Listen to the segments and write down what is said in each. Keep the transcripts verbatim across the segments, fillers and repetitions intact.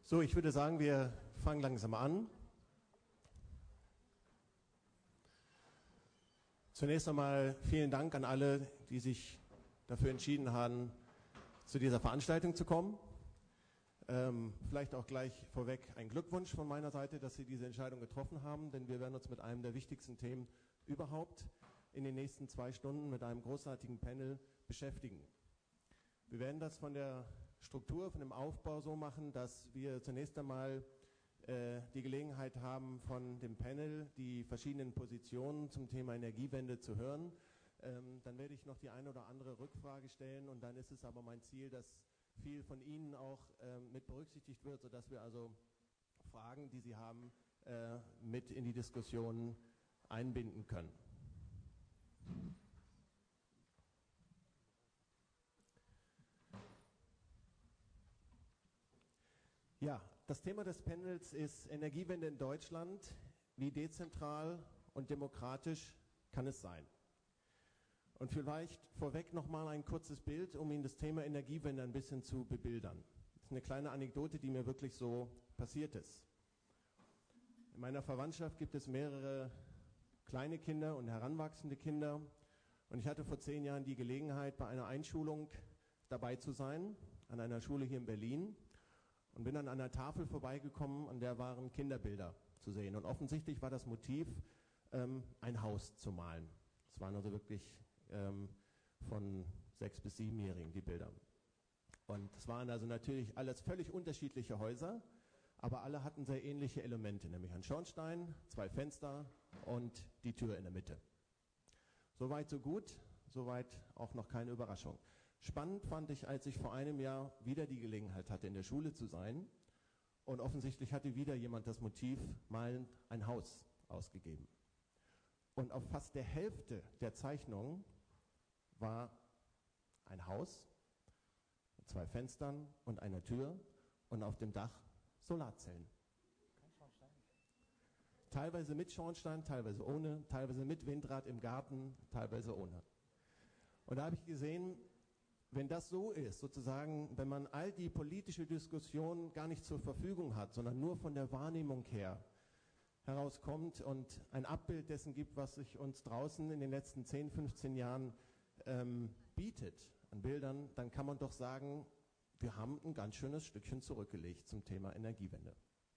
So, ich würde sagen, wir fangen langsam an. Zunächst einmal vielen Dank an alle, die sich dafür entschieden haben, zu dieser Veranstaltung zu kommen. Ähm, vielleicht auch gleich vorweg ein Glückwunsch von meiner Seite, dass Sie diese Entscheidung getroffen haben, denn wir werden uns mit einem der wichtigsten Themen überhaupt in den nächsten zwei Stunden mit einem großartigen Panel beschäftigen. Wir werden das von der Struktur, von dem Aufbau so machen, dass wir zunächst einmal äh, die Gelegenheit haben, von dem Panel die verschiedenen Positionen zum Thema Energiewende zu hören. Ähm, dann werde ich noch die eine oder andere Rückfrage stellen und dann ist es aber mein Ziel, dass viel von Ihnen auch äh, mit berücksichtigt wird, sodass wir also Fragen, die Sie haben, äh, mit in die Diskussion einbinden können. Ja, das Thema des Panels ist Energiewende in Deutschland. Wie dezentral und demokratisch kann es sein? Und vielleicht vorweg nochmal ein kurzes Bild, um Ihnen das Thema Energiewende ein bisschen zu bebildern. Das ist eine kleine Anekdote, die mir wirklich so passiert ist. In meiner Verwandtschaft gibt es mehrere kleine Kinder und heranwachsende Kinder. Und ich hatte vor zehn Jahren die Gelegenheit, bei einer Einschulung dabei zu sein, an einer Schule hier in Berlin. Und bin an einer Tafel vorbeigekommen, an der waren Kinderbilder zu sehen. Und offensichtlich war das Motiv, ähm, ein Haus zu malen. Es waren also wirklich ähm, von sechs- bis siebenjährigen die Bilder. Und es waren also natürlich alles völlig unterschiedliche Häuser, aber alle hatten sehr ähnliche Elemente, nämlich ein Schornstein, zwei Fenster und die Tür in der Mitte. Soweit so gut, soweit auch noch keine Überraschung. Spannend fand ich, als ich vor einem Jahr wieder die Gelegenheit hatte, in der Schule zu sein und offensichtlich hatte wieder jemand das Motiv, malend ein Haus ausgegeben. Und auf fast der Hälfte der Zeichnungen war ein Haus mit zwei Fenstern und einer Tür und auf dem Dach Solarzellen. Kein Schornstein. Teilweise mit Schornstein, teilweise ohne, teilweise mit Windrad im Garten, teilweise ohne. Und da habe ich gesehen, wenn das so ist, sozusagen, wenn man all die politische Diskussion gar nicht zur Verfügung hat, sondern nur von der Wahrnehmung her herauskommt und ein Abbild dessen gibt, was sich uns draußen in den letzten zehn, fünfzehn Jahren ähm, bietet an Bildern, dann kann man doch sagen, wir haben ein ganz schönes Stückchen zurückgelegt zum Thema Energiewende.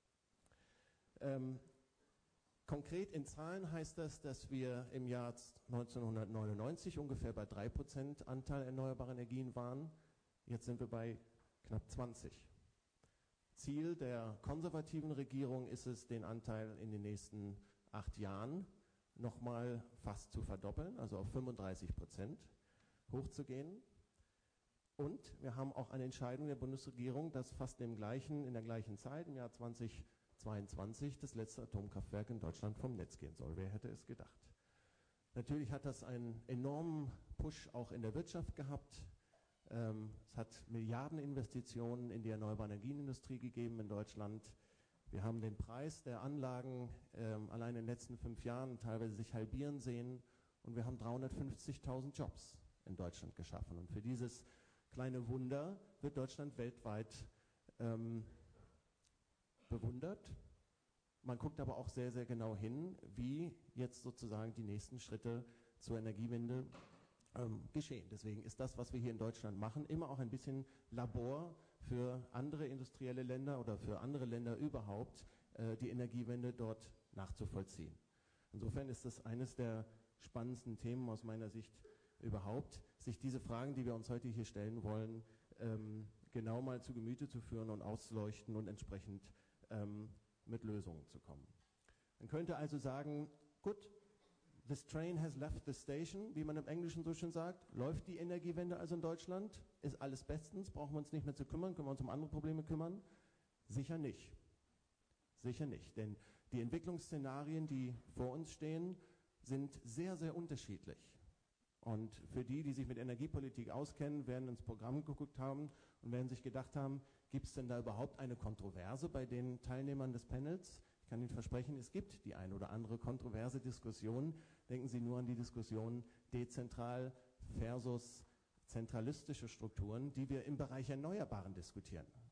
Ähm, Konkret in Zahlen heißt das, dass wir im Jahr neunzehnhundertneunundneunzig ungefähr bei drei Prozent Anteil erneuerbarer Energien waren. Jetzt sind wir bei knapp zwanzig. Ziel der konservativen Regierung ist es, den Anteil in den nächsten acht Jahren nochmal fast zu verdoppeln, also auf fünfunddreißig Prozent hochzugehen. Und wir haben auch eine Entscheidung der Bundesregierung, dass fast im gleichen, in der gleichen Zeit, im Jahr zweitausendzweiundzwanzig, das letzte Atomkraftwerk in Deutschland vom Netz gehen soll. Wer hätte es gedacht? Natürlich hat das einen enormen Push auch in der Wirtschaft gehabt. Ähm, es hat Milliardeninvestitionen in die erneuerbare Energienindustrie gegeben in Deutschland. Wir haben den Preis der Anlagen ähm, allein in den letzten fünf Jahren teilweise sich halbieren sehen und wir haben dreihundertfünfzigtausend Jobs in Deutschland geschaffen. Und für dieses kleine Wunder wird Deutschland weltweit ähm, bewundert. Man guckt aber auch sehr, sehr genau hin, wie jetzt sozusagen die nächsten Schritte zur Energiewende ähm, geschehen. Deswegen ist das, was wir hier in Deutschland machen, immer auch ein bisschen Labor für andere industrielle Länder oder für andere Länder überhaupt, äh, die Energiewende dort nachzuvollziehen. Insofern ist das eines der spannendsten Themen aus meiner Sicht überhaupt, sich diese Fragen, die wir uns heute hier stellen wollen, ähm, genau mal zu Gemüte zu führen und auszuleuchten und entsprechend ähm, mit Lösungen zu kommen. Man könnte also sagen, gut, this train has left the station, wie man im Englischen so schön sagt. Läuft die Energiewende also in Deutschland? Ist alles bestens? Brauchen wir uns nicht mehr zu kümmern? Können wir uns um andere Probleme kümmern? Sicher nicht. Sicher nicht, denn die Entwicklungsszenarien, die vor uns stehen, sind sehr, sehr unterschiedlich. Und für die, die sich mit Energiepolitik auskennen, werden ins Programm geguckt haben und werden sich gedacht haben, gibt es denn da überhaupt eine Kontroverse bei den Teilnehmern des Panels? Ich kann Ihnen versprechen, es gibt die ein oder andere kontroverse Diskussion. Denken Sie nur an die Diskussion dezentral versus zentralistische Strukturen, die wir im Bereich Erneuerbaren diskutieren.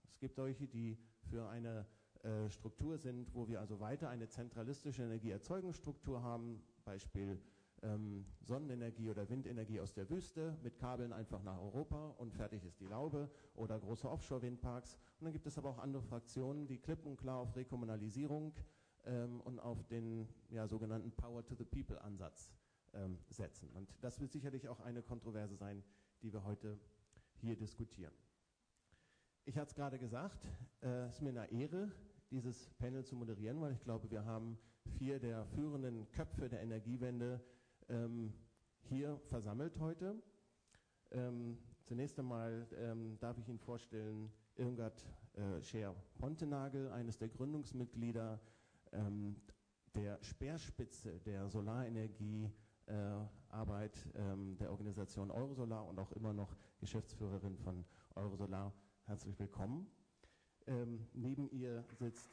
Es gibt solche, die für eine äh, Struktur sind, wo wir also weiter eine zentralistische Energieerzeugungsstruktur haben, Beispiel ähm, Sonnenenergie oder Windenergie aus der Wüste mit Kabeln einfach nach Europa und fertig ist die Laube, oder große Offshore-Windparks. Und dann gibt es aber auch andere Fraktionen, die klipp und klar auf Rekommunalisierung ähm, und auf den ja, sogenannten Power-to-the-People-Ansatz ähm, setzen. Und das wird sicherlich auch eine Kontroverse sein, die wir heute hier diskutieren. Ich hatte es gerade gesagt, äh, es ist mir eine Ehre, dieses Panel zu moderieren, weil ich glaube, wir haben vier der führenden Köpfe der Energiewende ähm, hier versammelt heute. Ähm, zunächst einmal ähm, darf ich Ihnen vorstellen, Irmgard äh, Scheer-Pontenagel, eines der Gründungsmitglieder ähm, der Speerspitze der Solarenergie äh, Arbeit ähm, der Organisation Eurosolar und auch immer noch Geschäftsführerin von Eurosolar. Herzlich willkommen. Ähm, neben ihr sitzt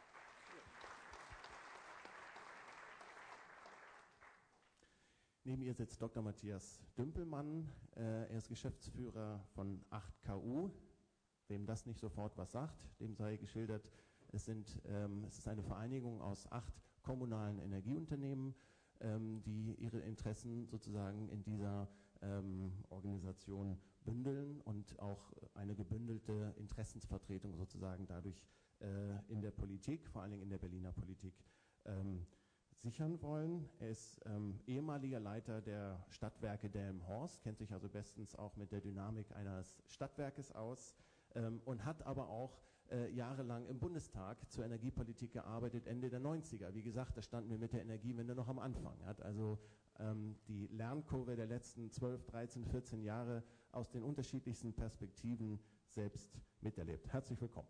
Neben ihr sitzt Doktor Matthias Dümpelmann. Äh, er ist Geschäftsführer von acht K U. Wem das nicht sofort was sagt, dem sei geschildert, es, sind, ähm, es ist eine Vereinigung aus acht kommunalen Energieunternehmen, ähm, die ihre Interessen sozusagen in dieser ähm, Organisation bündeln und auch eine gebündelte Interessensvertretung sozusagen dadurch äh, in der Politik, vor allen Dingen in der Berliner Politik, ähm, sichern wollen. Er ist ähm, ehemaliger Leiter der Stadtwerke Delmenhorst, kennt sich also bestens auch mit der Dynamik eines Stadtwerkes aus ähm, und hat aber auch äh, jahrelang im Bundestag zur Energiepolitik gearbeitet, Ende der neunziger. Wie gesagt, da standen wir mit der Energiewende noch am Anfang. Er hat also ähm, die Lernkurve der letzten zwölf, dreizehn, vierzehn Jahre aus den unterschiedlichsten Perspektiven selbst miterlebt. Herzlich willkommen.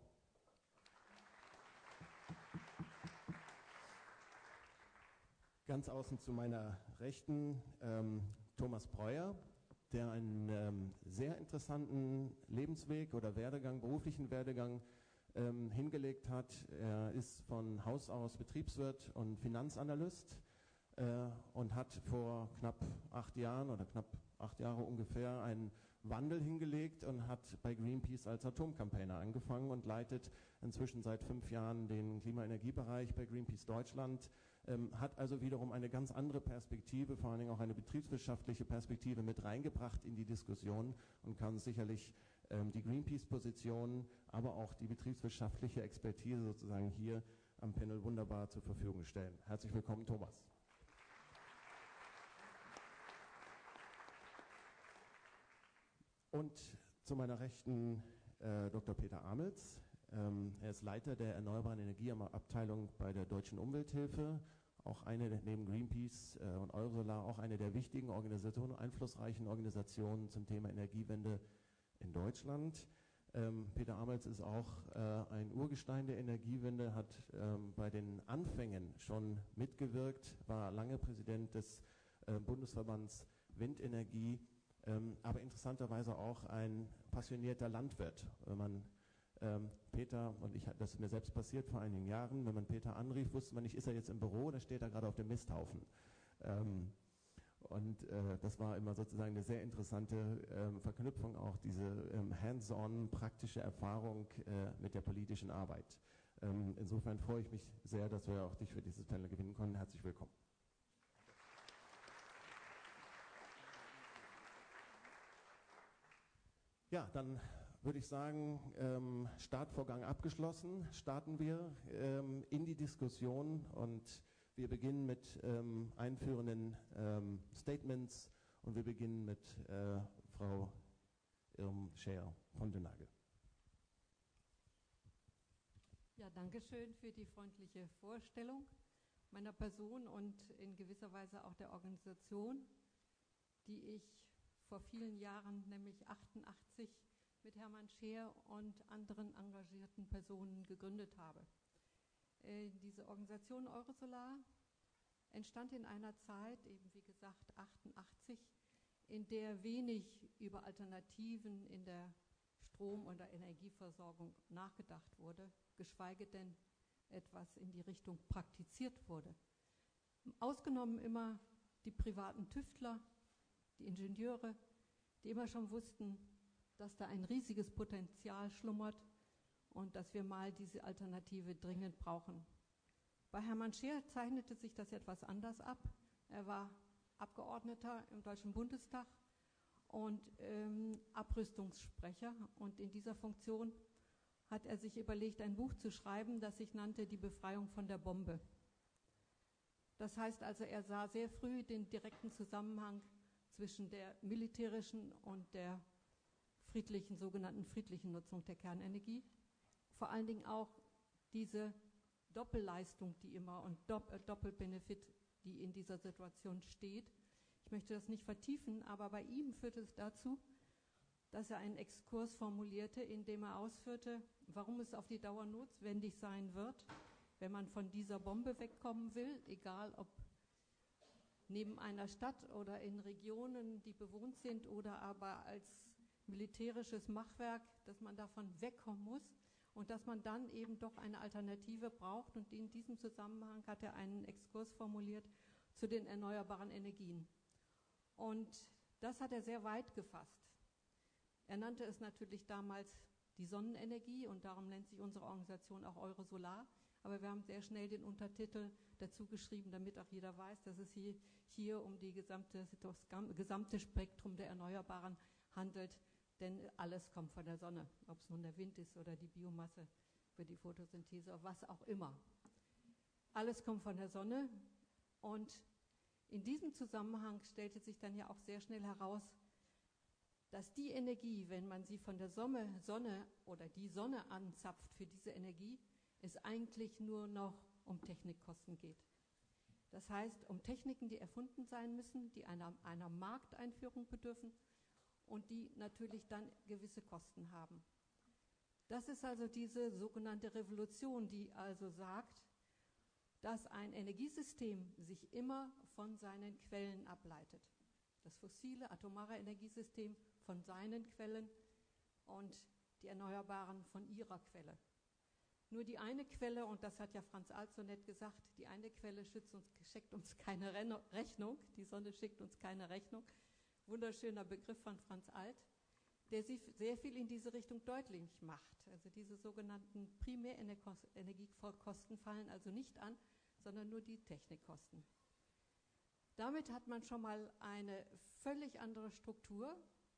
Ganz außen zu meiner Rechten ähm, Thomas Breuer, der einen ähm, sehr interessanten Lebensweg oder Werdegang, beruflichen Werdegang ähm, hingelegt hat. Er ist von Haus aus Betriebswirt und Finanzanalyst äh, und hat vor knapp acht Jahren oder knapp acht Jahre ungefähr einen Wandel hingelegt und hat bei Greenpeace als Atomcampaigner angefangen und leitet inzwischen seit fünf Jahren den Klima-Energie-Bereich bei Greenpeace Deutschland. Ähm, hat also wiederum eine ganz andere Perspektive, vor allen Dingen auch eine betriebswirtschaftliche Perspektive mit reingebracht in die Diskussion und kann sicherlich ähm, die Greenpeace-Position, aber auch die betriebswirtschaftliche Expertise sozusagen hier am Panel wunderbar zur Verfügung stellen. Herzlich willkommen, Thomas. Und zu meiner Rechten äh, Doktor Peter Amels. Ähm, er ist Leiter der Erneuerbaren Energieabteilung bei der Deutschen Umwelthilfe, auch eine der, neben Greenpeace äh, und Eurosolar, auch eine der wichtigen Organisationen, einflussreichen Organisationen zum Thema Energiewende in Deutschland. Ähm, Peter Amels ist auch äh, ein Urgestein der Energiewende, hat ähm, bei den Anfängen schon mitgewirkt, war lange Präsident des äh, Bundesverbands Windenergie, ähm, aber interessanterweise auch ein passionierter Landwirt. Wenn man Ähm, Peter und ich, das ist mir selbst passiert vor einigen Jahren, wenn man Peter anrief, wusste man nicht, ist er jetzt im Büro oder steht er gerade auf dem Misthaufen. Ähm, und äh, das war immer sozusagen eine sehr interessante ähm, Verknüpfung, auch diese ähm, hands-on praktische Erfahrung äh, mit der politischen Arbeit. Ähm, insofern freue ich mich sehr, dass wir auch dich für dieses Panel gewinnen konnten. Herzlich willkommen. Ja, dann würde ich sagen, ähm, Startvorgang abgeschlossen, starten wir ähm, in die Diskussion und wir beginnen mit ähm, einführenden ähm, Statements und wir beginnen mit äh, Frau Irm Scheer-Pontenagel. Ja, danke schön für die freundliche Vorstellung meiner Person und in gewisser Weise auch der Organisation, die ich vor vielen Jahren, nämlich achtundachtzig, mit Hermann Scheer und anderen engagierten Personen gegründet habe. Äh, diese Organisation Eurosolar entstand in einer Zeit, eben wie gesagt achtundachtzig, in der wenig über Alternativen in der Strom- oder Energieversorgung nachgedacht wurde, geschweige denn etwas in die Richtung praktiziert wurde. Ausgenommen immer die privaten Tüftler, die Ingenieure, die immer schon wussten, dass da ein riesiges Potenzial schlummert und dass wir mal diese Alternative dringend brauchen. Bei Hermann Scheer zeichnete sich das etwas anders ab. Er war Abgeordneter im Deutschen Bundestag und ähm, Abrüstungssprecher, und in dieser Funktion hat er sich überlegt, ein Buch zu schreiben, das sich nannte Die Befreiung von der Bombe. Das heißt also, er sah sehr früh den direkten Zusammenhang zwischen der militärischen und der friedlichen, sogenannten friedlichen Nutzung der Kernenergie. Vor allen Dingen auch diese Doppelleistung, die immer und Dopp- Doppelbenefit, die in dieser Situation steht. Ich möchte das nicht vertiefen, aber bei ihm führte es dazu, dass er einen Exkurs formulierte, in dem er ausführte, warum es auf die Dauer notwendig sein wird, wenn man von dieser Bombe wegkommen will, egal ob neben einer Stadt oder in Regionen, die bewohnt sind, oder aber als militärisches Machwerk, dass man davon wegkommen muss und dass man dann eben doch eine Alternative braucht. Und in diesem Zusammenhang hat er einen Exkurs formuliert zu den erneuerbaren Energien. Und das hat er sehr weit gefasst. Er nannte es natürlich damals die Sonnenenergie, und darum nennt sich unsere Organisation auch Eurosolar. Aber wir haben sehr schnell den Untertitel dazu geschrieben, damit auch jeder weiß, dass es hier, hier um die gesamte, das gesamte Spektrum der Erneuerbaren handelt, denn alles kommt von der Sonne, ob es nun der Wind ist oder die Biomasse für die Photosynthese oder was auch immer. Alles kommt von der Sonne, und in diesem Zusammenhang stellte sich dann ja auch sehr schnell heraus, dass die Energie, wenn man sie von der Sonne, Sonne oder die Sonne anzapft für diese Energie, es eigentlich nur noch um Technikkosten geht. Das heißt, um Techniken, die erfunden sein müssen, die einer, einer Markteinführung bedürfen und die natürlich dann gewisse Kosten haben. Das ist also diese sogenannte Revolution, die also sagt, dass ein Energiesystem sich immer von seinen Quellen ableitet. Das fossile, atomare Energiesystem von seinen Quellen und die Erneuerbaren von ihrer Quelle. Nur die eine Quelle, und das hat ja Franz Alt so nett gesagt, die eine Quelle schickt uns, schickt uns keine Rechnung, die Sonne schickt uns keine Rechnung. Wunderschöner Begriff von Franz Alt, der sich sehr viel in diese Richtung deutlich macht. Also diese sogenannten Primärenergiekosten fallen also nicht an, sondern nur die Technikkosten. Damit hat man schon mal eine völlig andere Struktur,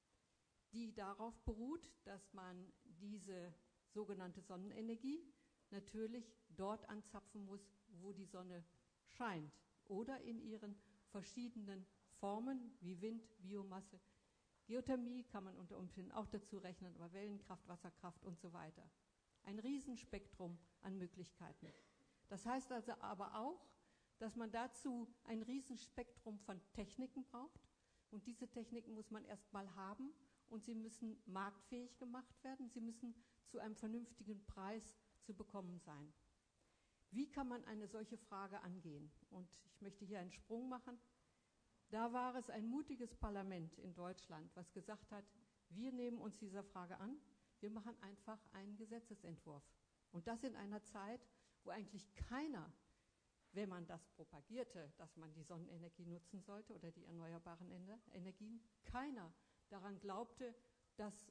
die darauf beruht, dass man diese sogenannte Sonnenenergie natürlich dort anzapfen muss, wo die Sonne scheint oder in ihren verschiedenen Formen wie Wind, Biomasse, Geothermie kann man unter Umständen auch dazu rechnen, aber Wellenkraft, Wasserkraft und so weiter. Ein Riesenspektrum an Möglichkeiten. Das heißt also aber auch, dass man dazu ein Riesenspektrum von Techniken braucht, und diese Techniken muss man erstmal haben und sie müssen marktfähig gemacht werden, sie müssen zu einem vernünftigen Preis zu bekommen sein. Wie kann man eine solche Frage angehen? Und ich möchte hier einen Sprung machen. Da war es ein mutiges Parlament in Deutschland, was gesagt hat, wir nehmen uns dieser Frage an, wir machen einfach einen Gesetzesentwurf. Und das in einer Zeit, wo eigentlich keiner, wenn man das propagierte, dass man die Sonnenenergie nutzen sollte oder die erneuerbaren Energien, keiner daran glaubte, dass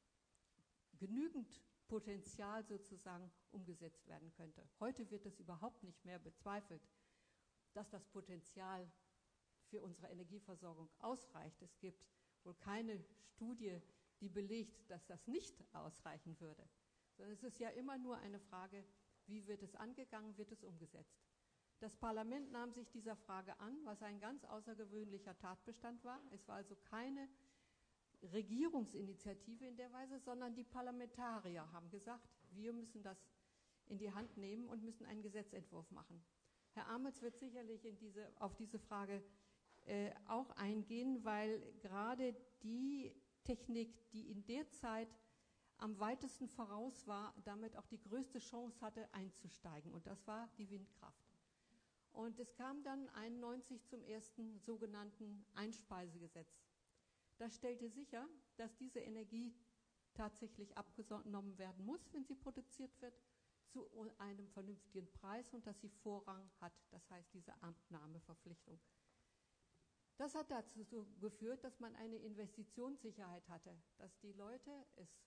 genügend Potenzial sozusagen umgesetzt werden könnte. Heute wird es überhaupt nicht mehr bezweifelt, dass das Potenzial für unsere Energieversorgung ausreicht. Es gibt wohl keine Studie, die belegt, dass das nicht ausreichen würde. Sondern es ist ja immer nur eine Frage, wie wird es angegangen, wird es umgesetzt. Das Parlament nahm sich dieser Frage an, was ein ganz außergewöhnlicher Tatbestand war. Es war also keine Regierungsinitiative in der Weise, sondern die Parlamentarier haben gesagt, wir müssen das in die Hand nehmen und müssen einen Gesetzentwurf machen. Herr Amels wird sicherlich in diese, auf diese Frage äh, auch eingehen, weil gerade die Technik, die in der Zeit am weitesten voraus war, damit auch die größte Chance hatte, einzusteigen. Und das war die Windkraft. Und es kam dann einundneunzig zum ersten sogenannten Einspeisegesetz. Das stellte sicher, dass diese Energie tatsächlich abgenommen werden muss, wenn sie produziert wird, zu einem vernünftigen Preis und dass sie Vorrang hat, das heißt diese Abnahmeverpflichtung. Das hat dazu geführt, dass man eine Investitionssicherheit hatte, dass die Leute es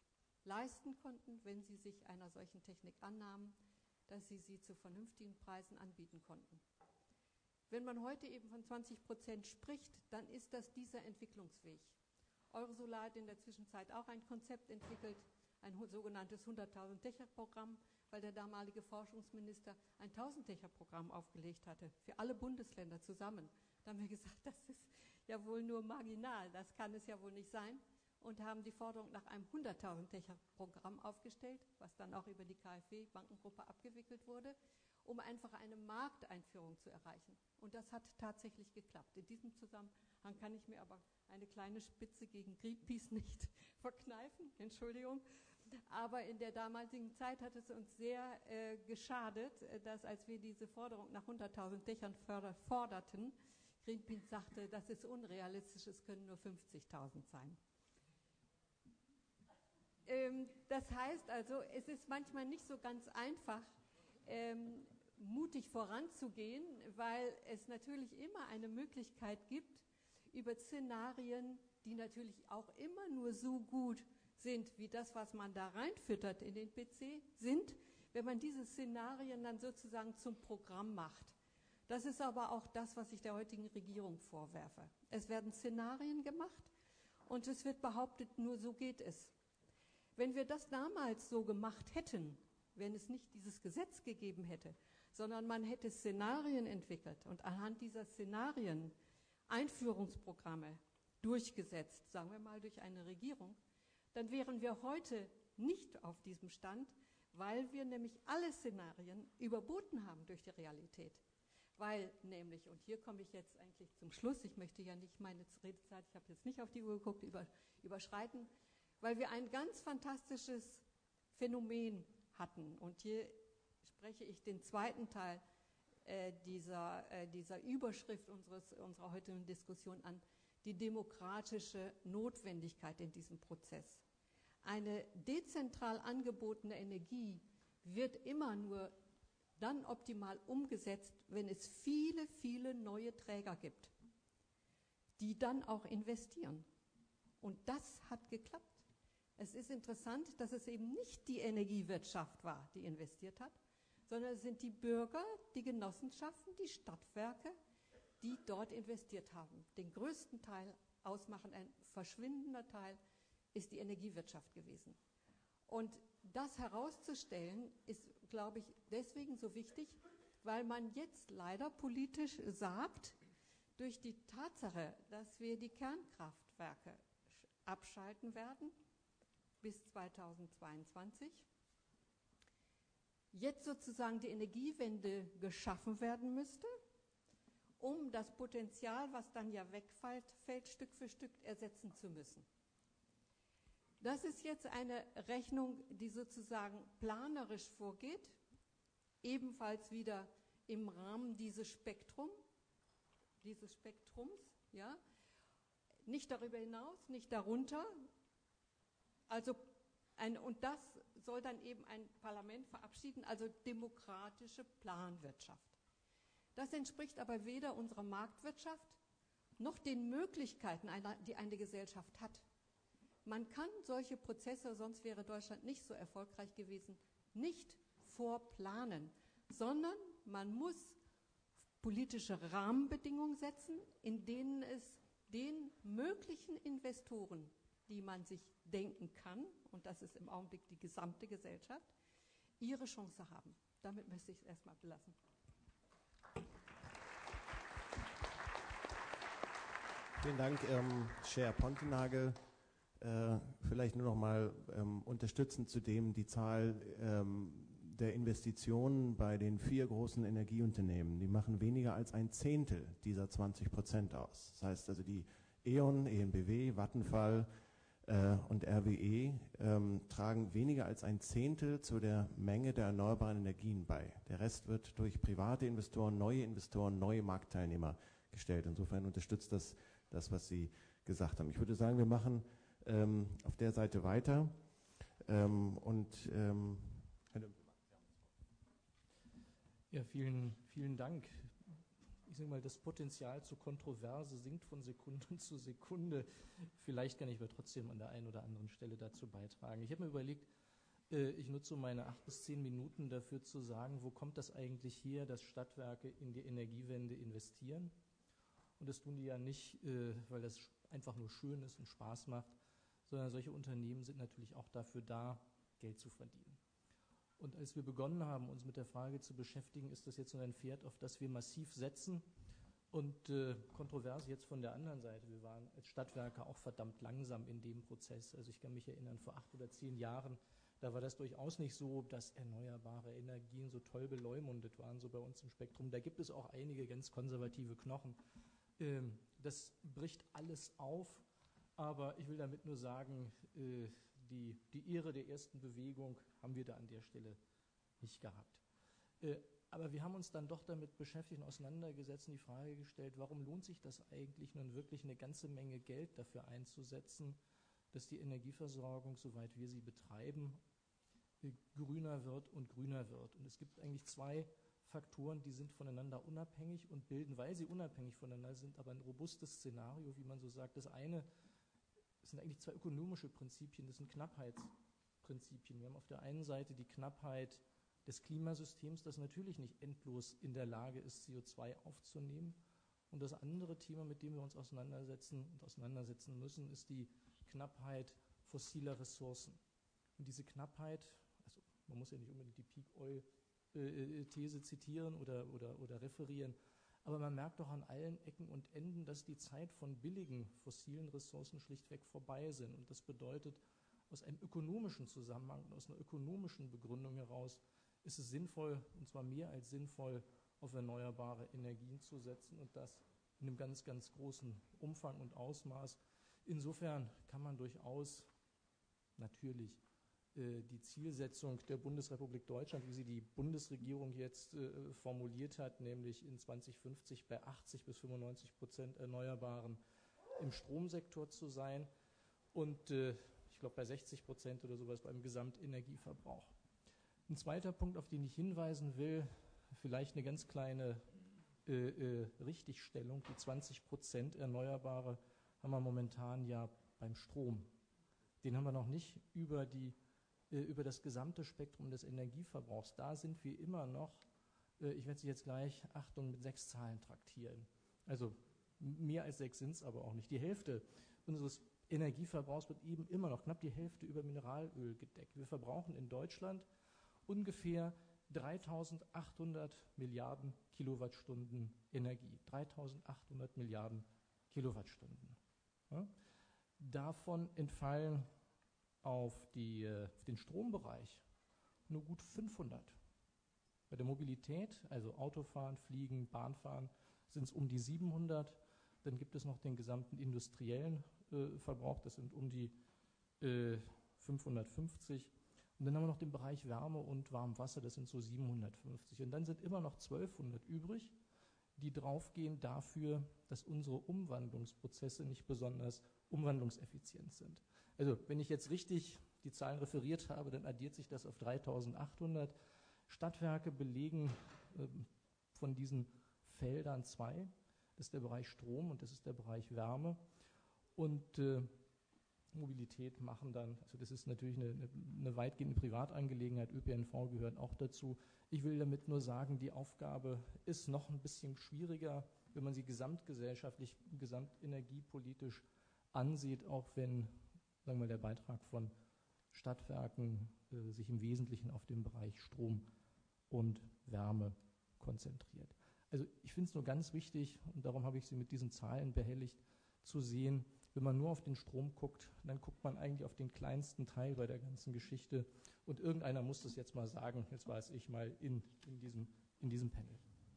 leisten konnten, wenn sie sich einer solchen Technik annahmen, dass sie sie zu vernünftigen Preisen anbieten konnten. Wenn man heute eben von zwanzig Prozent spricht, dann ist das dieser Entwicklungsweg. Eurosolar hat in der Zwischenzeit auch ein Konzept entwickelt, ein sogenanntes hunderttausend-Dächer-Programm, weil der damalige Forschungsminister ein tausend-Dächer-Programm aufgelegt hatte, für alle Bundesländer zusammen. Da haben wir gesagt, das ist ja wohl nur marginal, das kann es ja wohl nicht sein, und haben die Forderung nach einem hunderttausend-Dächer-Programm aufgestellt, was dann auch über die K f W-Bankengruppe abgewickelt wurde, um einfach eine Markteinführung zu erreichen. Und das hat tatsächlich geklappt. In diesem Zusammenhang kann ich mir aber eine kleine Spitze gegen Greenpeace nicht verkneifen, Entschuldigung. Aber in der damaligen Zeit hat es uns sehr äh, geschadet, dass als wir diese Forderung nach hunderttausend Dächern forderten, Greenpeace sagte, das ist unrealistisch, es können nur fünfzigtausend sein. Ähm, das heißt also, es ist manchmal nicht so ganz einfach, ähm, mutig voranzugehen, weil es natürlich immer eine Möglichkeit gibt, über Szenarien, die natürlich auch immer nur so gut sind, wie das, was man da reinfüttert in den P C, sind, wenn man diese Szenarien dann sozusagen zum Programm macht. Das ist aber auch das, was ich der heutigen Regierung vorwerfe. Es werden Szenarien gemacht und es wird behauptet, nur so geht es. Wenn wir das damals so gemacht hätten, wenn es nicht dieses Gesetz gegeben hätte, sondern man hätte Szenarien entwickelt und anhand dieser Szenarien Einführungsprogramme durchgesetzt, sagen wir mal durch eine Regierung, dann wären wir heute nicht auf diesem Stand, weil wir nämlich alle Szenarien überboten haben durch die Realität. Weil nämlich, und hier komme ich jetzt eigentlich zum Schluss, ich möchte ja nicht meine Redezeit, ich habe jetzt nicht auf die Uhr geguckt, über, überschreiten, weil wir ein ganz fantastisches Phänomen hatten. Und hier spreche ich den zweiten Teil äh, dieser, äh, dieser Überschrift unseres, unserer heutigen Diskussion an, die demokratische Notwendigkeit in diesem Prozess. Eine dezentral angebotene Energie wird immer nur dann optimal umgesetzt, wenn es viele, viele neue Träger gibt, die dann auch investieren. Und das hat geklappt. Es ist interessant, dass es eben nicht die Energiewirtschaft war, die investiert hat, sondern es sind die Bürger, die Genossenschaften, die Stadtwerke, die dort investiert haben. Den größten Teil ausmachen, ein verschwindender Teil, ist die Energiewirtschaft gewesen. Und das herauszustellen, ist, glaube ich, deswegen so wichtig, weil man jetzt leider politisch sagt, durch die Tatsache, dass wir die Kernkraftwerke abschalten werden bis zweitausendzweiundzwanzig, jetzt sozusagen die Energiewende geschaffen werden müsste, um das Potenzial, was dann ja wegfällt, fällt, Stück für Stück ersetzen zu müssen. Das ist jetzt eine Rechnung, die sozusagen planerisch vorgeht, ebenfalls wieder im Rahmen dieses Spektrum, dieses Spektrums, ja, nicht darüber hinaus, nicht darunter. Also ein, und das soll dann eben ein Parlament verabschieden, also demokratische Planwirtschaft. Das entspricht aber weder unserer Marktwirtschaft noch den Möglichkeiten, die eine Gesellschaft hat. Man kann solche Prozesse, sonst wäre Deutschland nicht so erfolgreich gewesen, nicht vorplanen, sondern man muss politische Rahmenbedingungen setzen, in denen es den möglichen Investoren, die man sich denken kann, und das ist im Augenblick die gesamte Gesellschaft, ihre Chance haben. Damit möchte ich es erstmal belassen. Vielen Dank, ähm, Cher Pontenagel. Äh, vielleicht nur noch mal ähm, unterstützend zu dem die Zahl ähm, der Investitionen bei den vier großen Energieunternehmen. Die machen weniger als ein Zehntel dieser zwanzig Prozent aus. Das heißt also die E.ON, E N B W, Vattenfall äh, und R W E ähm, tragen weniger als ein Zehntel zu der Menge der erneuerbaren Energien bei. Der Rest wird durch private Investoren, neue Investoren, neue Marktteilnehmer gestellt. Insofern unterstützt das das, was Sie gesagt haben. Ich würde sagen, wir machen ähm, auf der Seite weiter. Ähm, und ähm, ja, vielen, vielen Dank. ich sage mal, das Potenzial zur Kontroverse sinkt von Sekunde zu Sekunde. Vielleicht kann ich aber trotzdem an der einen oder anderen Stelle dazu beitragen. Ich habe mir überlegt, äh, ich nutze meine acht bis zehn Minuten dafür zu sagen, wo kommt das eigentlich her, dass Stadtwerke in die Energiewende investieren? Und das tun die ja nicht, äh, weil das einfach nur schön ist und Spaß macht, sondern solche Unternehmen sind natürlich auch dafür da, Geld zu verdienen. Und als wir begonnen haben, uns mit der Frage zu beschäftigen, ist das jetzt nur ein Pferd, auf das wir massiv setzen? Und äh, kontrovers jetzt von der anderen Seite, wir waren als Stadtwerke auch verdammt langsam in dem Prozess. Also ich kann mich erinnern, vor acht oder zehn Jahren, da war das durchaus nicht so, dass erneuerbare Energien so toll beleumundet waren, so bei uns im Spektrum. Da gibt es auch einige ganz konservative Knochen. Ähm, das bricht alles auf, aber ich will damit nur sagen, äh, Die, die Ehre der ersten Bewegung haben wir da an der Stelle nicht gehabt. Äh, aber wir haben uns dann doch damit beschäftigt und auseinandergesetzt und die Frage gestellt, warum lohnt sich das eigentlich nun wirklich eine ganze Menge Geld dafür einzusetzen, dass die Energieversorgung, soweit wir sie betreiben, äh, grüner wird und grüner wird. Und es gibt eigentlich zwei Faktoren, die sind voneinander unabhängig und bilden, weil sie unabhängig voneinander sind, aber ein robustes Szenario, wie man so sagt. Das eine Das sind eigentlich zwei ökonomische Prinzipien, das sind Knappheitsprinzipien. Wir haben auf der einen Seite die Knappheit des Klimasystems, das natürlich nicht endlos in der Lage ist, C O zwei aufzunehmen. Und das andere Thema, mit dem wir uns auseinandersetzen und auseinandersetzen müssen, ist die Knappheit fossiler Ressourcen. Und diese Knappheit, also man muss ja nicht unbedingt die Peak-Oil-These zitieren oder, oder, oder referieren, aber man merkt doch an allen Ecken und Enden, dass die Zeit von billigen fossilen Ressourcen schlichtweg vorbei sind. Und das bedeutet, aus einem ökonomischen Zusammenhang, aus einer ökonomischen Begründung heraus, ist es sinnvoll, und zwar mehr als sinnvoll, auf erneuerbare Energien zu setzen und das in einem ganz, ganz großen Umfang und Ausmaß. Insofern kann man durchaus natürlich die Zielsetzung der Bundesrepublik Deutschland, wie sie die Bundesregierung jetzt äh, formuliert hat, nämlich in zwanzig fünfzig bei achtzig bis fünfundneunzig Prozent Erneuerbaren im Stromsektor zu sein und äh, ich glaube bei sechzig Prozent oder sowas beim Gesamtenergieverbrauch. Ein zweiter Punkt, auf den ich hinweisen will, vielleicht eine ganz kleine äh, äh, Richtigstellung, die zwanzig Prozent Erneuerbare haben wir momentan ja beim Strom. Den haben wir noch nicht über die über das gesamte Spektrum des Energieverbrauchs. Da sind wir immer noch, ich werde Sie jetzt gleich, Achtung, mit sechs Zahlen traktieren. Also mehr als sechs sind es aber auch nicht. Die Hälfte unseres Energieverbrauchs wird eben immer noch, knapp die Hälfte über Mineralöl gedeckt. Wir verbrauchen in Deutschland ungefähr dreitausendachthundert Milliarden Kilowattstunden Energie. dreitausendachthundert Milliarden Kilowattstunden. Ja? Davon entfallen auf, die, auf den Strombereich nur gut fünfhundert. Bei der Mobilität, also Autofahren, Fliegen, Bahnfahren, sind es um die siebenhundert. Dann gibt es noch den gesamten industriellen äh, Verbrauch, das sind um die äh, fünfhundertfünfzig. Und dann haben wir noch den Bereich Wärme und Warmwasser, das sind so siebenhundertfünfzig. Und dann sind immer noch zwölfhundert übrig, die draufgehen dafür, dass unsere Umwandlungsprozesse nicht besonders umwandlungseffizient sind. Also wenn ich jetzt richtig die Zahlen referiert habe, dann addiert sich das auf dreitausendachthundert. Stadtwerke belegen äh, von diesen Feldern zwei. Das ist der Bereich Strom und das ist der Bereich Wärme. Und äh, Mobilität machen dann, also das ist natürlich eine, eine, eine weitgehende Privatangelegenheit, Ö P N V gehört auch dazu. Ich will damit nur sagen, die Aufgabe ist noch ein bisschen schwieriger, wenn man sie gesamtgesellschaftlich, gesamtenergiepolitisch ansieht, auch wenn, sagen wir mal, der Beitrag von Stadtwerken äh, sich im Wesentlichen auf den Bereich Strom und Wärme konzentriert. Also ich finde es nur ganz wichtig, und darum habe ich Sie mit diesen Zahlen behelligt, zu sehen, wenn man nur auf den Strom guckt, dann guckt man eigentlich auf den kleinsten Teil bei der ganzen Geschichte. Und irgendeiner muss das jetzt mal sagen, jetzt weiß ich mal in, in, diesem, in diesem Panel.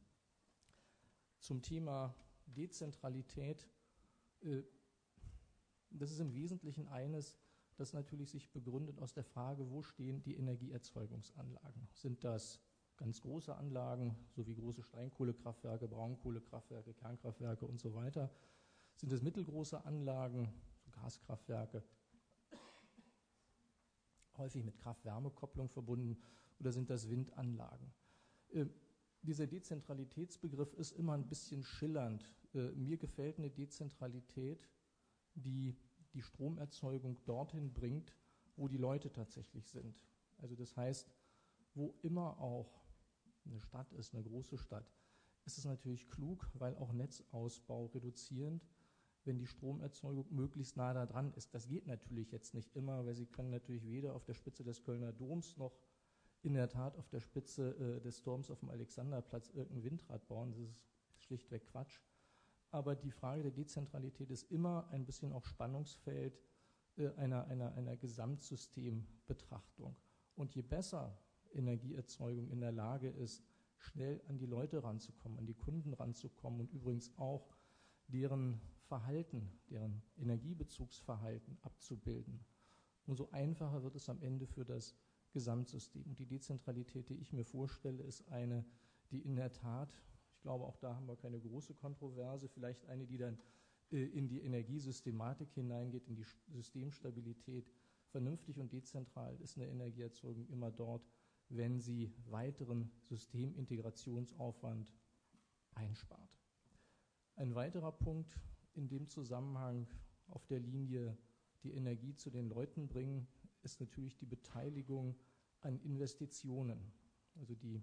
Zum Thema Dezentralität, äh, das ist im Wesentlichen eines, das natürlich sich begründet aus der Frage, wo stehen die Energieerzeugungsanlagen? Sind das ganz große Anlagen, so wie große Steinkohlekraftwerke, Braunkohlekraftwerke, Kernkraftwerke und so weiter? Sind es mittelgroße Anlagen, so Gaskraftwerke, häufig mit Kraft-Wärme-Kopplung verbunden, oder sind das Windanlagen? dieser Dezentralitätsbegriff ist immer ein bisschen schillernd. Äh, mir gefällt eine Dezentralität, die die Stromerzeugung dorthin bringt, wo die Leute tatsächlich sind. Also das heißt, wo immer auch eine Stadt ist, eine große Stadt, ist es natürlich klug, weil auch Netzausbau reduzierend, wenn die Stromerzeugung möglichst nah da dran ist. Das geht natürlich jetzt nicht immer, weil Sie können natürlich weder auf der Spitze des Kölner Doms noch in der Tat auf der Spitze äh, des Turms auf dem Alexanderplatz irgendein Windrad bauen. Das ist schlichtweg Quatsch. Aber die Frage der Dezentralität ist immer ein bisschen auch Spannungsfeld äh, einer, einer, einer Gesamtsystembetrachtung. Und je besser Energieerzeugung in der Lage ist, schnell an die Leute ranzukommen, an die Kunden ranzukommen und übrigens auch deren Verhalten, deren Energiebezugsverhalten abzubilden, umso einfacher wird es am Ende für das Gesamtsystem. Und die Dezentralität, die ich mir vorstelle, ist eine, die in der Tat, ich glaube, auch da haben wir keine große Kontroverse, vielleicht eine, die dann äh, in die Energiesystematik hineingeht, in die Systemstabilität. Vernünftig und dezentral ist eine Energieerzeugung immer dort, wenn sie weiteren Systemintegrationsaufwand einspart. Ein weiterer Punkt in dem Zusammenhang auf der Linie, die Energie zu den Leuten bringen, ist natürlich die Beteiligung an Investitionen. Also die,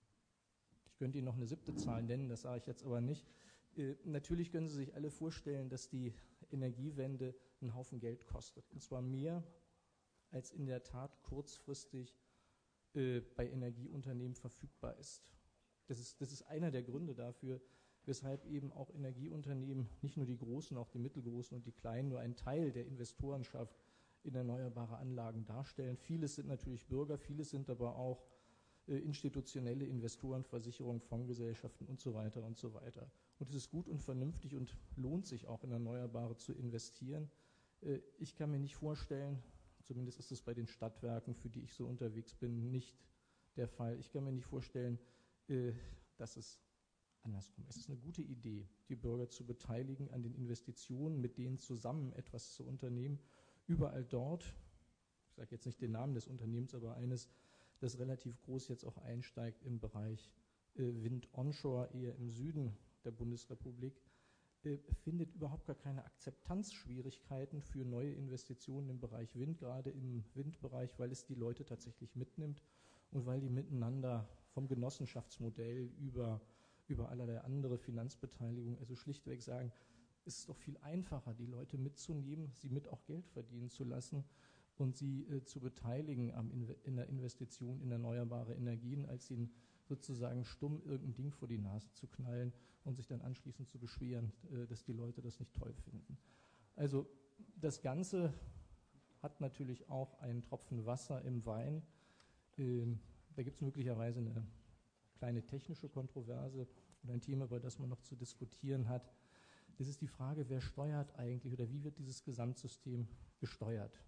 ich könnte Ihnen noch eine siebte Zahl nennen, das sage ich jetzt aber nicht. Äh, natürlich können Sie sich alle vorstellen, dass die Energiewende einen Haufen Geld kostet. Und zwar mehr, als in der Tat kurzfristig äh, bei Energieunternehmen verfügbar ist. Das ist, das ist einer der Gründe dafür, weshalb eben auch Energieunternehmen, nicht nur die großen, auch die mittelgroßen und die kleinen, nur einen Teil der Investorenschaft in erneuerbare Anlagen darstellen. Vieles sind natürlich Bürger, vieles sind aber auch äh, institutionelle Investoren, Versicherungen, Fondsgesellschaften und so weiter und so weiter. Und es ist gut und vernünftig und lohnt sich auch in Erneuerbare zu investieren. Äh, ich kann mir nicht vorstellen, zumindest ist es bei den Stadtwerken, für die ich so unterwegs bin, nicht der Fall. Ich kann mir nicht vorstellen, äh, dass es andersrum ist. Es ist eine gute Idee, die Bürger zu beteiligen an den Investitionen, mit denen zusammen etwas zu unternehmen. Überall dort, ich sage jetzt nicht den Namen des Unternehmens, aber eines, das relativ groß jetzt auch einsteigt im Bereich äh, Wind onshore, eher im Süden der Bundesrepublik, äh, findet überhaupt gar keine Akzeptanzschwierigkeiten für neue Investitionen im Bereich Wind, gerade im Windbereich, weil es die Leute tatsächlich mitnimmt und weil die miteinander vom Genossenschaftsmodell über über allerlei andere Finanzbeteiligung, also schlichtweg sagen, es ist doch viel einfacher, die Leute mitzunehmen, sie mit auch Geld verdienen zu lassen und sie äh, zu beteiligen am Inve in der Investition in erneuerbare Energien, als ihnen sozusagen stumm irgendein Ding vor die Nase zu knallen und sich dann anschließend zu beschweren, äh, dass die Leute das nicht toll finden. Also das Ganze hat natürlich auch einen Tropfen Wasser im Wein. Ähm, da gibt es möglicherweise eine kleine technische Kontroverse oder ein Thema, über das man noch zu diskutieren hat. Das ist die Frage, wer steuert eigentlich oder wie wird dieses Gesamtsystem gesteuert?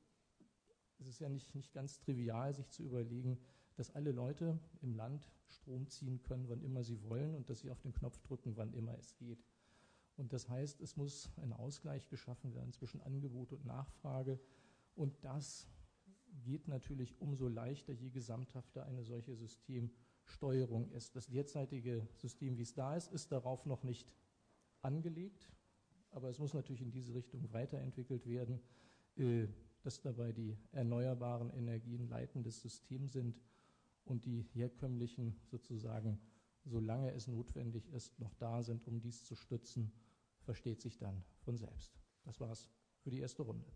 Es ist ja nicht, nicht ganz trivial, sich zu überlegen, dass alle Leute im Land Strom ziehen können, wann immer sie wollen und dass sie auf den Knopf drücken, wann immer es geht. Und das heißt, es muss ein Ausgleich geschaffen werden zwischen Angebot und Nachfrage und das geht natürlich umso leichter, je gesamthafter eine solche Systemsteuerung ist. Das derzeitige System, wie es da ist, ist darauf noch nicht angelegt, aber es muss natürlich in diese Richtung weiterentwickelt werden, äh, dass dabei die erneuerbaren Energien leitendes System sind und die herkömmlichen sozusagen, solange es notwendig ist, noch da sind, um dies zu stützen, versteht sich dann von selbst. Das war's für die erste Runde.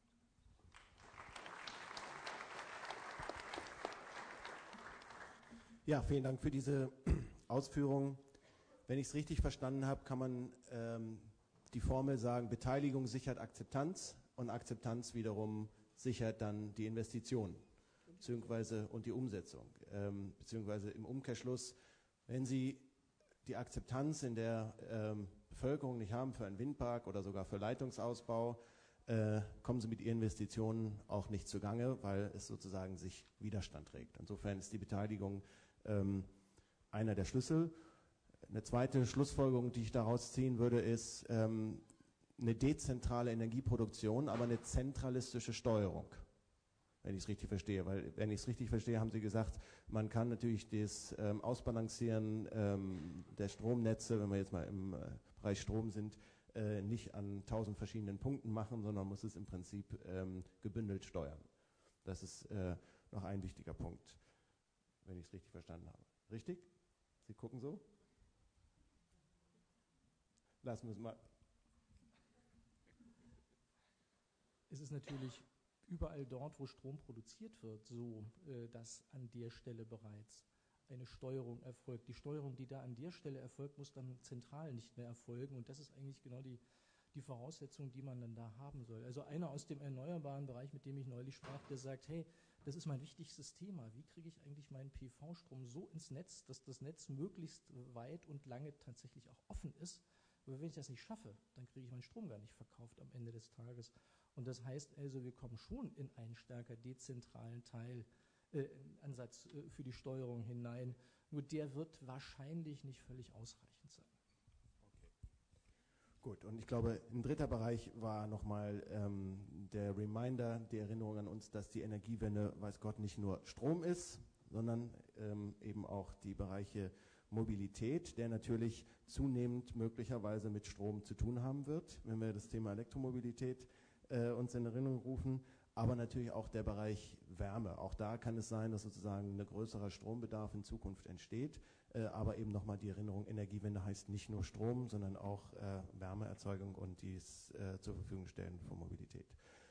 Ja, vielen Dank für diese Ausführungen. Wenn ich es richtig verstanden habe, kann man ähm, die Formel sagen, Beteiligung sichert Akzeptanz und Akzeptanz wiederum sichert dann die Investition beziehungsweise und die Umsetzung. Ähm, beziehungsweise im Umkehrschluss, wenn Sie die Akzeptanz in der ähm, Bevölkerung nicht haben für einen Windpark oder sogar für Leitungsausbau, äh, kommen Sie mit Ihren Investitionen auch nicht zugange, weil es sozusagen sich Widerstand trägt. Insofern ist die Beteiligung ähm, einer der Schlüssel. Eine zweite Schlussfolgerung, die ich daraus ziehen würde, ist ähm, eine dezentrale Energieproduktion, aber eine zentralistische Steuerung. wenn ich es richtig verstehe. Weil, wenn ich es richtig verstehe, haben Sie gesagt, man kann natürlich das ähm, Ausbalancieren ähm, der Stromnetze, wenn wir jetzt mal im äh, Bereich Strom sind, äh, nicht an tausend verschiedenen Punkten machen, sondern muss es im Prinzip ähm, gebündelt steuern. Das ist äh, noch ein wichtiger Punkt, wenn ich es richtig verstanden habe. Richtig? Sie gucken so? Lassen wir es mal. Es ist natürlich überall dort, wo Strom produziert wird, so, äh, dass an der Stelle bereits eine Steuerung erfolgt. Die Steuerung, die da an der Stelle erfolgt, muss dann zentral nicht mehr erfolgen. Und das ist eigentlich genau die, die Voraussetzung, die man dann da haben soll. Also einer aus dem erneuerbaren Bereich, mit dem ich neulich sprach, der sagt, hey, das ist mein wichtigstes Thema. Wie kriege ich eigentlich meinen P V-Strom so ins Netz, dass das Netz möglichst weit und lange tatsächlich auch offen ist? Aber wenn ich das nicht schaffe, dann kriege ich meinen Strom gar nicht verkauft am Ende des Tages. Und das heißt also, wir kommen schon in einen stärker dezentralen Teil, äh, Ansatz äh, für die Steuerung hinein. Nur der wird wahrscheinlich nicht völlig ausreichend sein. Okay. Gut, und ich glaube, ein dritter Bereich war nochmal ähm, der Reminder, die Erinnerung an uns, dass die Energiewende, weiß Gott, nicht nur Strom ist, sondern ähm, eben auch die Bereiche Mobilität, der natürlich zunehmend möglicherweise mit Strom zu tun haben wird, wenn wir das Thema Elektromobilität äh, uns in Erinnerung rufen, aber natürlich auch der Bereich Wärme. Auch da kann es sein, dass sozusagen ein größerer Strombedarf in Zukunft entsteht, äh, aber eben nochmal die Erinnerung, Energiewende heißt nicht nur Strom, sondern auch äh, Wärmeerzeugung und dies äh, zur Verfügung stellen von Mobilität.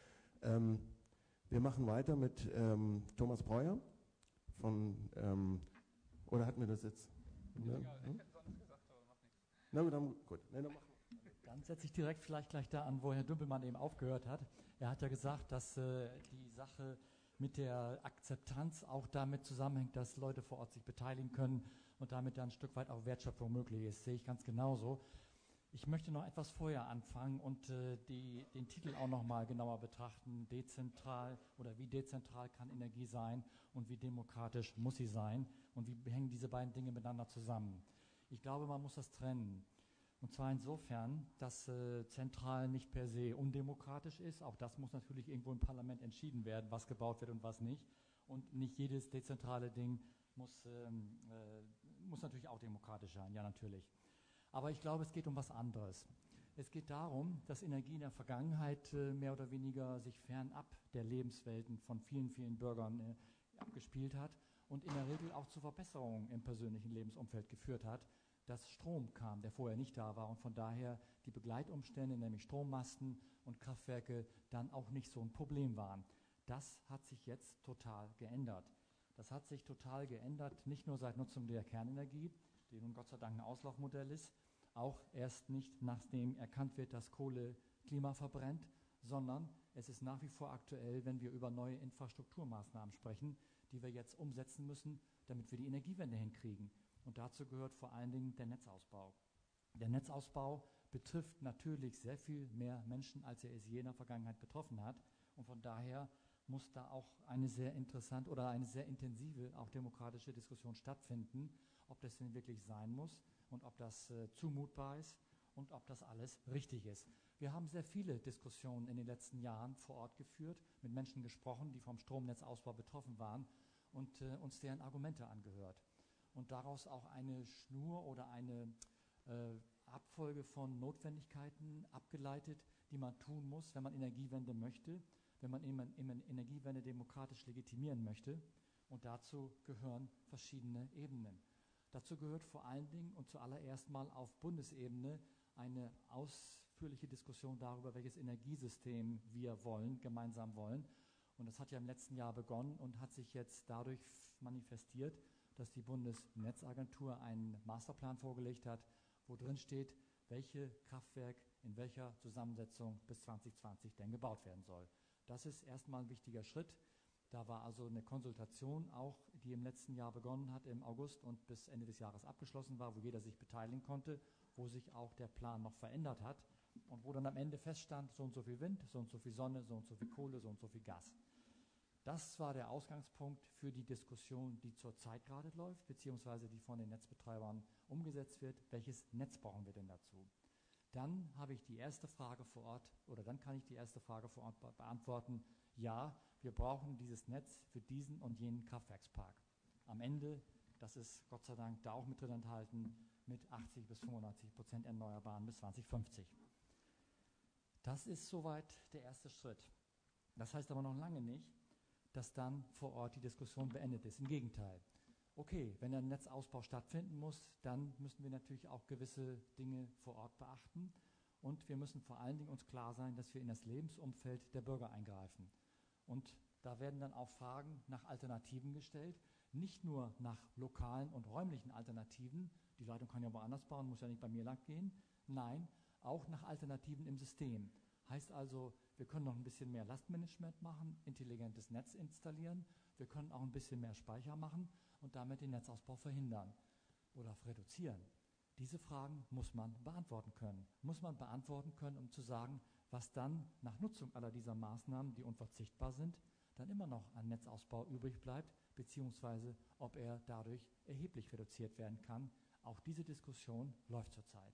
Ähm, wir machen weiter mit ähm, Thomas Breuer von, ähm, oder hatten wir das jetzt? Ja, hm? Ich hätte sonst gesagt, aber macht nichts. Na gut, dann, gut. Nee, dann, dann setze ich direkt vielleicht gleich da an, wo Herr Dümpelmann eben aufgehört hat. Er hat ja gesagt, dass äh, die Sache mit der Akzeptanz auch damit zusammenhängt, dass Leute vor Ort sich beteiligen können und damit dann ein Stück weit auch Wertschöpfung möglich ist. Sehe ich ganz genauso. Ich möchte noch etwas vorher anfangen und äh, die, den Titel auch noch mal genauer betrachten. Dezentral oder wie dezentral kann Energie sein und wie demokratisch muss sie sein und wie hängen diese beiden Dinge miteinander zusammen. Ich glaube, man muss das trennen. Und zwar insofern, dass äh, zentral nicht per se undemokratisch ist. Auch das muss natürlich irgendwo im Parlament entschieden werden, was gebaut wird und was nicht. Und nicht jedes dezentrale Ding muss, ähm, äh, muss natürlich auch demokratisch sein, ja natürlich. Aber ich glaube, es geht um was anderes. Es geht darum, dass Energie in der Vergangenheit äh, mehr oder weniger sich fernab der Lebenswelten von vielen, vielen Bürgern äh, abgespielt hat und in der Regel auch zu Verbesserungen im persönlichen Lebensumfeld geführt hat, dass Strom kam, der vorher nicht da war und von daher die Begleitumstände, nämlich Strommasten und Kraftwerke, dann auch nicht so ein Problem waren. Das hat sich jetzt total geändert. Das hat sich total geändert, nicht nur seit Nutzung der Kernenergie, die nun Gott sei Dank ein Auslaufmodell ist, auch erst nicht nachdem erkannt wird, dass Kohle Klima verbrennt, sondern es ist nach wie vor aktuell, wenn wir über neue Infrastrukturmaßnahmen sprechen, die wir jetzt umsetzen müssen, damit wir die Energiewende hinkriegen. Und dazu gehört vor allen Dingen der Netzausbau. Der Netzausbau betrifft natürlich sehr viel mehr Menschen, als er es je in der Vergangenheit betroffen hat. Und von daher muss da auch eine sehr interessante oder eine sehr intensive, auch demokratische Diskussion stattfinden, ob das denn wirklich sein muss und ob das äh, zumutbar ist und ob das alles richtig ist. Wir haben sehr viele Diskussionen in den letzten Jahren vor Ort geführt, mit Menschen gesprochen, die vom Stromnetzausbau betroffen waren und äh, uns deren Argumente angehört. Und daraus auch eine Schnur oder eine äh, Abfolge von Notwendigkeiten abgeleitet, die man tun muss, wenn man Energiewende möchte, wenn man eben, eben Energiewende demokratisch legitimieren möchte. Und dazu gehören verschiedene Ebenen. Dazu gehört vor allen Dingen und zuallererst mal auf Bundesebene eine ausführliche Diskussion darüber, welches Energiesystem wir wollen, gemeinsam wollen. Und das hat ja im letzten Jahr begonnen und hat sich jetzt dadurch manifestiert, dass die Bundesnetzagentur einen Masterplan vorgelegt hat, wo drin steht, welche Kraftwerk in welcher Zusammensetzung bis zwanzig zwanzig denn gebaut werden soll. Das ist erstmal ein wichtiger Schritt. Da war also eine Konsultation auch, die im letzten Jahr begonnen hat, im August und bis Ende des Jahres abgeschlossen war, wo jeder sich beteiligen konnte, wo sich auch der Plan noch verändert hat und wo dann am Ende feststand, so und so viel Wind, so und so viel Sonne, so und so viel Kohle, so und so viel Gas. Das war der Ausgangspunkt für die Diskussion, die zurzeit gerade läuft, beziehungsweise die von den Netzbetreibern umgesetzt wird. Welches Netz brauchen wir denn dazu? Dann habe ich die erste Frage vor Ort, oder dann kann ich die erste Frage vor Ort be- beantworten. ja, wir brauchen dieses Netz für diesen und jenen Kraftwerkspark. Am Ende, das ist Gott sei Dank da auch mit drin enthalten, mit achtzig bis fünfundneunzig Prozent Erneuerbaren bis zwanzig fünfzig. Das ist soweit der erste Schritt. Das heißt aber noch lange nicht, dass dann vor Ort die Diskussion beendet ist. Im Gegenteil. Okay, wenn ein Netzausbau stattfinden muss, dann müssen wir natürlich auch gewisse Dinge vor Ort beachten. Und wir müssen vor allen Dingen uns klar sein, dass wir in das Lebensumfeld der Bürger eingreifen. Und da werden dann auch Fragen nach Alternativen gestellt, nicht nur nach lokalen und räumlichen Alternativen, die Leitung kann ja woanders bauen, muss ja nicht bei mir lang gehen, nein, auch nach Alternativen im System. Heißt also, wir können noch ein bisschen mehr Lastmanagement machen, intelligentes Netz installieren, wir können auch ein bisschen mehr Speicher machen und damit den Netzausbau verhindern oder reduzieren. Diese Fragen muss man beantworten können. Muss man beantworten können, um zu sagen, was dann nach Nutzung aller dieser Maßnahmen, die unverzichtbar sind, dann immer noch an Netzausbau übrig bleibt, beziehungsweise ob er dadurch erheblich reduziert werden kann. Auch diese Diskussion läuft zurzeit.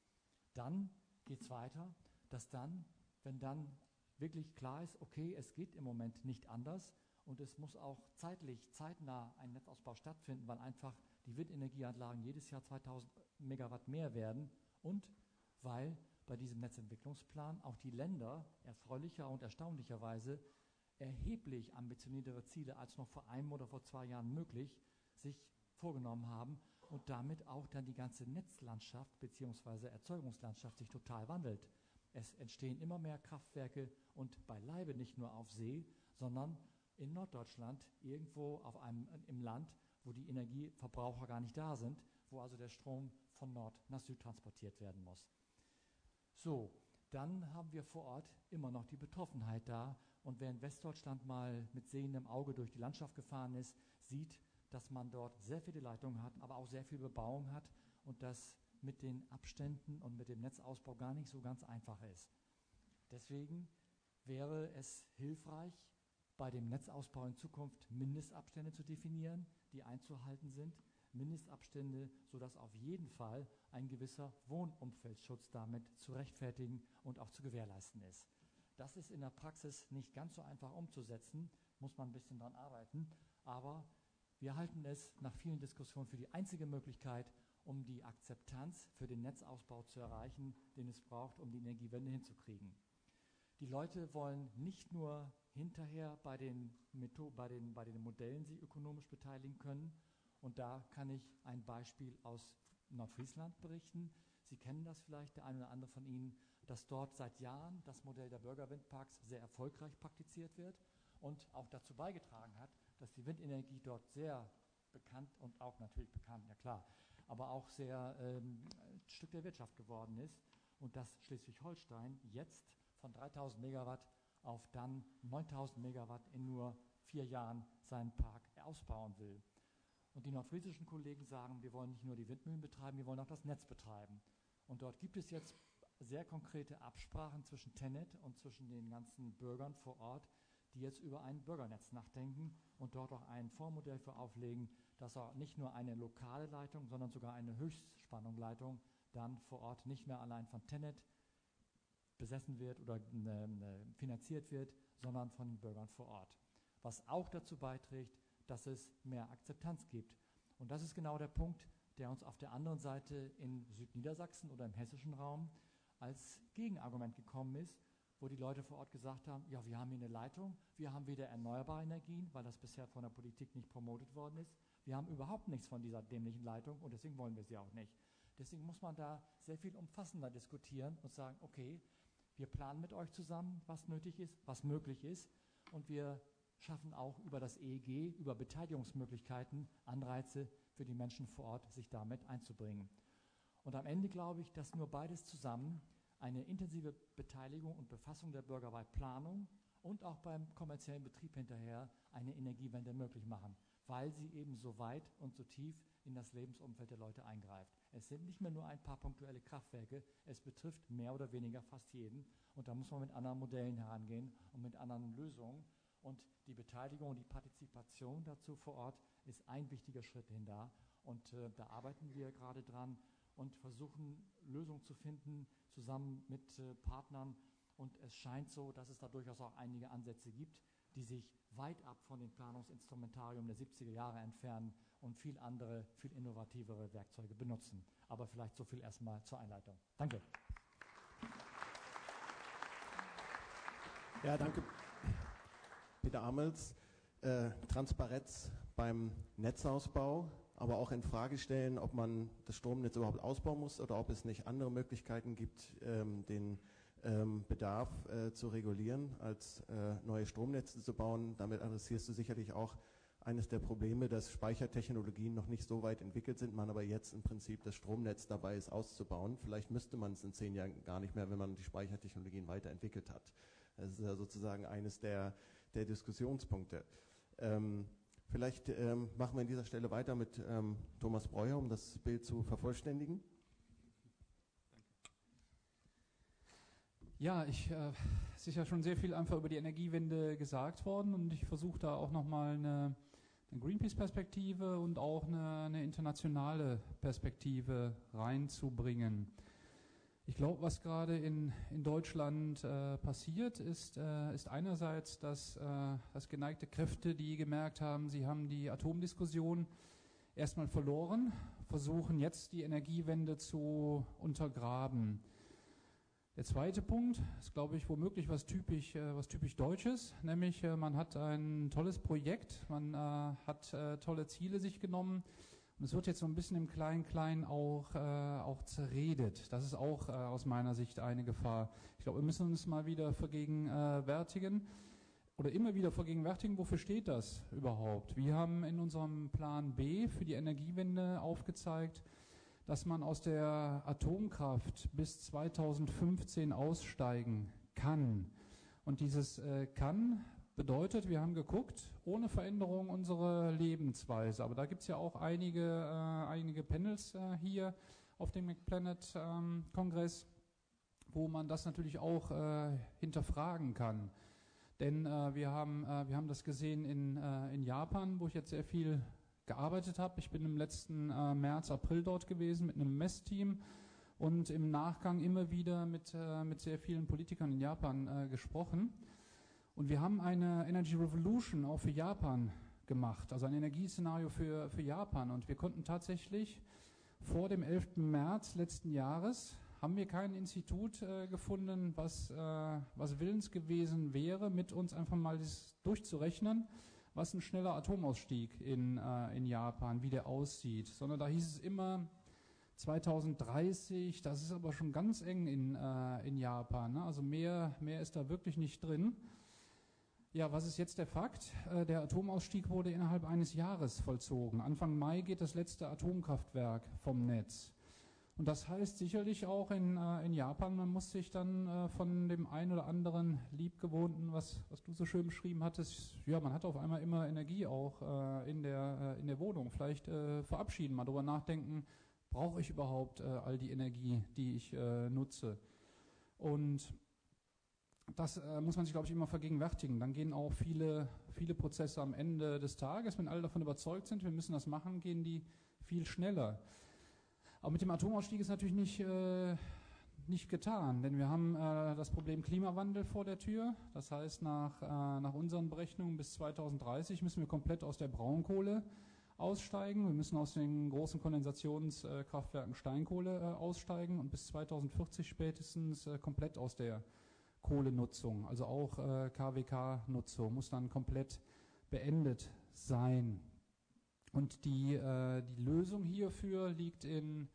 Dann geht es weiter, dass dann, wenn dann wirklich klar ist, okay, es geht im Moment nicht anders und es muss auch zeitlich, zeitnah ein Netzausbau stattfinden, weil einfach die Windenergieanlagen jedes Jahr zweitausend Megawatt mehr werden und weil bei diesem Netzentwicklungsplan auch die Länder erfreulicher und erstaunlicherweise erheblich ambitioniertere Ziele als noch vor einem oder vor zwei Jahren möglich sich vorgenommen haben und damit auch dann die ganze Netzlandschaft bzw. Erzeugungslandschaft sich total wandelt. Es entstehen immer mehr Kraftwerke und beileibe nicht nur auf See, sondern in Norddeutschland irgendwo auf einem, im Land, wo die Energieverbraucher gar nicht da sind, wo also der Strom von Nord nach Süd transportiert werden muss. So, dann haben wir vor Ort immer noch die Betroffenheit da. Und wer in Westdeutschland mal mit sehendem Auge durch die Landschaft gefahren ist, sieht, dass man dort sehr viele Leitungen hat, aber auch sehr viel Bebauung hat und das mit den Abständen und mit dem Netzausbau gar nicht so ganz einfach ist. Deswegen wäre es hilfreich, bei dem Netzausbau in Zukunft Mindestabstände zu definieren, die einzuhalten sind. Mindestabstände, sodass auf jeden Fall ein gewisser Wohnumfeldschutz damit zu rechtfertigen und auch zu gewährleisten ist. Das ist in der Praxis nicht ganz so einfach umzusetzen, muss man ein bisschen dran arbeiten, aber wir halten es nach vielen Diskussionen für die einzige Möglichkeit, um die Akzeptanz für den Netzausbau zu erreichen, den es braucht, um die Energiewende hinzukriegen. Die Leute wollen nicht nur hinterher bei den, Metho- bei den, bei den Modellen sich ökonomisch beteiligen können. Und da kann ich ein Beispiel aus Nordfriesland berichten. Sie kennen das vielleicht, der eine oder andere von Ihnen, dass dort seit Jahren das Modell der Bürgerwindparks sehr erfolgreich praktiziert wird und auch dazu beigetragen hat, dass die Windenergie dort sehr bekannt und auch natürlich bekannt, ja klar, aber auch sehr ähm, ein Stück der Wirtschaft geworden ist und dass Schleswig-Holstein jetzt von dreitausend Megawatt auf dann neuntausend Megawatt in nur vier Jahren seinen Park ausbauen will. Und die nordfriesischen Kollegen sagen, wir wollen nicht nur die Windmühlen betreiben, wir wollen auch das Netz betreiben. Und dort gibt es jetzt sehr konkrete Absprachen zwischen TenneT und zwischen den ganzen Bürgern vor Ort, die jetzt über ein Bürgernetz nachdenken und dort auch ein Vormodell für auflegen, dass auch nicht nur eine lokale Leitung, sondern sogar eine Höchstspannungleitung dann vor Ort nicht mehr allein von TenneT besessen wird oder äh, finanziert wird, sondern von den Bürgern vor Ort. Was auch dazu beiträgt, dass es mehr Akzeptanz gibt. Und das ist genau der Punkt, der uns auf der anderen Seite in Südniedersachsen oder im hessischen Raum als Gegenargument gekommen ist, wo die Leute vor Ort gesagt haben, ja, wir haben hier eine Leitung, wir haben wieder erneuerbare Energien, weil das bisher von der Politik nicht promotet worden ist. Wir haben überhaupt nichts von dieser dämlichen Leitung und deswegen wollen wir sie auch nicht. Deswegen muss man da sehr viel umfassender diskutieren und sagen, okay, wir planen mit euch zusammen, was nötig ist, was möglich ist und wir schaffen auch über das E E G, über Beteiligungsmöglichkeiten, Anreize für die Menschen vor Ort, sich damit einzubringen. Und am Ende glaube ich, dass nur beides zusammen eine intensive Beteiligung und Befassung der Bürger bei Planung und auch beim kommerziellen Betrieb hinterher eine Energiewende möglich machen, weil sie eben so weit und so tief in das Lebensumfeld der Leute eingreift. Es sind nicht mehr nur ein paar punktuelle Kraftwerke, es betrifft mehr oder weniger fast jeden und da muss man mit anderen Modellen herangehen und mit anderen Lösungen. Und die Beteiligung und die Partizipation dazu vor Ort ist ein wichtiger Schritt hin da. Und äh, da arbeiten wir gerade dran und versuchen, Lösungen zu finden, zusammen mit äh, Partnern Und es scheint so, dass es da durchaus auch einige Ansätze gibt, die sich weit ab von dem Planungsinstrumentarium der siebziger Jahre entfernen und viel andere, viel innovativere Werkzeuge benutzen. Aber vielleicht so viel erstmal zur Einleitung. Danke. Ja, danke, Peter Amels. Äh, Transparenz beim Netzausbau, aber auch in Frage stellen, ob man das Stromnetz überhaupt ausbauen muss oder ob es nicht andere Möglichkeiten gibt, ähm, den ähm, Bedarf äh, zu regulieren, als äh, neue Stromnetze zu bauen. Damit adressierst du sicherlich auch eines der Probleme, dass Speichertechnologien noch nicht so weit entwickelt sind, man aber jetzt im Prinzip das Stromnetz dabei ist auszubauen. Vielleicht müsste man es in zehn Jahren gar nicht mehr, wenn man die Speichertechnologien weiterentwickelt hat. Das ist ja sozusagen eines der, der Diskussionspunkte. Ähm, vielleicht ähm, machen wir an dieser Stelle weiter mit ähm, Thomas Breuer, um das Bild zu vervollständigen. Ja, ich, äh, es ist ja schon sehr viel einfach über die Energiewende gesagt worden und ich versuche da auch nochmal eine, eine Greenpeace-Perspektive und auch eine, eine internationale Perspektive reinzubringen. Ich glaube, was gerade in, in Deutschland äh, passiert, ist, äh, ist einerseits, dass, äh, dass geneigte Kräfte, die gemerkt haben, sie haben die Atomdiskussion erstmal verloren, versuchen jetzt die Energiewende zu untergraben. Der zweite Punkt ist, glaube ich, womöglich was typisch, äh, was typisch Deutsches, nämlich äh, man hat ein tolles Projekt, man äh, hat äh, tolle Ziele sich genommen. Und es wird jetzt so ein bisschen im Klein-Klein auch, äh, auch zerredet. Das ist auch äh, aus meiner Sicht eine Gefahr. Ich glaube, wir müssen uns mal wieder vergegenwärtigen oder immer wieder vergegenwärtigen, wofür steht das überhaupt? Wir haben in unserem Plan B für die Energiewende aufgezeigt, dass man aus der Atomkraft bis zweitausendfünfzehn aussteigen kann. Und dieses äh, kann bedeutet, wir haben geguckt, ohne Veränderung unserer Lebensweise. Aber da gibt es ja auch einige, äh, einige Panels äh, hier auf dem McPlanet-Kongress, ähm, wo man das natürlich auch äh, hinterfragen kann. Denn äh, wir, haben, äh, wir haben das gesehen in, äh, in Japan, wo ich jetzt sehr viel gearbeitet habe. Ich bin im letzten äh, März, April dort gewesen mit einem Messteam und im Nachgang immer wieder mit, äh, mit sehr vielen Politikern in Japan äh, gesprochen. Und wir haben eine Energy Revolution auch für Japan gemacht, also ein Energieszenario für, für Japan. Und wir konnten tatsächlich vor dem elften März letzten Jahres, haben wir kein Institut äh, gefunden, was, äh, was willens gewesen wäre, mit uns einfach mal das durchzurechnen, was ein schneller Atomausstieg in, äh, in Japan, wie der aussieht. Sondern da hieß es immer zweitausenddreißig, das ist aber schon ganz eng in, äh, in Japan. Ne? Also mehr, mehr ist da wirklich nicht drin. Ja, was ist jetzt der Fakt? Äh, der Atomausstieg wurde innerhalb eines Jahres vollzogen. Anfang Mai geht das letzte Atomkraftwerk vom Netz. Und das heißt sicherlich auch in, äh, in Japan, man muss sich dann äh, von dem ein oder anderen Liebgewohnten, was, was du so schön beschrieben hattest, ja, man hat auf einmal immer Energie auch äh, in, der, äh, in der Wohnung. Vielleicht äh, verabschieden, mal darüber nachdenken, brauche ich überhaupt äh, all die Energie, die ich äh, nutze? Und das äh, muss man sich, glaube ich, immer vergegenwärtigen. Dann gehen auch viele, viele Prozesse am Ende des Tages, wenn alle davon überzeugt sind, wir müssen das machen, gehen die viel schneller. Aber mit dem Atomausstieg ist natürlich nicht, äh, nicht getan, denn wir haben äh, das Problem Klimawandel vor der Tür. Das heißt, nach, äh, nach unseren Berechnungen bis zweitausenddreißig müssen wir komplett aus der Braunkohle aussteigen. Wir müssen aus den großen Kondensationskraftwerken Steinkohle äh, aussteigen und bis zweitausendvierzig spätestens äh, komplett aus der Kohlenutzung, also auch äh, K W K-Nutzung, muss dann komplett beendet sein. Und die, äh, die Lösung hierfür liegt in,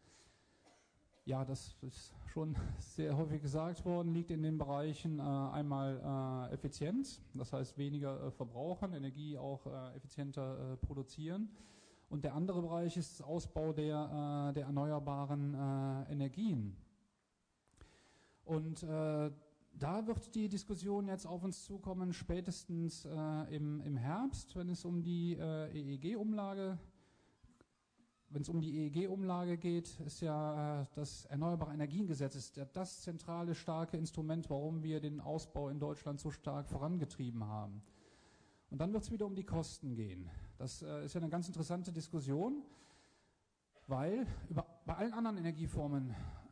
ja, das ist schon sehr häufig gesagt worden, liegt in den Bereichen äh, einmal äh, Effizienz, das heißt weniger äh, verbrauchen, Energie auch äh, effizienter äh, produzieren. Und der andere Bereich ist das Ausbau der, äh, der erneuerbaren äh, Energien. Und äh, da wird die Diskussion jetzt auf uns zukommen, spätestens äh, im, im Herbst, wenn es um die äh, E E G-Umlage, wenn es um die E E G-Umlage geht, ist ja äh, das Erneuerbare Energiengesetz ist ja das zentrale, starke Instrument, warum wir den Ausbau in Deutschland so stark vorangetrieben haben. Und dann wird es wieder um die Kosten gehen. Das äh, ist ja eine ganz interessante Diskussion, weil über, bei allen anderen Energieformen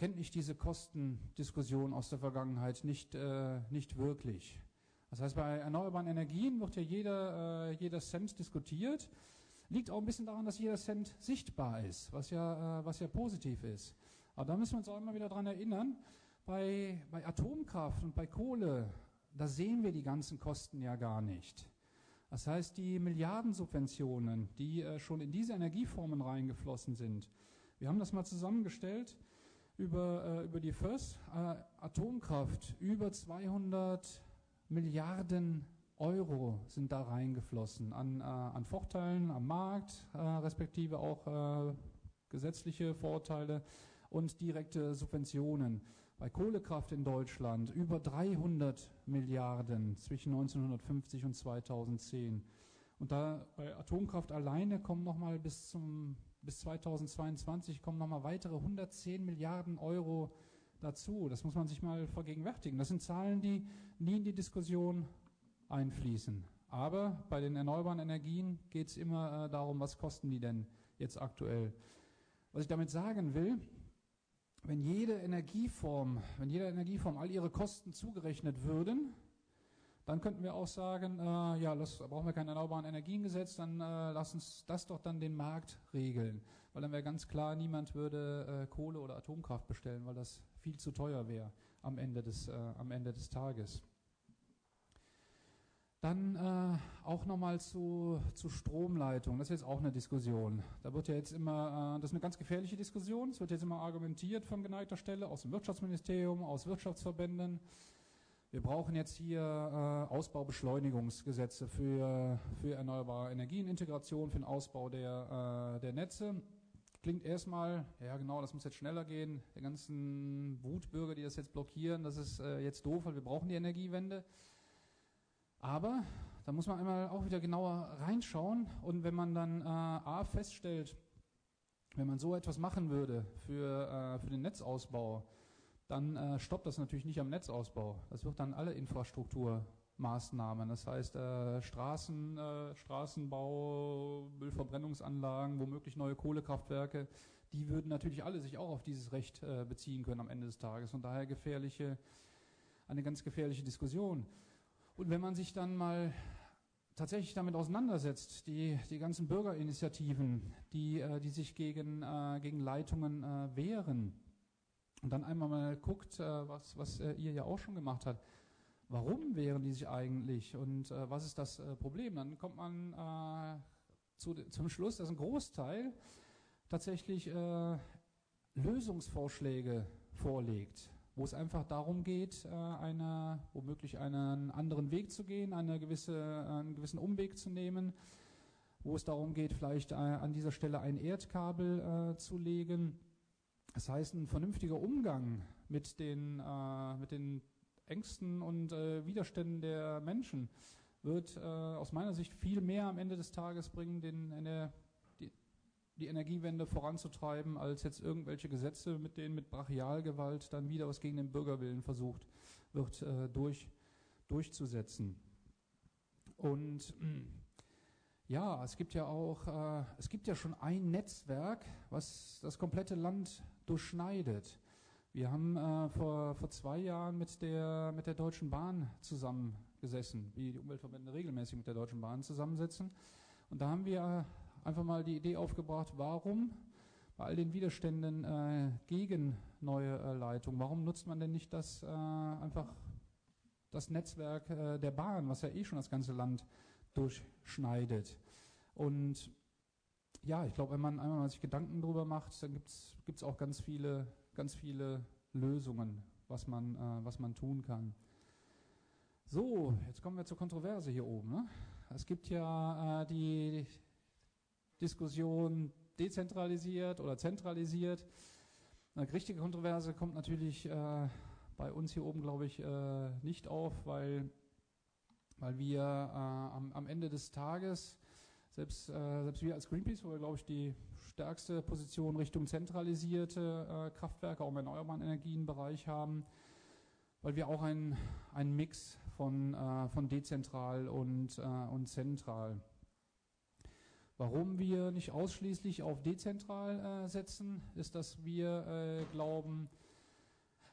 kennt nicht diese Kostendiskussion aus der Vergangenheit nicht, äh, nicht wirklich. Das heißt, bei erneuerbaren Energien wird ja jeder, äh, jeder Cent diskutiert. Liegt auch ein bisschen daran, dass jeder Cent sichtbar ist, was ja, äh, was ja positiv ist. Aber da müssen wir uns auch immer wieder dran erinnern, bei, bei Atomkraft und bei Kohle, da sehen wir die ganzen Kosten ja gar nicht. Das heißt, die Milliardensubventionen, die äh, schon in diese Energieformen reingeflossen sind, wir haben das mal zusammengestellt über, äh, über die F Ö S, äh, Atomkraft, über zweihundert Milliarden Euro sind da reingeflossen an, äh, an Vorteilen am Markt, äh, respektive auch äh, gesetzliche Vorteile und direkte Subventionen. Bei Kohlekraft in Deutschland über dreihundert Milliarden zwischen neunzehnhundertfünfzig und zweitausendzehn. Und da bei Atomkraft alleine kommen nochmal bis zum bis zweitausendzweiundzwanzig kommen nochmal weitere hundertzehn Milliarden Euro dazu. Das muss man sich mal vergegenwärtigen. Das sind Zahlen, die nie in die Diskussion einfließen. Aber bei den erneuerbaren Energien geht es immer äh, darum, was kosten die denn jetzt aktuell. Was ich damit sagen will, wenn jede Energieform, wenn jede Energieform all ihre Kosten zugerechnet würden, dann könnten wir auch sagen, äh, ja, das, da brauchen wir kein erneuerbaren Energiengesetz, dann äh, lass uns das doch dann den Markt regeln. Weil dann wäre ganz klar, niemand würde äh, Kohle oder Atomkraft bestellen, weil das viel zu teuer wäre am Ende des, äh, am Ende des Tages. Dann äh, auch nochmal zu, zu Stromleitung, das ist jetzt auch eine Diskussion. Da wird ja jetzt immer, äh, das ist eine ganz gefährliche Diskussion, es wird jetzt immer argumentiert von geneigter Stelle aus dem Wirtschaftsministerium, aus Wirtschaftsverbänden. Wir brauchen jetzt hier äh, Ausbaubeschleunigungsgesetze für, für erneuerbare Energien, Integration für den Ausbau der, äh, der Netze. Klingt erstmal, ja genau, das muss jetzt schneller gehen, die ganzen Wutbürger, die das jetzt blockieren, das ist äh, jetzt doof, weil wir brauchen die Energiewende. Aber da muss man einmal auch wieder genauer reinschauen und wenn man dann äh, A feststellt, wenn man so etwas machen würde für, äh, für den Netzausbau, dann äh, stoppt das natürlich nicht am Netzausbau. Das wird dann alle Infrastrukturmaßnahmen, das heißt äh, Straßen, äh, Straßenbau, Müllverbrennungsanlagen, womöglich neue Kohlekraftwerke, die würden natürlich alle sich auch auf dieses Recht äh, beziehen können am Ende des Tages. Und daher gefährliche, eine ganz gefährliche Diskussion. Und wenn man sich dann mal tatsächlich damit auseinandersetzt, die, die ganzen Bürgerinitiativen, die, äh, die sich gegen, äh, gegen Leitungen äh, wehren, und dann einmal mal guckt, äh, was, was äh, ihr ja auch schon gemacht habt, warum wehren die sich eigentlich und äh, was ist das äh, Problem? Dann kommt man äh, zu, zum Schluss, dass ein Großteil tatsächlich äh, Lösungsvorschläge vorlegt, wo es einfach darum geht, äh, eine, womöglich einen anderen Weg zu gehen, eine gewisse, einen gewissen Umweg zu nehmen, wo es darum geht, vielleicht äh, an dieser Stelle ein Erdkabel äh, zu legen. Das heißt, ein vernünftiger Umgang mit den, äh, mit den Ängsten und äh, Widerständen der Menschen wird äh, aus meiner Sicht viel mehr am Ende des Tages bringen, den, eine, die, die Energiewende voranzutreiben, als jetzt irgendwelche Gesetze, mit denen mit Brachialgewalt dann wieder was gegen den Bürgerwillen versucht wird äh, durch, durchzusetzen. Und ja, es gibt ja auch, äh, es gibt ja schon ein Netzwerk, was das komplette Land durchschneidet. Wir haben äh, vor, vor zwei Jahren mit der, mit der Deutschen Bahn zusammengesessen, wie die Umweltverbände regelmäßig mit der Deutschen Bahn zusammensitzen. Und da haben wir einfach mal die Idee aufgebracht, warum bei all den Widerständen äh, gegen neue äh, Leitungen, warum nutzt man denn nicht das äh, einfach das Netzwerk äh, der Bahn, was ja eh schon das ganze Land durchschneidet. Und ja, ich glaube, wenn man einmal mal sich Gedanken darüber macht, dann gibt es auch ganz viele, ganz viele Lösungen, was man, äh, was man tun kann. So, jetzt kommen wir zur Kontroverse hier oben. Ne? Es gibt ja äh, die Diskussion dezentralisiert oder zentralisiert. Eine richtige Kontroverse kommt natürlich äh, bei uns hier oben, glaube ich, äh, nicht auf, weil weil wir äh, am, am Ende des Tages, selbst, äh, selbst wir als Greenpeace, wo wir, glaube ich, die stärkste Position Richtung zentralisierte äh, Kraftwerke, auch im erneuerbaren Energienbereich haben, weil wir auch einen Mix von, äh, von dezentral und, äh, und zentral. Warum wir nicht ausschließlich auf dezentral äh, setzen, ist, dass wir äh, glauben,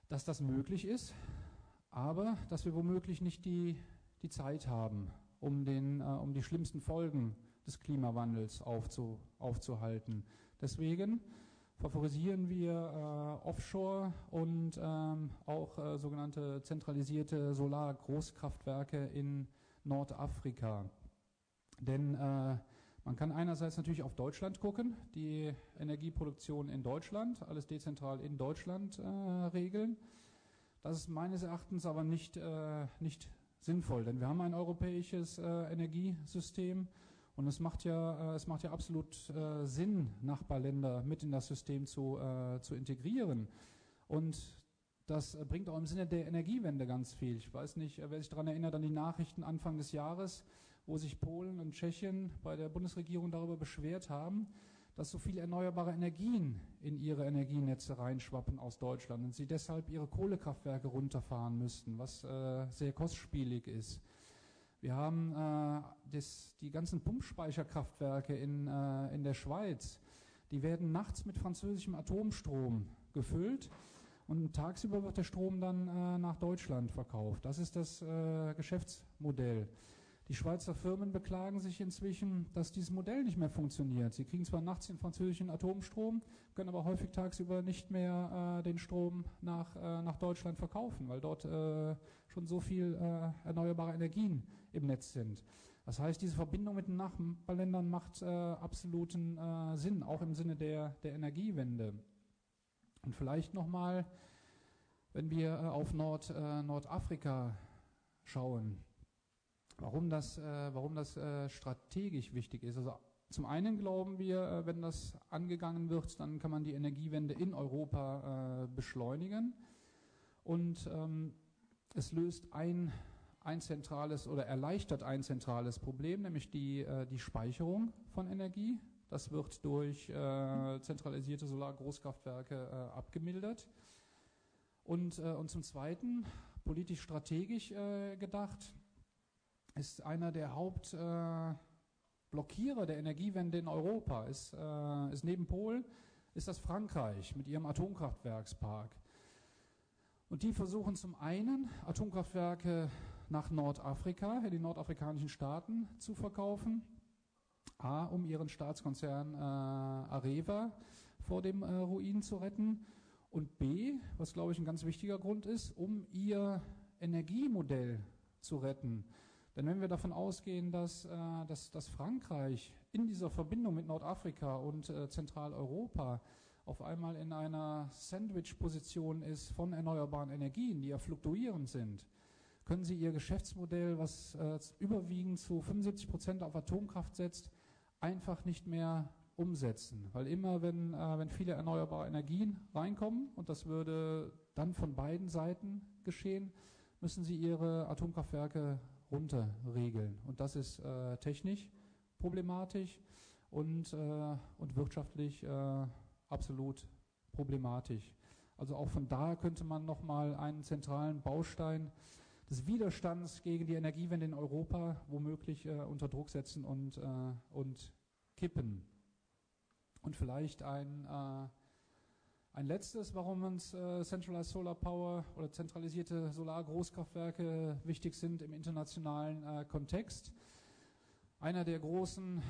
dass das möglich ist, aber dass wir womöglich nicht die, die Zeit haben, um, den, äh, um die schlimmsten Folgen des Klimawandels aufzu, aufzuhalten. Deswegen favorisieren wir äh, Offshore und ähm, auch äh, sogenannte zentralisierte Solar-Großkraftwerke in Nordafrika. Denn äh, man kann einerseits natürlich auf Deutschland gucken, die Energieproduktion in Deutschland, alles dezentral in Deutschland äh, regeln. Das ist meines Erachtens aber nicht, äh, nicht sinnvoll, denn wir haben ein europäisches äh, Energiesystem. Und es macht ja, äh, es macht ja absolut äh, Sinn, Nachbarländer mit in das System zu, äh, zu integrieren. Und das äh, bringt auch im Sinne der Energiewende ganz viel. Ich weiß nicht, äh, wer sich daran erinnert, an die Nachrichten Anfang des Jahres, wo sich Polen und Tschechien bei der Bundesregierung darüber beschwert haben, dass so viele erneuerbare Energien in ihre Energienetze reinschwappen aus Deutschland und sie deshalb ihre Kohlekraftwerke runterfahren müssten, was äh, sehr kostspielig ist. Wir haben äh, das, die ganzen Pumpspeicherkraftwerke in, äh, in der Schweiz, die werden nachts mit französischem Atomstrom gefüllt und tagsüber wird der Strom dann äh, nach Deutschland verkauft. Das ist das äh, Geschäftsmodell. Die Schweizer Firmen beklagen sich inzwischen, dass dieses Modell nicht mehr funktioniert. Sie kriegen zwar nachts den französischen Atomstrom, können aber häufig tagsüber nicht mehr äh, den Strom nach, äh, nach Deutschland verkaufen, weil dort äh, schon so viel äh, erneuerbare Energien im Netz sind. Das heißt, diese Verbindung mit den Nachbarländern macht äh, absoluten äh, Sinn, auch im Sinne der, der Energiewende. Und vielleicht nochmal, wenn wir äh, auf Nord, äh, Nordafrika schauen, warum das, äh, warum das äh, strategisch wichtig ist. Also zum einen glauben wir, äh, wenn das angegangen wird, dann kann man die Energiewende in Europa äh, beschleunigen. Und ähm, es löst ein ein zentrales oder erleichtert ein zentrales Problem, nämlich die, äh, die Speicherung von Energie. Das wird durch äh, zentralisierte Solargroßkraftwerke äh, abgemildert. Und, äh, und zum Zweiten, politisch strategisch äh, gedacht, ist einer der Hauptblockierer äh, der Energiewende in Europa, ist, äh, ist neben Polen, ist das Frankreich mit ihrem Atomkraftwerkspark. Und die versuchen zum einen, Atomkraftwerke nach Nordafrika, in die nordafrikanischen Staaten zu verkaufen, A, um ihren Staatskonzern äh, Areva vor dem äh, Ruin zu retten und B, was glaube ich ein ganz wichtiger Grund ist, um ihr Energiemodell zu retten. Denn wenn wir davon ausgehen, dass, äh, dass, dass Frankreich in dieser Verbindung mit Nordafrika und äh, Zentraleuropa auf einmal in einer Sandwich-Position ist von erneuerbaren Energien, die ja fluktuierend sind, können sie ihr Geschäftsmodell, was äh, überwiegend zu fünfundsiebzig Prozent auf Atomkraft setzt, einfach nicht mehr umsetzen. Weil immer, wenn, äh, wenn viele erneuerbare Energien reinkommen, und das würde dann von beiden Seiten geschehen, müssen sie ihre Atomkraftwerke runterregeln. Und das ist äh, technisch problematisch und, äh, und wirtschaftlich äh, absolut problematisch. Also auch von da könnte man nochmal einen zentralen Baustein des Widerstands gegen die Energiewende in Europa womöglich äh, unter Druck setzen und, äh, und kippen. Und vielleicht ein, äh, ein letztes, warum uns äh, Centralized Solar Power oder zentralisierte Solargroßkraftwerke wichtig sind im internationalen äh, Kontext. Einer der großen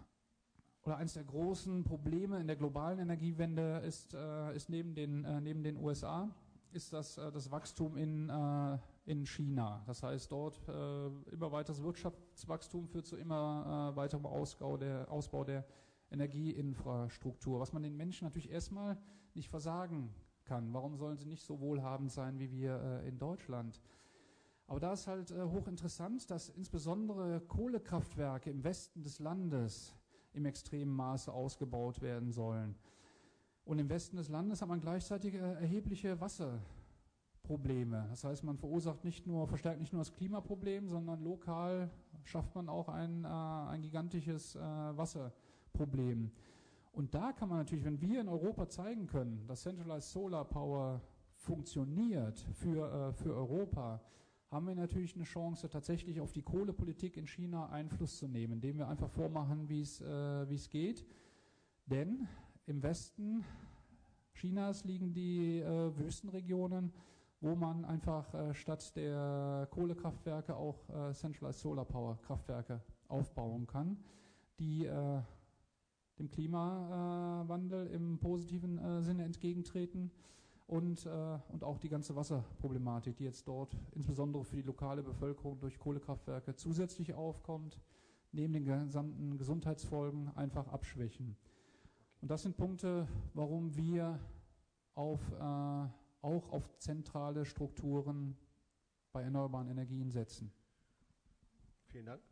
oder eines der großen Probleme in der globalen Energiewende ist, äh, ist neben den, äh, neben den U S A, ist das, äh, das Wachstum in, äh, in China. Das heißt, dort äh, immer weiteres Wirtschaftswachstum führt zu immer äh, weiterem Ausbau der, Ausbau der Energieinfrastruktur, was man den Menschen natürlich erstmal nicht versagen kann. Warum sollen sie nicht so wohlhabend sein wie wir äh, in Deutschland? Aber da ist halt äh, hochinteressant, dass insbesondere Kohlekraftwerke im Westen des Landes im extremen Maße ausgebaut werden sollen. Und im Westen des Landes hat man gleichzeitig äh, erhebliche Wasserprobleme. Das heißt, man verursacht nicht nur, verstärkt nicht nur das Klimaproblem, sondern lokal schafft man auch ein, äh, ein gigantisches äh, Wasserproblem. Und da kann man natürlich, wenn wir in Europa zeigen können, dass Centralized Solar Power funktioniert für, äh, für Europa, haben wir natürlich eine Chance, tatsächlich auf die Kohlepolitik in China Einfluss zu nehmen, indem wir einfach vormachen, wie es äh, wie es geht. Denn im Westen Chinas liegen die äh, Wüstenregionen wo man einfach äh, statt der Kohlekraftwerke auch äh, Centralized Solar Power Kraftwerke aufbauen kann, die äh, dem Klimawandel äh, im positiven äh, Sinne entgegentreten und, äh, und auch die ganze Wasserproblematik, die jetzt dort insbesondere für die lokale Bevölkerung durch Kohlekraftwerke zusätzlich aufkommt, neben den gesamten Gesundheitsfolgen einfach abschwächen. Und das sind Punkte, warum wir auf, äh, auch auf zentrale Strukturen bei erneuerbaren Energien setzen. Vielen Dank.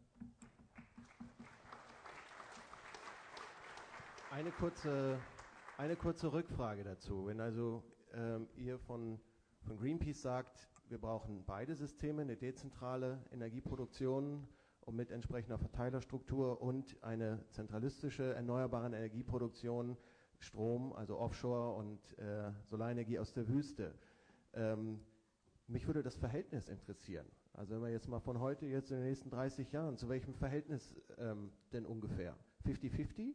Eine kurze, eine kurze Rückfrage dazu. Wenn also ähm, ihr von, von Greenpeace sagt, wir brauchen beide Systeme, eine dezentrale Energieproduktion und mit entsprechender Verteilerstruktur und eine zentralistische erneuerbare Energieproduktion, Strom, also Offshore und äh, Solarenergie aus der Wüste. Ähm, mich würde das Verhältnis interessieren. Also wenn wir jetzt mal von heute jetzt in den nächsten dreißig Jahren, zu welchem Verhältnis ähm, denn ungefähr? fifty fifty?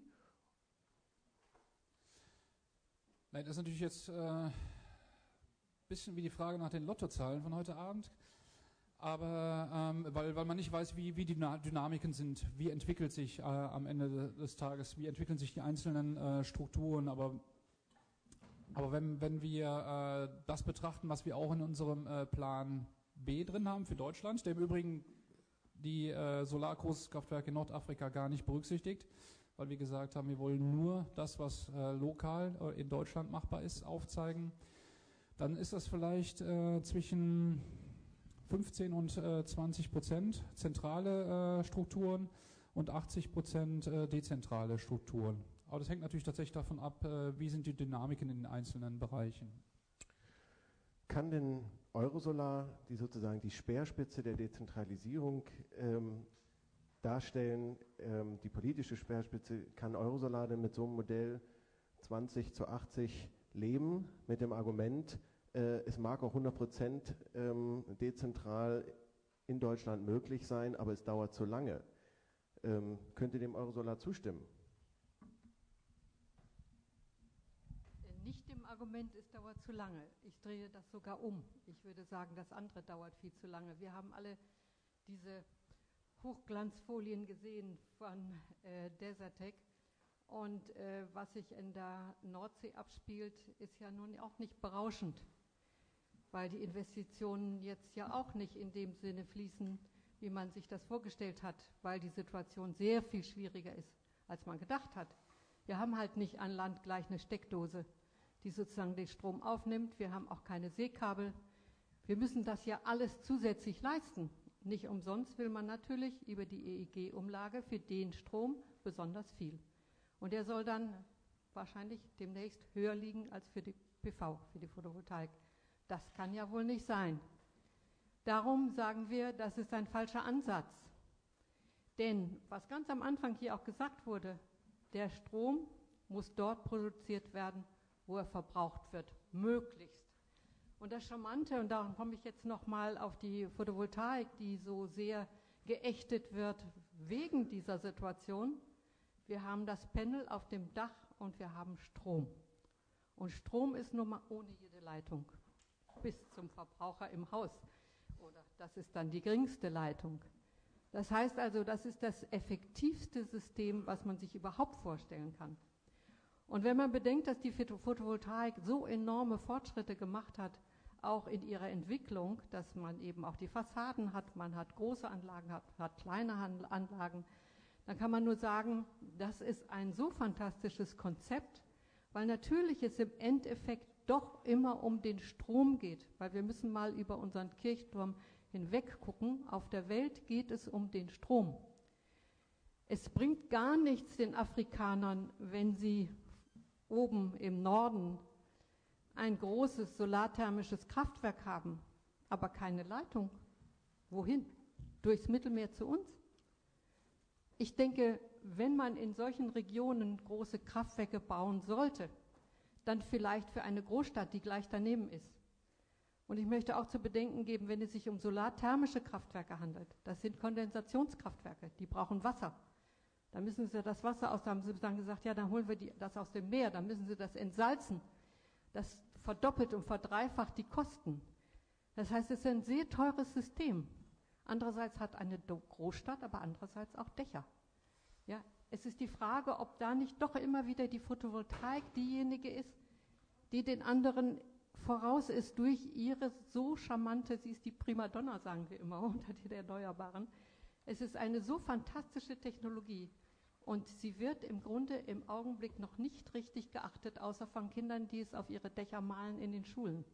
Nein, das ist natürlich jetzt ein äh, bisschen wie die Frage nach den Lottozahlen von heute Abend. Aber ähm, weil, weil man nicht weiß, wie, wie die Dynamiken sind, wie entwickelt sich äh, am Ende des Tages, wie entwickeln sich die einzelnen äh, Strukturen. Aber, aber wenn, wenn wir äh, das betrachten, was wir auch in unserem äh, Plan B drin haben für Deutschland, der im Übrigen die äh, Solargroßkraftwerke in Nordafrika gar nicht berücksichtigt, weil wir gesagt haben, wir wollen nur das, was äh, lokal äh, in Deutschland machbar ist, aufzeigen, dann ist das vielleicht äh, zwischen fünfzehn und äh, zwanzig Prozent zentrale äh, Strukturen und achtzig Prozent äh, dezentrale Strukturen. Aber das hängt natürlich tatsächlich davon ab, äh, wie sind die Dynamiken in den einzelnen Bereichen. Kann denn Eurosolar, die sozusagen die Speerspitze der Dezentralisierung ähm, darstellen, ähm, die politische Speerspitze, kann Eurosolar denn mit so einem Modell zwanzig zu achtzig leben, mit dem Argument, äh, es mag auch hundert Prozent ähm, dezentral in Deutschland möglich sein, aber es dauert zu lange. Ähm, könnt ihr dem Eurosolar zustimmen? Nicht dem Argument, es dauert zu lange. Ich drehe das sogar um. Ich würde sagen, das andere dauert viel zu lange. Wir haben alle diese Hochglanzfolien gesehen von äh, Desertec. Und äh, was sich in der Nordsee abspielt, ist ja nun auch nicht berauschend, weil die Investitionen jetzt ja auch nicht in dem Sinne fließen, wie man sich das vorgestellt hat, weil die Situation sehr viel schwieriger ist, als man gedacht hat. Wir haben halt nicht an Land gleich eine Steckdose, die sozusagen den Strom aufnimmt. Wir haben auch keine Seekabel. Wir müssen das ja alles zusätzlich leisten. Nicht umsonst will man natürlich über die E E G-Umlage für den Strom besonders viel. Und der soll dann wahrscheinlich demnächst höher liegen als für die P V, für die Photovoltaik. Das kann ja wohl nicht sein. Darum sagen wir, das ist ein falscher Ansatz. Denn, was ganz am Anfang hier auch gesagt wurde, der Strom muss dort produziert werden, wo er verbraucht wird, möglichst. Und das Charmante, und darum komme ich jetzt nochmal auf die Photovoltaik, die so sehr geächtet wird wegen dieser Situation. Wir haben das Panel auf dem Dach und wir haben Strom. Und Strom ist nun mal ohne jede Leitung bis zum Verbraucher im Haus. Oder das ist dann die geringste Leitung. Das heißt also, das ist das effektivste System, was man sich überhaupt vorstellen kann. Und wenn man bedenkt, dass die Photovoltaik so enorme Fortschritte gemacht hat, auch in ihrer Entwicklung, dass man eben auch die Fassaden hat, man hat große Anlagen, hat, hat kleine Anlagen, dann kann man nur sagen, das ist ein so fantastisches Konzept, weil natürlich es im Endeffekt doch immer um den Strom geht, weil wir müssen mal über unseren Kirchturm hinweg gucken. Auf der Welt geht es um den Strom. Es bringt gar nichts den Afrikanern, wenn sie oben im Norden ein großes solarthermisches Kraftwerk haben, aber keine Leitung. Wohin? Durchs Mittelmeer zu uns? Ich denke, wenn man in solchen Regionen große Kraftwerke bauen sollte, dann vielleicht für eine Großstadt, die gleich daneben ist. Und ich möchte auch zu bedenken geben, wenn es sich um solarthermische Kraftwerke handelt, das sind Kondensationskraftwerke, die brauchen Wasser. Da müssen sie das Wasser aus, da haben sie dann gesagt, ja, dann holen wir die, das aus dem Meer, dann müssen sie das entsalzen. Das verdoppelt und verdreifacht die Kosten. Das heißt, es ist ein sehr teures System. Andererseits hat eine Großstadt, aber andererseits auch Dächer. Ja, es ist die Frage, ob da nicht doch immer wieder die Photovoltaik diejenige ist, die den anderen voraus ist durch ihre so charmante, sie ist die Primadonna, sagen wir immer, unter den Erneuerbaren. Es ist eine so fantastische Technologie und sie wird im Grunde im Augenblick noch nicht richtig geachtet, außer von Kindern, die es auf ihre Dächer malen in den Schulen.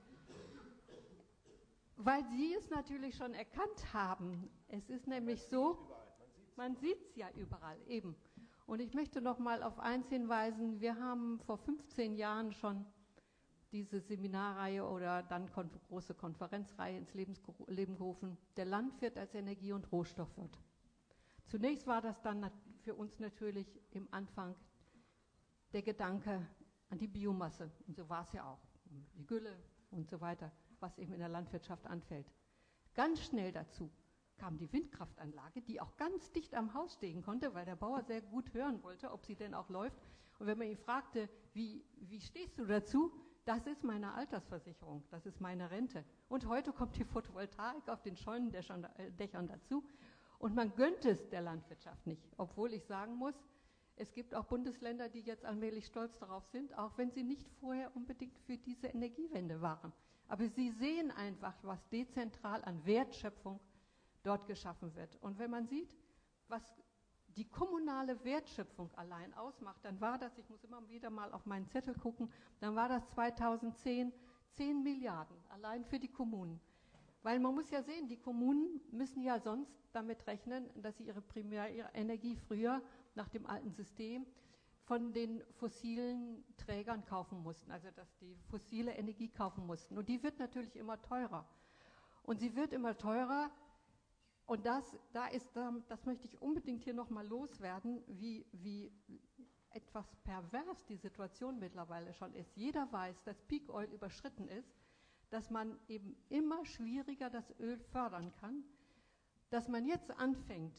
Weil sie es natürlich schon erkannt haben. Es ist nämlich so, man sieht es ja überall, eben. Und ich möchte noch mal auf eins hinweisen, wir haben vor fünfzehn Jahren schon diese Seminarreihe oder dann kon- große Konferenzreihe ins Lebens- Leben gerufen, der Landwirt als Energie- und Rohstoffwirt. Zunächst war das dann nat- für uns natürlich im Anfang der Gedanke an die Biomasse. Und so war es ja auch. Die Gülle und so weiter, was eben in der Landwirtschaft anfällt. Ganz schnell dazu kam die Windkraftanlage, die auch ganz dicht am Haus stehen konnte, weil der Bauer sehr gut hören wollte, ob sie denn auch läuft. Und wenn man ihn fragte, wie, wie stehst du dazu? Das ist meine Altersversicherung, das ist meine Rente. Und heute kommt die Photovoltaik auf den Scheunendächern Dächern dazu. Und man gönnt es der Landwirtschaft nicht, obwohl ich sagen muss, es gibt auch Bundesländer, die jetzt allmählich stolz darauf sind, auch wenn sie nicht vorher unbedingt für diese Energiewende waren. Aber sie sehen einfach, was dezentral an Wertschöpfung dort geschaffen wird. Und wenn man sieht, was die kommunale Wertschöpfung allein ausmacht, dann war das, ich muss immer wieder mal auf meinen Zettel gucken, dann war das zweitausendzehn zehn Milliarden, allein für die Kommunen. Weil man muss ja sehen, die Kommunen müssen ja sonst damit rechnen, dass sie ihre Primärenergie früher nach dem alten System von den fossilen Trägern kaufen mussten, also dass die fossile Energie kaufen mussten. Und die wird natürlich immer teurer. Und sie wird immer teurer. Und das, da ist, das möchte ich unbedingt hier nochmal loswerden, wie, wie etwas pervers die Situation mittlerweile schon ist. Jeder weiß, dass Peak Oil überschritten ist, dass man eben immer schwieriger das Öl fördern kann, dass man jetzt anfängt,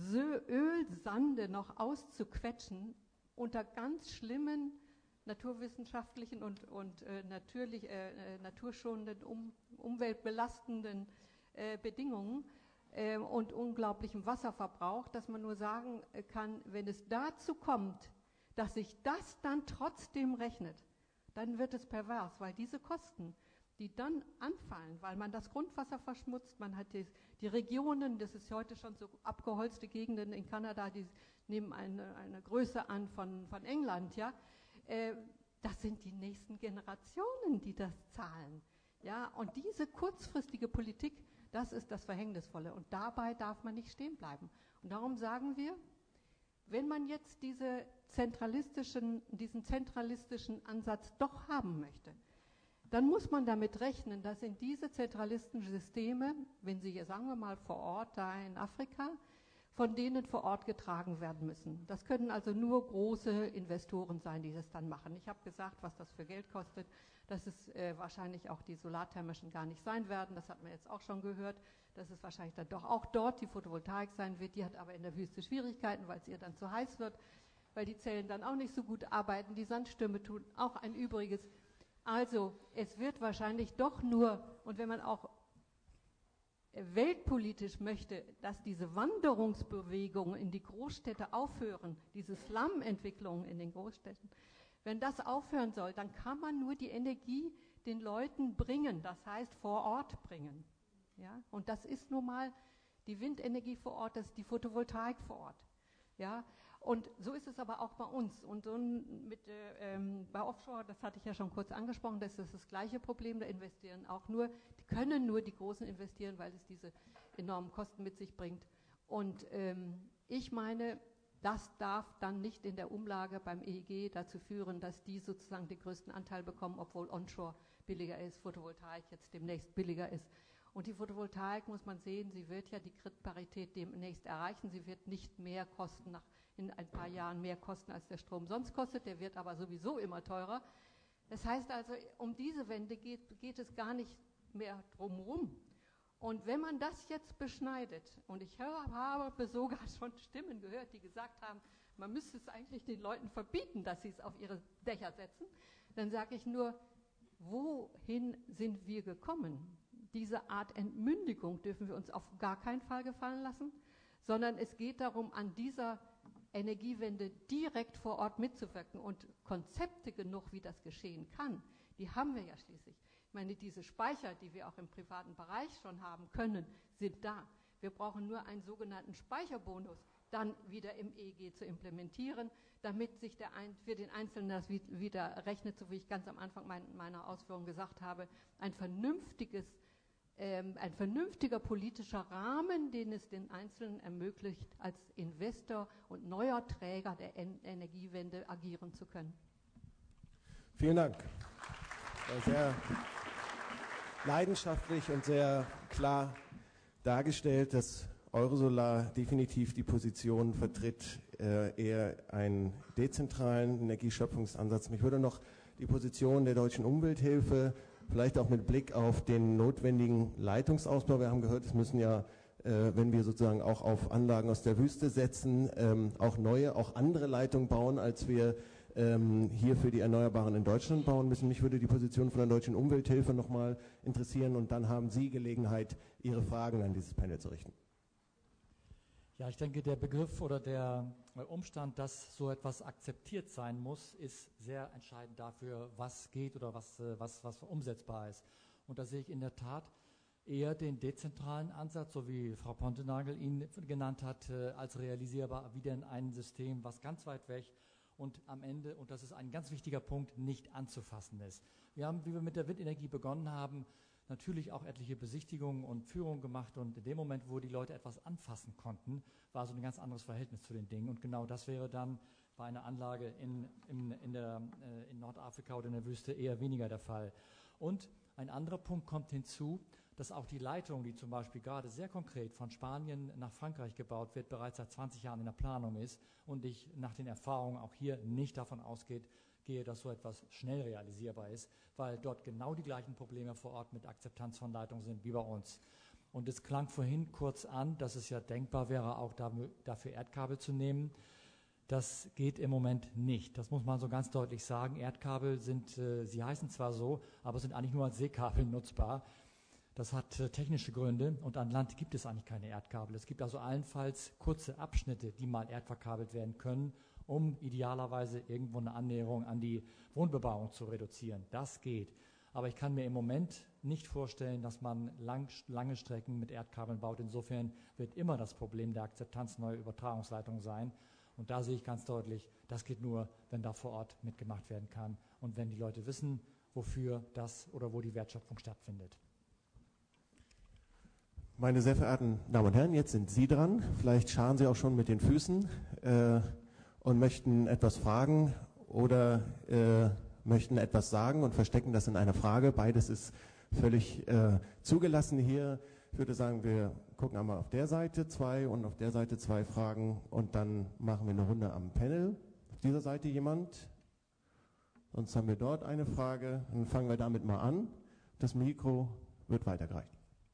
Ölsande noch auszuquetschen unter ganz schlimmen naturwissenschaftlichen und, und äh, natürlich, äh, naturschonenden, um, umweltbelastenden äh, Bedingungen, und unglaublichem Wasserverbrauch, dass man nur sagen kann, wenn es dazu kommt, dass sich das dann trotzdem rechnet, dann wird es pervers, weil diese Kosten, die dann anfallen, weil man das Grundwasser verschmutzt, man hat die, die Regionen, das ist heute schon so abgeholzte Gegenden in Kanada, die nehmen eine, eine Größe an von, von England, ja, äh, das sind die nächsten Generationen, die das zahlen. Ja, und diese kurzfristige Politik, das ist das Verhängnisvolle. Und dabei darf man nicht stehen bleiben. Und darum sagen wir, wenn man jetzt diese zentralistischen, diesen zentralistischen Ansatz doch haben möchte, dann muss man damit rechnen, dass in diese zentralistischen Systeme, wenn sie, sagen wir mal, vor Ort da in Afrika, von denen vor Ort getragen werden müssen. Das können also nur große Investoren sein, die das dann machen. Ich habe gesagt, was das für Geld kostet, dass es äh, wahrscheinlich auch die solarthermischen gar nicht sein werden. Das hat man jetzt auch schon gehört, dass es wahrscheinlich dann doch auch dort die Photovoltaik sein wird. Die hat aber in der Wüste Schwierigkeiten, weil es ihr dann zu heiß wird, weil die Zellen dann auch nicht so gut arbeiten. Die Sandstürme tun auch ein Übriges. Also es wird wahrscheinlich doch nur, und wenn man auch weltpolitisch möchte, dass diese Wanderungsbewegungen in die Großstädte aufhören, diese Slum-Entwicklungen in den Großstädten, wenn das aufhören soll, dann kann man nur die Energie den Leuten bringen, das heißt vor Ort bringen. Ja? Und das ist nun mal die Windenergie vor Ort, das ist die Photovoltaik vor Ort. Ja? Und so ist es aber auch bei uns. Und so mit, äh, ähm, bei Offshore, das hatte ich ja schon kurz angesprochen, das ist das gleiche Problem, da investieren auch nur, die können nur die Großen investieren, weil es diese enormen Kosten mit sich bringt. Und ähm, ich meine, das darf dann nicht in der Umlage beim E E G dazu führen, dass die sozusagen den größten Anteil bekommen, obwohl Onshore billiger ist, Photovoltaik jetzt demnächst billiger ist. Und die Photovoltaik, muss man sehen, sie wird ja die Gridparität demnächst erreichen. Sie wird nicht mehr kosten, nach in ein paar Jahren mehr kosten, als der Strom sonst kostet. Der wird aber sowieso immer teurer. Das heißt also, um diese Wende geht, geht es gar nicht mehr drumherum. Und wenn man das jetzt beschneidet, und ich höre, habe sogar schon Stimmen gehört, die gesagt haben, man müsste es eigentlich den Leuten verbieten, dass sie es auf ihre Dächer setzen, dann sage ich nur, wohin sind wir gekommen? diese Art Entmündigung dürfen wir uns auf gar keinen Fall gefallen lassen, sondern es geht darum, an dieser Energiewende direkt vor Ort mitzuwirken und Konzepte genug, wie das geschehen kann, die haben wir ja schließlich. Ich meine, diese Speicher, die wir auch im privaten Bereich schon haben können, sind da. Wir brauchen nur einen sogenannten Speicherbonus dann wieder im E E G zu implementieren, damit sich der ein, für den Einzelnen das wieder rechnet, so wie ich ganz am Anfang mein, meiner Ausführung gesagt habe, ein vernünftiges, ähm, ein vernünftiger politischer Rahmen, den es den Einzelnen ermöglicht, als Investor und neuer Träger der en Energiewende agieren zu können. Vielen Dank. Sehr leidenschaftlich und sehr klar dargestellt, dass Eurosolar definitiv die Position vertritt, äh, eher einen dezentralen Energieschöpfungsansatz. Mich würde noch die Position der Deutschen Umwelthilfe, vielleicht auch mit Blick auf den notwendigen Leitungsausbau, wir haben gehört, es müssen ja, äh, wenn wir sozusagen auch auf Anlagen aus der Wüste setzen, ähm, auch neue, auch andere Leitungen bauen, als wir ähm, hier für die Erneuerbaren in Deutschland bauen müssen. Mich würde die Position von der Deutschen Umwelthilfe nochmal interessieren und dann haben Sie Gelegenheit, Ihre Fragen an dieses Panel zu richten. Ja, ich denke, der Begriff oder der Umstand, dass so etwas akzeptiert sein muss, ist sehr entscheidend dafür, was geht oder was, was, was umsetzbar ist. Und da sehe ich in der Tat eher den dezentralen Ansatz, so wie Frau Pontenagel ihn genannt hat, als realisierbar, wie denn ein System, was ganz weit weg und am Ende, und das ist ein ganz wichtiger Punkt, nicht anzufassen ist. Wir haben, wie wir mit der Windenergie begonnen haben, natürlich auch etliche Besichtigungen und Führungen gemacht und in dem Moment, wo die Leute etwas anfassen konnten, war so ein ganz anderes Verhältnis zu den Dingen und genau das wäre dann bei einer Anlage in, in, in, der, äh, in Nordafrika oder in der Wüste eher weniger der Fall. Und ein anderer Punkt kommt hinzu, dass auch die Leitung, die zum Beispiel gerade sehr konkret von Spanien nach Frankreich gebaut wird, bereits seit zwanzig Jahren in der Planung ist und ich nach den Erfahrungen auch hier nicht davon ausgeht, gehe, dass so etwas schnell realisierbar ist, weil dort genau die gleichen Probleme vor Ort mit Akzeptanz von Leitungen sind wie bei uns. Und es klang vorhin kurz an, dass es ja denkbar wäre, auch dafür Erdkabel zu nehmen. Das geht im Moment nicht. Das muss man so ganz deutlich sagen. Erdkabel sind, äh, sie heißen zwar so, aber sind eigentlich nur als Seekabel nutzbar. Das hat äh, technische Gründe und an Land gibt es eigentlich keine Erdkabel. Es gibt also allenfalls kurze Abschnitte, die mal erdverkabelt werden können, um idealerweise irgendwo eine Annäherung an die Wohnbebauung zu reduzieren. Das geht. Aber ich kann mir im Moment nicht vorstellen, dass man lang, lange Strecken mit Erdkabeln baut. Insofern wird immer das Problem der Akzeptanz neuer Übertragungsleitungen sein. Und da sehe ich ganz deutlich, das geht nur, wenn da vor Ort mitgemacht werden kann und wenn die Leute wissen, wofür das oder wo die Wertschöpfung stattfindet. Meine sehr verehrten Damen und Herren, jetzt sind Sie dran. Vielleicht scharen Sie auch schon mit den Füßen äh, und möchten etwas fragen oder äh, möchten etwas sagen und verstecken das in einer Frage. Beides ist völlig äh, zugelassen hier. Ich würde sagen, wir gucken einmal auf der Seite zwei und auf der Seite zwei Fragen und dann machen wir eine Runde am Panel. Auf dieser Seite jemand? Sonst haben wir dort eine Frage. Dann fangen wir damit mal an. Das Mikro wird weitergereicht.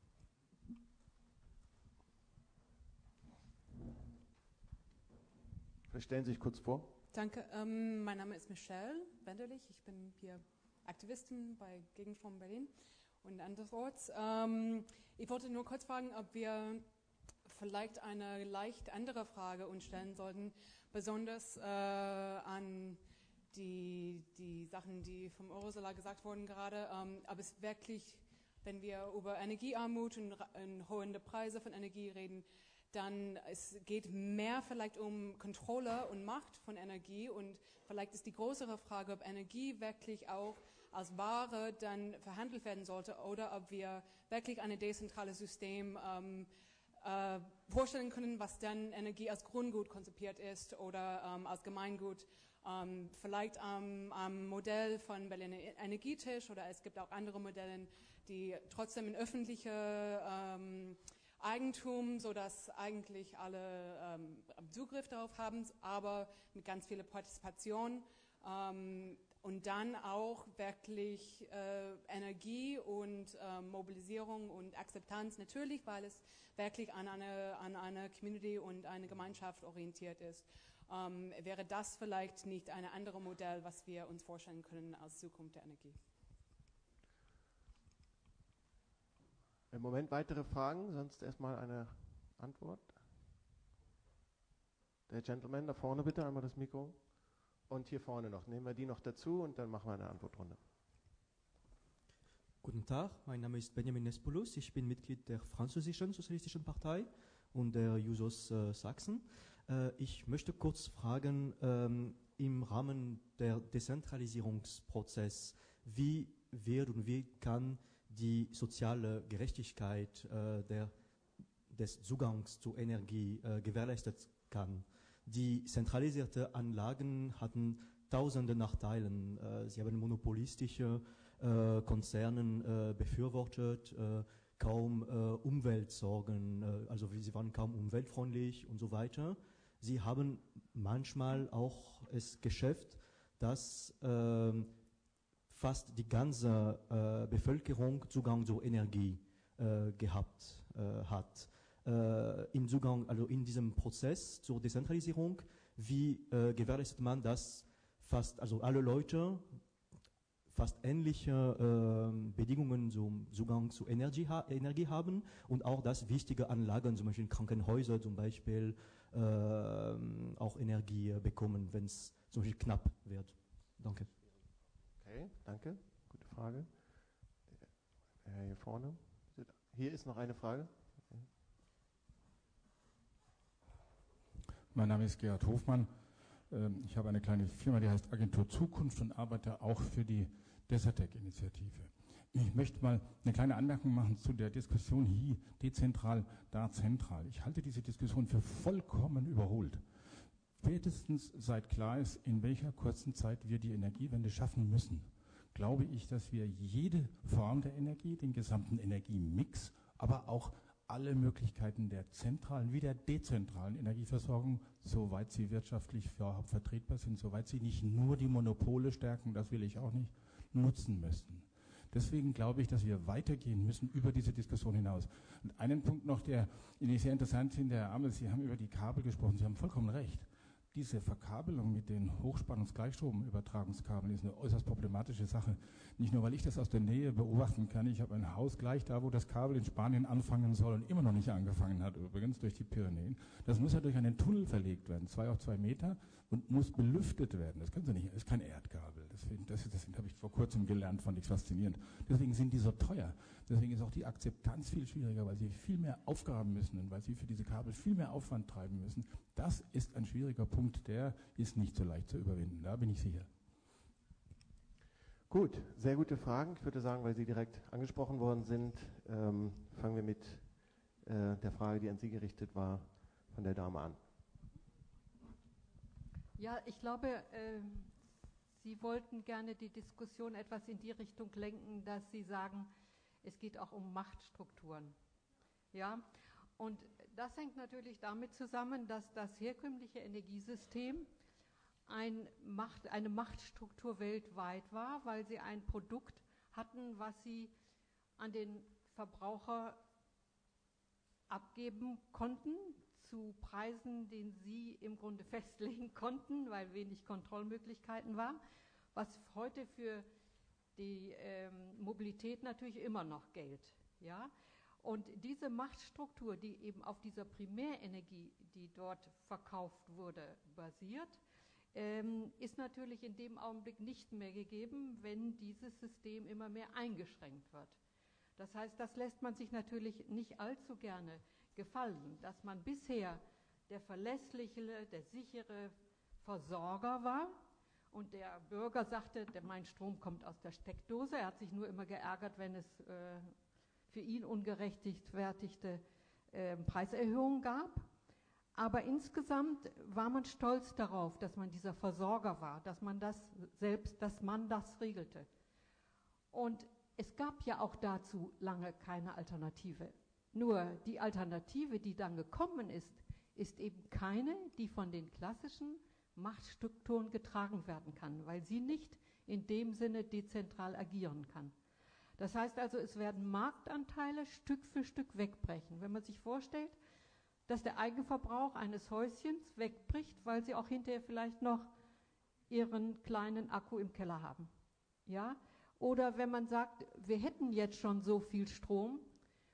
Stellen Sie sich kurz vor. Danke, ähm, mein Name ist Michelle Wenderlich. Ich bin hier Aktivistin bei Gegenstrom Berlin und andersorts. Ähm, ich wollte nur kurz fragen, ob wir vielleicht eine leicht andere Frage uns stellen sollten, besonders äh, an die, die Sachen, die vom Eurosolar gesagt wurden gerade. Ähm, aber es wirklich, wenn wir über Energiearmut und, und hohe Preise von Energie reden, dann es geht mehr vielleicht um Kontrolle und Macht von Energie und vielleicht ist die größere Frage, ob Energie wirklich auch als Ware dann verhandelt werden sollte oder ob wir wirklich ein dezentrales System ähm, äh, vorstellen können, was dann Energie als Grundgut konzipiert ist oder ähm, als Gemeingut. Ähm, vielleicht am, am Modell von Berliner Energietisch oder es gibt auch andere Modelle, die trotzdem in öffentliche ähm, Eigentum, sodass eigentlich alle ähm, Zugriff darauf haben, aber mit ganz viel Partizipation ähm, und dann auch wirklich äh, Energie und äh, Mobilisierung und Akzeptanz natürlich, weil es wirklich an eine, an eine Community und eine Gemeinschaft orientiert ist. Ähm, wäre das vielleicht nicht ein anderes Modell, was wir uns vorstellen können als Zukunft der Energie? Im Moment weitere Fragen, sonst erstmal eine Antwort. Der Gentleman da vorne bitte, einmal das Mikro. Und hier vorne noch. Nehmen wir die noch dazu und dann machen wir eine Antwortrunde. Guten Tag, mein Name ist Benjamin Nespoulos. Ich bin Mitglied der französischen Sozialistischen Partei und der Jusos äh, Sachsen. Äh, ich möchte kurz fragen, ähm, im Rahmen der Dezentralisierungsprozess, wie wird und wie kann die soziale Gerechtigkeit äh, der, des Zugangs zu Energie äh, gewährleistet kann? Die zentralisierten Anlagen hatten tausende Nachteile. Äh, sie haben monopolistische äh, Konzerne äh, befürwortet, äh, kaum äh, Umweltsorgen, äh, also sie waren kaum umweltfreundlich und so weiter. Sie haben manchmal auch es geschafft, dass äh, fast die ganze äh, Bevölkerung Zugang zu Energie äh, gehabt äh, hat. Äh, im Zugang, also in diesem Prozess zur Dezentralisierung, wie äh, gewährleistet man, dass fast, also alle Leute fast ähnliche äh, Bedingungen zum Zugang zu Energie, ha Energie haben und auch, dass wichtige Anlagen, zum Beispiel Krankenhäuser zum Beispiel, äh, auch Energie äh, bekommen, wenn es zum Beispiel knapp wird. Danke. Okay, danke. Gute Frage. Der, hier vorne. Hier ist noch eine Frage. Okay. Mein Name ist Gerhard Hofmann. Ich habe eine kleine Firma, die heißt Agentur Zukunft und arbeite auch für die Desertec-Initiative. Ich möchte mal eine kleine Anmerkung machen zu der Diskussion hier, dezentral, da zentral. Ich halte diese Diskussion für vollkommen überholt. Spätestens seit klar ist, in welcher kurzen Zeit wir die Energiewende schaffen müssen, glaube ich, dass wir jede Form der Energie, den gesamten Energiemix, aber auch alle Möglichkeiten der zentralen wie der dezentralen Energieversorgung, soweit sie wirtschaftlich überhaupt vertretbar sind, soweit sie nicht nur die Monopole stärken, das will ich auch nicht, nutzen müssen. Deswegen glaube ich, dass wir weitergehen müssen über diese Diskussion hinaus. Und einen Punkt noch, der ich sehr interessant finde, Herr Amel, Sie haben über die Kabel gesprochen, Sie haben vollkommen recht. Diese Verkabelung mit den Hochspannungsgleichstromübertragungskabeln ist eine äußerst problematische Sache. Nicht nur, weil ich das aus der Nähe beobachten kann. Ich habe ein Haus gleich da, wo das Kabel in Spanien anfangen soll und immer noch nicht angefangen hat, übrigens durch die Pyrenäen. Das muss ja durch einen Tunnel verlegt werden, zwei auf zwei Meter, und muss belüftet werden. Das können Sie nicht, das ist kein Erdkabel. Deswegen, das, das habe ich vor kurzem gelernt, fand ich faszinierend. Deswegen sind die so teuer. Deswegen ist auch die Akzeptanz viel schwieriger, weil sie viel mehr aufgraben müssen und weil sie für diese Kabel viel mehr Aufwand treiben müssen. Das ist ein schwieriger Punkt, der ist nicht so leicht zu überwinden, da bin ich sicher. Gut, sehr gute Fragen. Ich würde sagen, weil sie direkt angesprochen worden sind, ähm, fangen wir mit äh, der Frage, die an Sie gerichtet war, von der Dame an. Ja, ich glaube, äh, Sie wollten gerne die Diskussion etwas in die Richtung lenken, dass Sie sagen, es geht auch um Machtstrukturen. Ja, und das hängt natürlich damit zusammen, dass das herkömmliche Energiesystem ein Macht, eine Machtstruktur weltweit war, weil sie ein Produkt hatten, was sie an den Verbraucher abgeben konnten, zu Preisen, den sie im Grunde festlegen konnten, weil wenig Kontrollmöglichkeiten war, was heute für die ähm, Mobilität natürlich immer noch gilt. Ja? Und diese Machtstruktur, die eben auf dieser Primärenergie, die dort verkauft wurde, basiert, ähm, ist natürlich in dem Augenblick nicht mehr gegeben, wenn dieses System immer mehr eingeschränkt wird. Das heißt, das lässt man sich natürlich nicht allzu gerne gefallen, dass man bisher der verlässliche, der sichere Versorger war und der Bürger sagte, der, mein Strom kommt aus der Steckdose. Er hat sich nur immer geärgert, wenn es äh, für ihn ungerechtfertigte äh, Preiserhöhungen gab. Aber insgesamt war man stolz darauf, dass man dieser Versorger war, dass man das selbst, dass man das regelte. Und es gab ja auch dazu lange keine Alternative. Nur die Alternative, die dann gekommen ist, ist eben keine, die von den klassischen Machtstrukturen getragen werden kann, weil sie nicht in dem Sinne dezentral agieren kann. Das heißt also, es werden Marktanteile Stück für Stück wegbrechen. Wenn man sich vorstellt, dass der Eigenverbrauch eines Häuschens wegbricht, weil sie auch hinterher vielleicht noch ihren kleinen Akku im Keller haben. Ja? Oder wenn man sagt, wir hätten jetzt schon so viel Strom,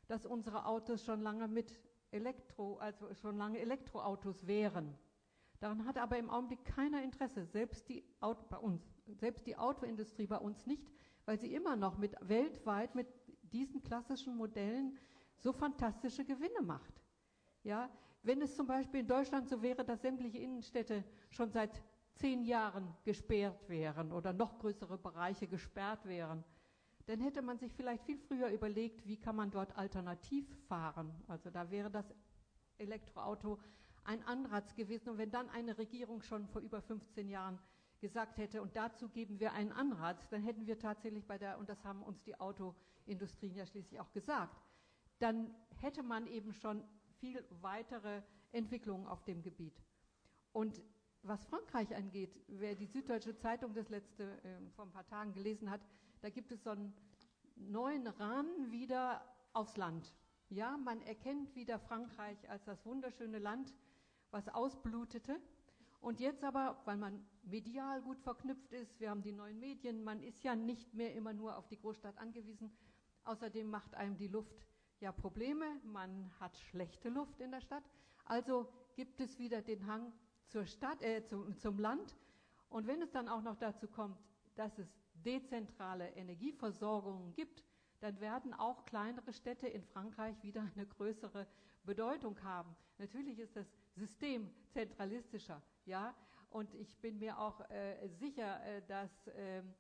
dass unsere Autos schon lange mit Elektro, also schon lange Elektroautos wären. Daran hat aber im Augenblick keiner Interesse, selbst die, Auto, bei uns, selbst die Autoindustrie bei uns nicht, weil sie immer noch mit, weltweit mit diesen klassischen Modellen so fantastische Gewinne macht. Ja, wenn es zum Beispiel in Deutschland so wäre, dass sämtliche Innenstädte schon seit zehn Jahren gesperrt wären oder noch größere Bereiche gesperrt wären, dann hätte man sich vielleicht viel früher überlegt, wie kann man dort alternativ fahren. Also da wäre das Elektroauto ein Anreiz gewesen. Und wenn dann eine Regierung schon vor über fünfzehn Jahren gesagt hätte, und dazu geben wir einen Anreiz, dann hätten wir tatsächlich bei der, und das haben uns die Autoindustrien ja schließlich auch gesagt, dann hätte man eben schon viel weitere Entwicklungen auf dem Gebiet. Und was Frankreich angeht, wer die Süddeutsche Zeitung das letzte äh, vor ein paar Tagen gelesen hat, da gibt es so einen neuen Rahmen wieder aufs Land. Ja, man erkennt wieder Frankreich als das wunderschöne Land, was ausblutete. Und jetzt aber, weil man medial gut verknüpft ist, wir haben die neuen Medien, man ist ja nicht mehr immer nur auf die Großstadt angewiesen. Außerdem macht einem die Luft ja Probleme, man hat schlechte Luft in der Stadt. Also gibt es wieder den Hang zur Stadt, äh, zum, zum Land. Und wenn es dann auch noch dazu kommt, dass es dezentrale Energieversorgung gibt, dann werden auch kleinere Städte in Frankreich wieder eine größere Bedeutung haben. Natürlich ist das System zentralistischer, ja, und ich bin mir auch äh, sicher, äh, dass ähm,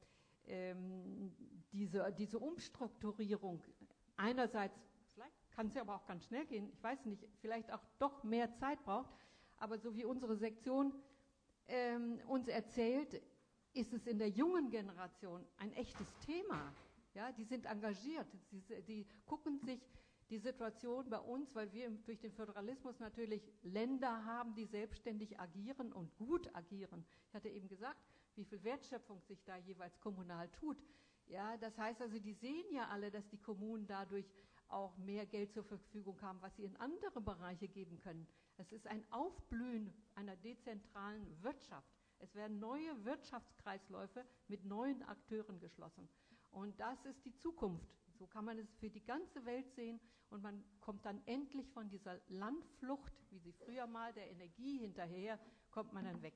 ähm, diese, diese Umstrukturierung einerseits, vielleicht kann es ja aber auch ganz schnell gehen, ich weiß nicht, vielleicht auch doch mehr Zeit braucht, aber so wie unsere Sektion ähm, uns erzählt, ist es in der jungen Generation ein echtes Thema. Ja, die sind engagiert, die, die gucken sich die Situation bei uns, weil wir im, durch den Föderalismus natürlich Länder haben, die selbstständig agieren und gut agieren. Ich hatte eben gesagt, wie viel Wertschöpfung sich da jeweils kommunal tut. Ja, das heißt also, die sehen ja alle, dass die Kommunen dadurch auch mehr Geld zur Verfügung haben, was sie in andere Bereiche geben können. Es ist ein Aufblühen einer dezentralen Wirtschaft. Es werden neue Wirtschaftskreisläufe mit neuen Akteuren geschlossen. Und das ist die Zukunft. So kann man es für die ganze Welt sehen und man kommt dann endlich von dieser Landflucht, wie sie früher mal der Energie hinterher, kommt man dann weg.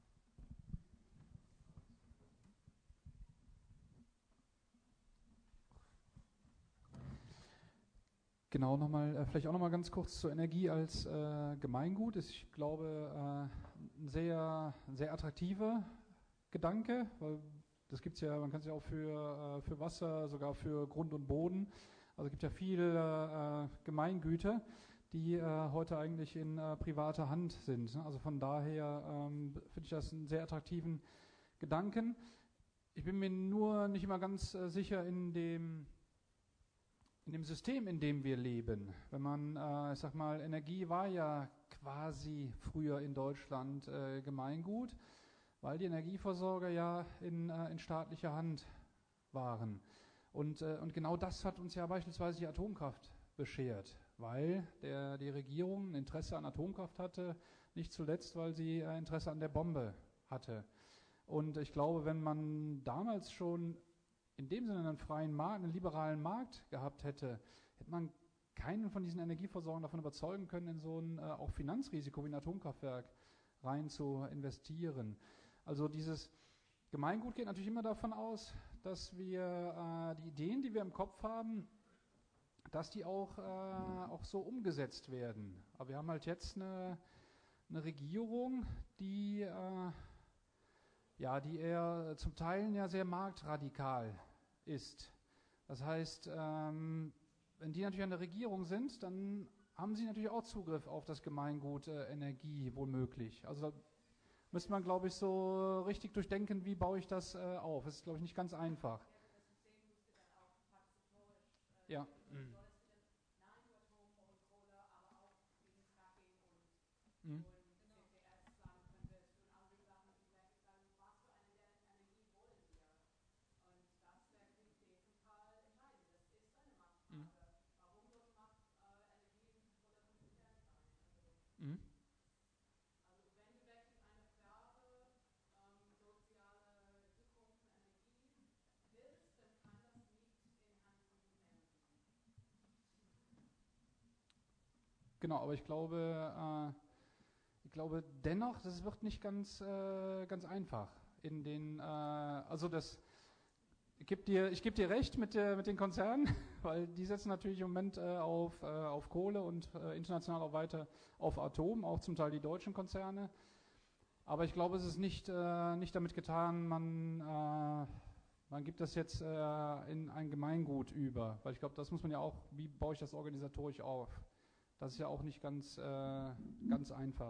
Genau, noch mal, äh, vielleicht auch noch mal ganz kurz zur Energie als äh, Gemeingut. Ist, ich glaube, äh, ein sehr, sehr attraktiver Gedanke, weil das gibt es ja, man kann es ja auch für, äh, für Wasser, sogar für Grund und Boden. Also es gibt ja viele äh, Gemeingüter, die äh, heute eigentlich in äh, privater Hand sind. Ne? Also von daher ähm, finde ich das einen sehr attraktiven Gedanken. Ich bin mir nur nicht immer ganz äh, sicher in dem in dem System, in dem wir leben. Wenn man, äh, ich sag mal, Energie war ja quasi früher in Deutschland äh, Gemeingut, weil die Energieversorger ja in, äh, in staatlicher Hand waren. Und, äh, und genau das hat uns ja beispielsweise die Atomkraft beschert, weil der, die Regierung ein Interesse an Atomkraft hatte, nicht zuletzt, weil sie äh, Interesse an der Bombe hatte. Und ich glaube, wenn man damals schon in dem Sinne einen freien Markt, einen liberalen Markt gehabt hätte, hätte man keinen von diesen Energieversorgern davon überzeugen können, in so ein äh, auch Finanzrisiko wie ein Atomkraftwerk rein zu investieren. Also dieses Gemeingut geht natürlich immer davon aus, dass wir äh, die Ideen, die wir im Kopf haben, dass die auch, äh, auch so umgesetzt werden. Aber wir haben halt jetzt eine, eine Regierung, die, äh, ja, die eher zum Teil ja sehr marktradikal ist. Das heißt, ähm, wenn die natürlich an der Regierung sind, dann haben sie natürlich auch Zugriff auf das Gemeingut äh, Energie, womöglich. Also da müsste man, glaube ich, so richtig durchdenken, wie baue ich das äh, auf. Das ist, glaube ich, nicht ganz einfach. Ja. Mhm. Mhm. Mhm. genau, aber ich glaube, äh, ich glaube dennoch, das wird nicht ganz, äh, ganz einfach. In den, äh, also das, ich gebe dir, ich geb dir recht mit, der, mit den Konzernen, weil die setzen natürlich im Moment äh, auf, äh, auf Kohle und äh, international auch weiter auf Atom, auch zum Teil die deutschen Konzerne. Aber ich glaube, es ist nicht, äh, nicht damit getan, man, äh, man gibt das jetzt äh, in ein Gemeingut über. Weil ich glaube, das muss man ja auch, wie baue ich das organisatorisch auf? Das ist ja auch nicht ganz, äh, ganz einfach.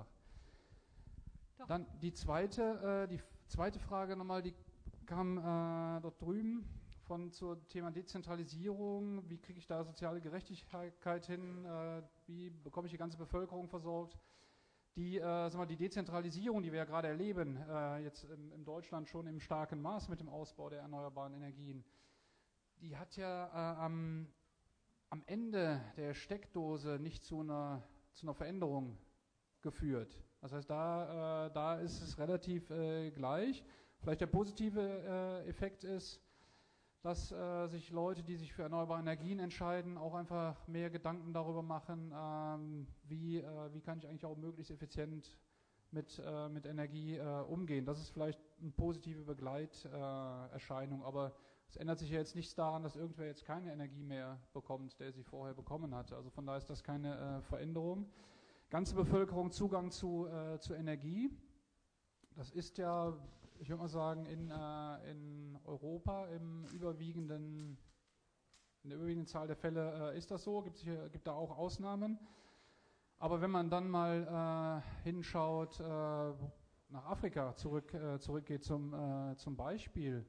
Doch. Dann die zweite, äh, die zweite Frage nochmal, die kam äh, dort drüben von zum Thema Dezentralisierung. Wie kriege ich da soziale Gerechtigkeit hin? Äh, wie bekomme ich die ganze Bevölkerung versorgt? Die, äh, sag mal, die Dezentralisierung, die wir ja gerade erleben, äh, jetzt in, in Deutschland schon im starken Maß mit dem Ausbau der erneuerbaren Energien, die hat ja äh, am, am Ende der Steckdose nicht zu einer, zu einer Veränderung geführt. Das heißt, da, äh, da ist es relativ äh, gleich. Vielleicht der positive äh, Effekt ist, dass äh, sich Leute, die sich für erneuerbare Energien entscheiden, auch einfach mehr Gedanken darüber machen, ähm, wie, äh, wie kann ich eigentlich auch möglichst effizient mit, äh, mit Energie äh, umgehen. Das ist vielleicht eine positive Begleiterscheinung, äh, aber es ändert sich ja jetzt nichts daran, dass irgendwer jetzt keine Energie mehr bekommt, der sie vorher bekommen hatte. Also von daher ist das keine äh, Veränderung. Ganze Bevölkerung Zugang zu, äh, zu Energie. Das ist ja, ich würde mal sagen, in, äh, in Europa im überwiegenden, in der überwiegenden Zahl der Fälle äh, ist das so, gibt es gibt da auch Ausnahmen. Aber wenn man dann mal äh, hinschaut, äh, nach Afrika zurück, äh, zurückgeht zum, äh, zum Beispiel,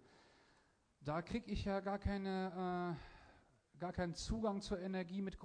da kriege ich ja gar keine, äh, gar keinen Zugang zur Energie mit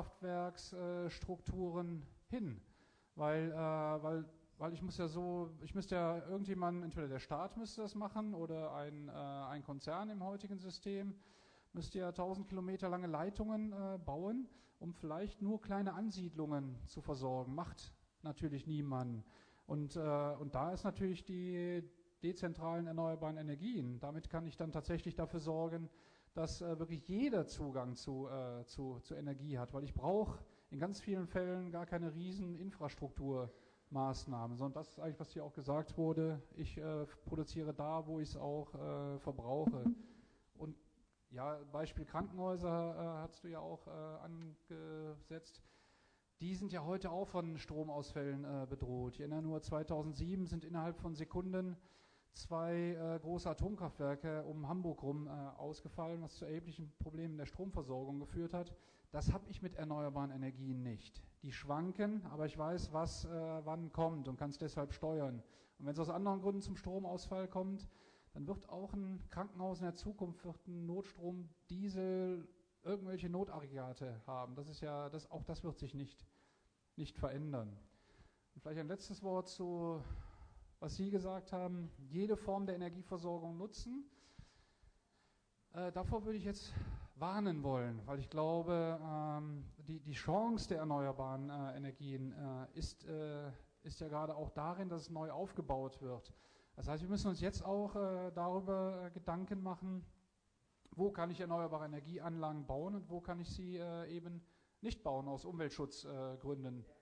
Großkraftwerksstrukturen äh, hin, weil, äh, weil Weil ich muss ja so, ich müsste ja irgendjemand, entweder der Staat müsste das machen oder ein, äh, ein Konzern im heutigen System, müsste ja tausend Kilometer lange Leitungen äh, bauen, um vielleicht nur kleine Ansiedlungen zu versorgen. Macht natürlich niemand. Und, äh, und da ist natürlich die dezentralen erneuerbaren Energien. Damit kann ich dann tatsächlich dafür sorgen, dass äh, wirklich jeder Zugang zu, äh, zu, zu Energie hat, weil ich brauche in ganz vielen Fällen gar keine riesen Infrastruktur. Maßnahmen, sondern das ist eigentlich, was hier auch gesagt wurde. Ich äh, produziere da, wo ich es auch äh, verbrauche. Und ja, Beispiel Krankenhäuser äh, hast du ja auch äh, angesetzt. Die sind ja heute auch von Stromausfällen äh, bedroht. Ich erinnere nur, zweitausendsieben sind innerhalb von Sekunden zwei äh, große Atomkraftwerke um Hamburg rum äh, ausgefallen, was zu erheblichen Problemen der Stromversorgung geführt hat. Das habe ich mit erneuerbaren Energien nicht. Die schwanken, aber ich weiß, was äh, wann kommt und kann es deshalb steuern. Und wenn es aus anderen Gründen zum Stromausfall kommt, dann wird auch ein Krankenhaus in der Zukunft wird ein Notstrom, Diesel, irgendwelche Notaggregate haben. Das ist ja, das, auch das wird sich nicht, nicht verändern. Und vielleicht ein letztes Wort zu, was Sie gesagt haben, jede Form der Energieversorgung nutzen. Äh, davor würde ich jetzt warnen wollen, weil ich glaube, ähm, die, die Chance der erneuerbaren äh, Energien äh, ist, äh, ist ja gerade auch darin, dass es neu aufgebaut wird. Das heißt, wir müssen uns jetzt auch äh, darüber äh, Gedanken machen, wo kann ich erneuerbare Energieanlagen bauen und wo kann ich sie äh, eben nicht bauen aus Umweltschutzgründen. Äh,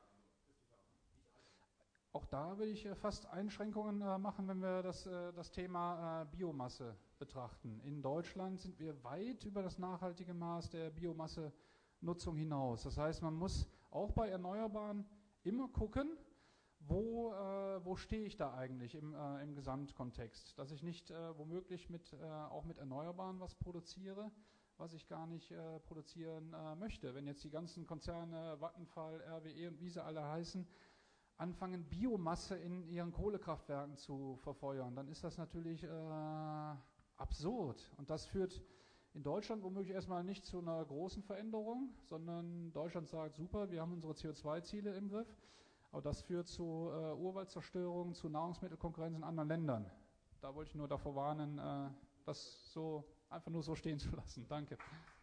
auch da will ich äh, fast Einschränkungen äh, machen, wenn wir das, äh, das Thema äh, Biomasse betrachten. In Deutschland sind wir weit über das nachhaltige Maß der Biomassenutzung hinaus. Das heißt, man muss auch bei Erneuerbaren immer gucken, wo, äh, wo stehe ich da eigentlich im, äh, im Gesamtkontext. Dass ich nicht äh, womöglich mit, äh, auch mit Erneuerbaren was produziere, was ich gar nicht äh, produzieren äh, möchte. Wenn jetzt die ganzen Konzerne, Vattenfall, R W E und wie sie alle heißen, anfangen, Biomasse in ihren Kohlekraftwerken zu verfeuern, dann ist das natürlich äh, absurd. Und das führt in Deutschland womöglich erstmal nicht zu einer großen Veränderung, sondern Deutschland sagt, super, wir haben unsere C O zwei Ziele im Griff, aber das führt zu äh, Urwaldzerstörung, zu Nahrungsmittelkonkurrenz in anderen Ländern. Da wollte ich nur davor warnen, äh, das so einfach nur so stehen zu lassen. Danke.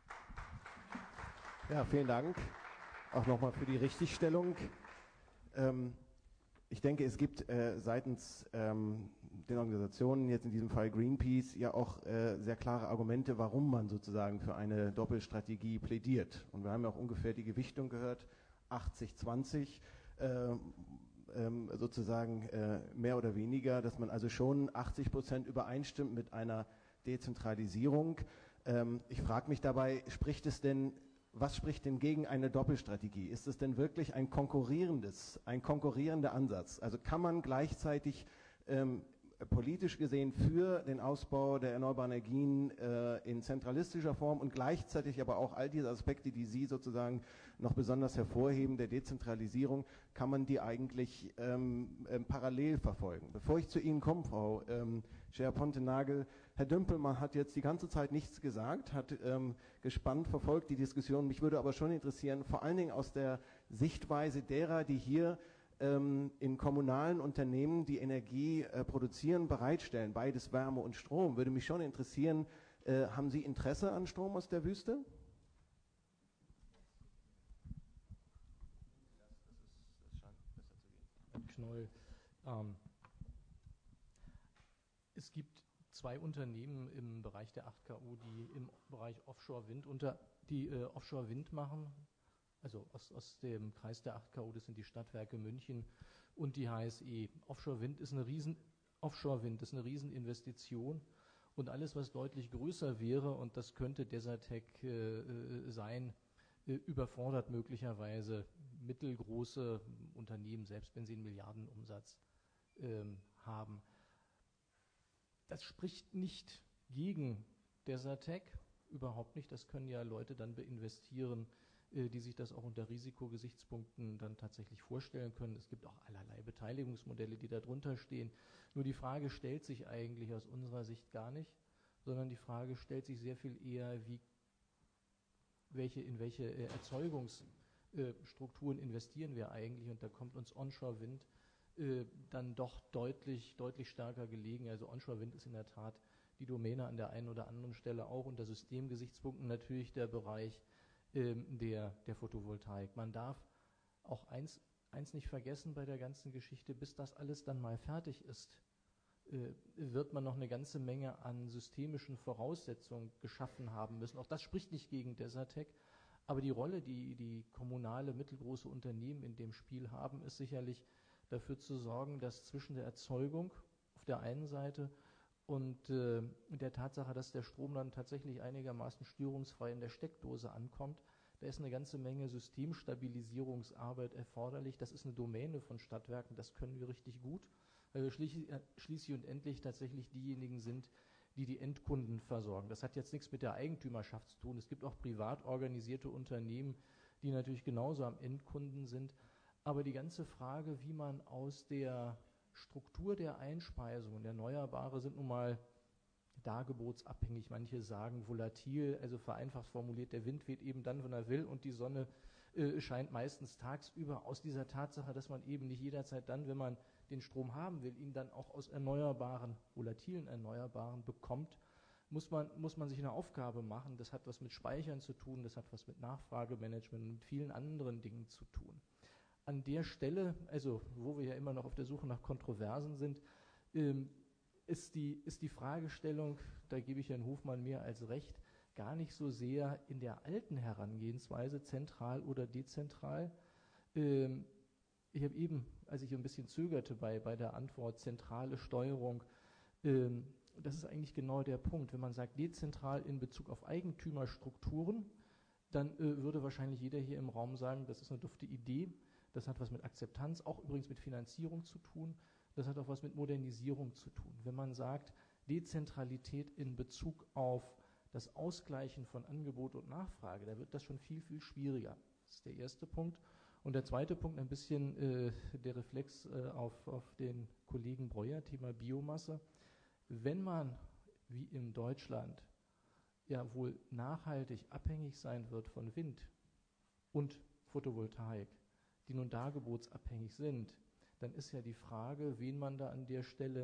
Ja, vielen Dank auch nochmal für die Richtigstellung. Ähm, ich denke, es gibt äh, seitens ähm, den Organisationen, jetzt in diesem Fall Greenpeace, ja auch äh, sehr klare Argumente, warum man sozusagen für eine Doppelstrategie plädiert. Und wir haben ja auch ungefähr die Gewichtung gehört. achtzig zwanzig äh, ähm, sozusagen äh, mehr oder weniger, dass man also schon achtzig Prozent übereinstimmt mit einer Dezentralisierung. Ähm, ich frage mich dabei, spricht es denn, was spricht denn gegen eine Doppelstrategie? Ist es denn wirklich ein konkurrierendes, ein konkurrierender Ansatz? Also kann man gleichzeitig ähm, politisch gesehen für den Ausbau der erneuerbaren Energien äh, in zentralistischer Form und gleichzeitig aber auch all diese Aspekte, die Sie sozusagen noch besonders hervorheben, der Dezentralisierung, kann man die eigentlich ähm, ähm, parallel verfolgen. Bevor ich zu Ihnen komme, Frau ähm, Scher-Ponte-Nagel, Herr Dümpelmann hat jetzt die ganze Zeit nichts gesagt, hat ähm, gespannt verfolgt die Diskussion. Mich würde aber schon interessieren, vor allen Dingen aus der Sichtweise derer, die hier in kommunalen Unternehmen, die Energie äh, produzieren, bereitstellen, beides Wärme und Strom. Würde mich schon interessieren, äh, haben Sie Interesse an Strom aus der Wüste? Knoll. Ähm, es gibt zwei Unternehmen im Bereich der acht K U, die im Bereich Offshore-Wind unter die äh, Offshore-Wind machen. Also aus, aus dem Kreis der acht K U, das sind die Stadtwerke München und die H S E. Offshore-Wind ist eine riesen Offshore-Wind ist eine Rieseninvestition und alles, was deutlich größer wäre, und das könnte Desertec äh, sein, äh, überfordert möglicherweise mittelgroße Unternehmen, selbst wenn sie einen Milliardenumsatz ähm, haben. Das spricht nicht gegen Desertec, überhaupt nicht. Das können ja Leute dann beinvestieren, die sich das auch unter Risikogesichtspunkten dann tatsächlich vorstellen können. Es gibt auch allerlei Beteiligungsmodelle, die da drunter stehen. Nur die Frage stellt sich eigentlich aus unserer Sicht gar nicht, sondern die Frage stellt sich sehr viel eher, wie, welche, in welche äh, Erzeugungsstrukturen äh, investieren wir eigentlich, und da kommt uns Onshore-Wind äh, dann doch deutlich, deutlich stärker gelegen. Also Onshore-Wind ist in der Tat die Domäne an der einen oder anderen Stelle auch unter Systemgesichtspunkten natürlich der Bereich Der, der Photovoltaik. Man darf auch eins, eins nicht vergessen bei der ganzen Geschichte: bis das alles dann mal fertig ist, äh, wird man noch eine ganze Menge an systemischen Voraussetzungen geschaffen haben müssen. Auch das spricht nicht gegen Desertec, aber die Rolle, die die kommunale, mittelgroße Unternehmen in dem Spiel haben, ist sicherlich dafür zu sorgen, dass zwischen der Erzeugung auf der einen Seite und äh, der Tatsache, dass der Strom dann tatsächlich einigermaßen störungsfrei in der Steckdose ankommt, da ist eine ganze Menge Systemstabilisierungsarbeit erforderlich. Das ist eine Domäne von Stadtwerken, das können wir richtig gut, weil wir schließlich, äh, schließlich und endlich tatsächlich diejenigen sind, die die Endkunden versorgen. Das hat jetzt nichts mit der Eigentümerschaft zu tun. Es gibt auch privat organisierte Unternehmen, die natürlich genauso am Endkunden sind. Aber die ganze Frage, wie man aus der Struktur der Einspeisung, und Erneuerbare sind nun mal dargebotsabhängig, manche sagen volatil, also vereinfacht formuliert, der Wind weht eben dann, wenn er will, und die Sonne äh, scheint meistens tagsüber. Aus dieser Tatsache, dass man eben nicht jederzeit dann, wenn man den Strom haben will, ihn dann auch aus erneuerbaren, volatilen Erneuerbaren bekommt, muss man, muss man sich eine Aufgabe machen. Das hat was mit Speichern zu tun, das hat was mit Nachfragemanagement und mit vielen anderen Dingen zu tun. An der Stelle, also wo wir ja immer noch auf der Suche nach Kontroversen sind, ähm, ist, die, ist die Fragestellung, da gebe ich Herrn Hofmann mehr als recht, gar nicht so sehr in der alten Herangehensweise, zentral oder dezentral. Ähm, ich habe eben, als ich ein bisschen zögerte bei, bei der Antwort zentrale Steuerung, ähm, das ist eigentlich genau der Punkt. Wenn man sagt dezentral in Bezug auf Eigentümerstrukturen, dann äh, würde wahrscheinlich jeder hier im Raum sagen, das ist eine dufte Idee. Das hat was mit Akzeptanz, auch übrigens mit Finanzierung zu tun. Das hat auch was mit Modernisierung zu tun. Wenn man sagt, Dezentralität in Bezug auf das Ausgleichen von Angebot und Nachfrage, da wird das schon viel, viel schwieriger. Das ist der erste Punkt. Und der zweite Punkt, ein bisschen äh, der Reflex äh, auf, auf den Kollegen Breuer, Thema Biomasse. Wenn man, wie in Deutschland, ja wohl nachhaltig abhängig sein wird von Wind und Photovoltaik, die nun dargebotsabhängig sind, dann ist ja die Frage, wen man da an der Stelle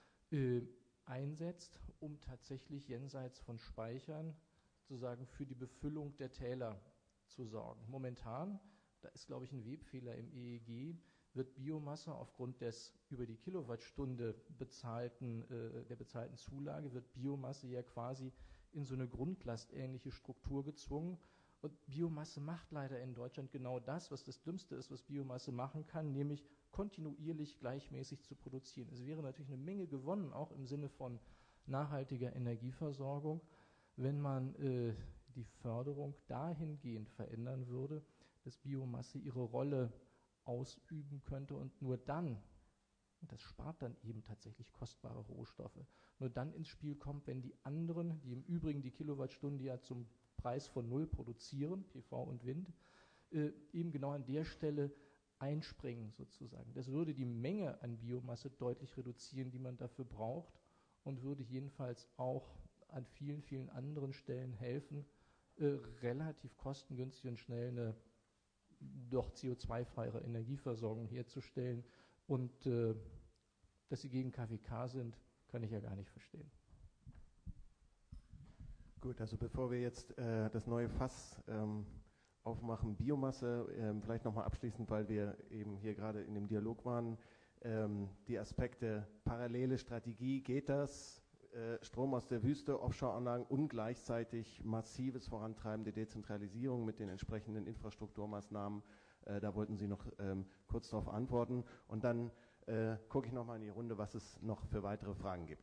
äh, einsetzt, um tatsächlich jenseits von Speichern sozusagen für die Befüllung der Täler zu sorgen. Momentan, da ist glaube ich ein Webfehler im E E G, wird Biomasse aufgrund des über die Kilowattstunde bezahlten, äh, der bezahlten Zulage, wird Biomasse ja quasi in so eine grundlastähnliche Struktur gezwungen. Und Biomasse macht leider in Deutschland genau das, was das Dümmste ist, was Biomasse machen kann, nämlich kontinuierlich gleichmäßig zu produzieren. Es wäre natürlich eine Menge gewonnen, auch im Sinne von nachhaltiger Energieversorgung, wenn man äh, die Förderung dahingehend verändern würde, dass Biomasse ihre Rolle ausüben könnte und nur dann, und das spart dann eben tatsächlich kostbare Rohstoffe, nur dann ins Spiel kommt, wenn die anderen, die im Übrigen die Kilowattstunde ja zum Preis von Null produzieren, P V und Wind, äh, eben genau an der Stelle einspringen sozusagen. Das würde die Menge an Biomasse deutlich reduzieren, die man dafür braucht, und würde jedenfalls auch an vielen, vielen anderen Stellen helfen, äh, relativ kostengünstig und schnell eine doch C O zwei freiere Energieversorgung herzustellen. Und äh, dass sie gegen K W K sind, kann ich ja gar nicht verstehen. Gut, also bevor wir jetzt äh, das neue Fass ähm, aufmachen, Biomasse, ähm, vielleicht nochmal abschließend, weil wir eben hier gerade in dem Dialog waren, ähm, die Aspekte parallele Strategie, geht das? Äh, Strom aus der Wüste, Offshore-Anlagen und gleichzeitig massives Vorantreiben der Dezentralisierung mit den entsprechenden Infrastrukturmaßnahmen. Äh, da wollten Sie noch ähm, kurz darauf antworten. Und dann äh, gucke ich nochmal in die Runde, was es noch für weitere Fragen gibt.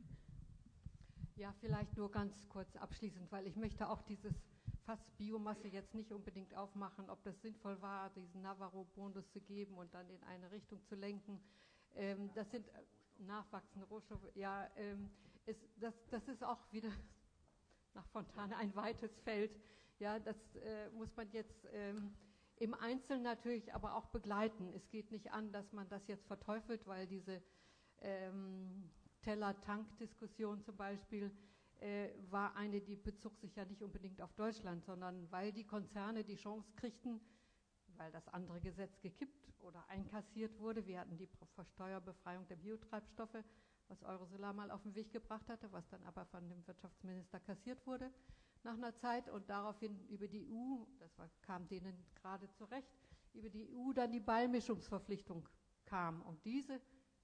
Ja, vielleicht nur ganz kurz abschließend, weil ich möchte auch dieses Fass Biomasse jetzt nicht unbedingt aufmachen, ob das sinnvoll war, diesen Navarro-Bonus zu geben und dann in eine Richtung zu lenken. Ähm, das sind äh, nachwachsende Rohstoffe. Ja, ähm, ist, das, das ist auch wieder nach Fontane ein weites Feld. Ja, das äh, muss man jetzt ähm, im Einzelnen natürlich aber auch begleiten. Es geht nicht an, dass man das jetzt verteufelt, weil diese ähm, Teller-Tank-Diskussion zum Beispiel äh, war eine, die bezog sich ja nicht unbedingt auf Deutschland, sondern weil die Konzerne die Chance kriegten, weil das andere Gesetz gekippt oder einkassiert wurde. Wir hatten die Steuerbefreiung der Biotreibstoffe, was Eurosolar mal auf den Weg gebracht hatte, was dann aber von dem Wirtschaftsminister kassiert wurde nach einer Zeit und daraufhin über die E U, das war, kam denen gerade zurecht, über die E U dann die Beimischungsverpflichtung kam. Und diese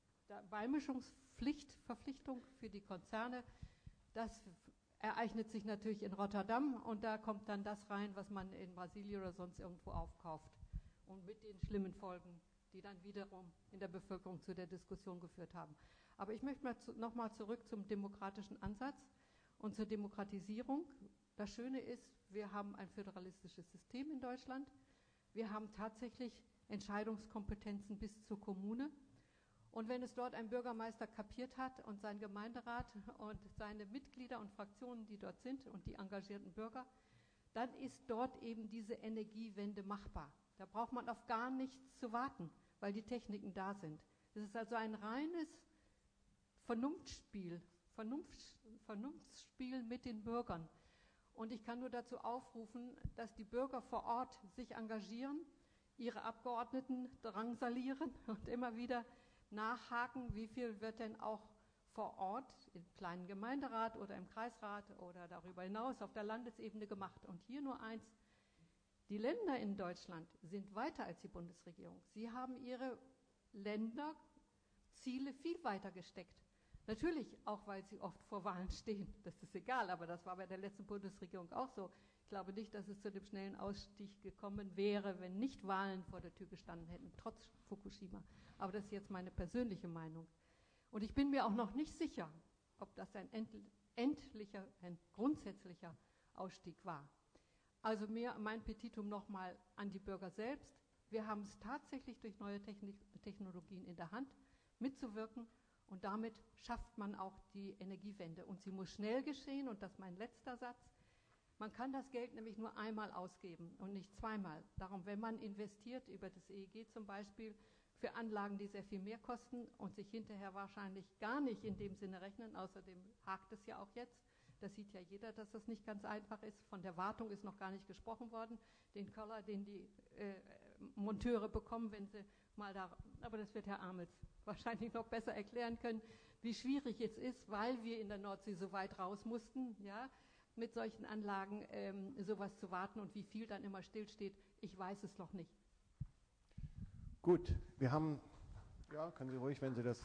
Beimischungspflicht, Verpflichtung für die Konzerne, das ereignet sich natürlich in Rotterdam und da kommt dann das rein, was man in Brasilien oder sonst irgendwo aufkauft. Und mit den schlimmen Folgen, die dann wiederum in der Bevölkerung zu der Diskussion geführt haben. Aber ich möchte mal zu, noch mal zurück zum demokratischen Ansatz und zur Demokratisierung. Das Schöne ist, wir haben ein föderalistisches System in Deutschland. Wir haben tatsächlich Entscheidungskompetenzen bis zur Kommune. Und wenn es dort ein Bürgermeister kapiert hat und sein Gemeinderat und seine Mitglieder und Fraktionen, die dort sind und die engagierten Bürger, dann ist dort eben diese Energiewende machbar. Da braucht man auf gar nichts zu warten, weil die Techniken da sind. Es ist also ein reines Vernunftspiel, Vernunft, Vernunftsspiel mit den Bürgern. Und ich kann nur dazu aufrufen, dass die Bürger vor Ort sich engagieren, ihre Abgeordneten drangsalieren und immer wieder nachhaken, wie viel wird denn auch vor Ort im kleinen Gemeinderat oder im Kreisrat oder darüber hinaus auf der Landesebene gemacht. Und hier nur eins, die Länder in Deutschland sind weiter als die Bundesregierung. Sie haben ihre Länderziele viel weiter gesteckt. Natürlich auch, weil sie oft vor Wahlen stehen, das ist egal, aber das war bei der letzten Bundesregierung auch so. Ich glaube nicht, dass es zu dem schnellen Ausstieg gekommen wäre, wenn nicht Wahlen vor der Tür gestanden hätten, trotz Fukushima. Aber das ist jetzt meine persönliche Meinung. Und ich bin mir auch noch nicht sicher, ob das ein endlicher, ein grundsätzlicher Ausstieg war. Also mehr mein Petitum nochmal an die Bürger selbst. Wir haben es tatsächlich durch neue Technik, Technologien in der Hand, mitzuwirken. Und damit schafft man auch die Energiewende. Und sie muss schnell geschehen. Und das ist mein letzter Satz. Man kann das Geld nämlich nur einmal ausgeben und nicht zweimal. Darum, wenn man investiert, über das E E G zum Beispiel, für Anlagen, die sehr viel mehr kosten und sich hinterher wahrscheinlich gar nicht in dem Sinne rechnen, außerdem hakt es ja auch jetzt. Das sieht ja jeder, dass das nicht ganz einfach ist. Von der Wartung ist noch gar nicht gesprochen worden. Den Koller, den die äh, Monteure bekommen, wenn sie mal da, aber das wird Herr Amels wahrscheinlich noch besser erklären können, wie schwierig es ist, weil wir in der Nordsee so weit raus mussten, ja, mit solchen Anlagen ähm, sowas zu warten und wie viel dann immer stillsteht, ich weiß es noch nicht. Gut, wir haben, ja, können Sie ruhig, wenn Sie das...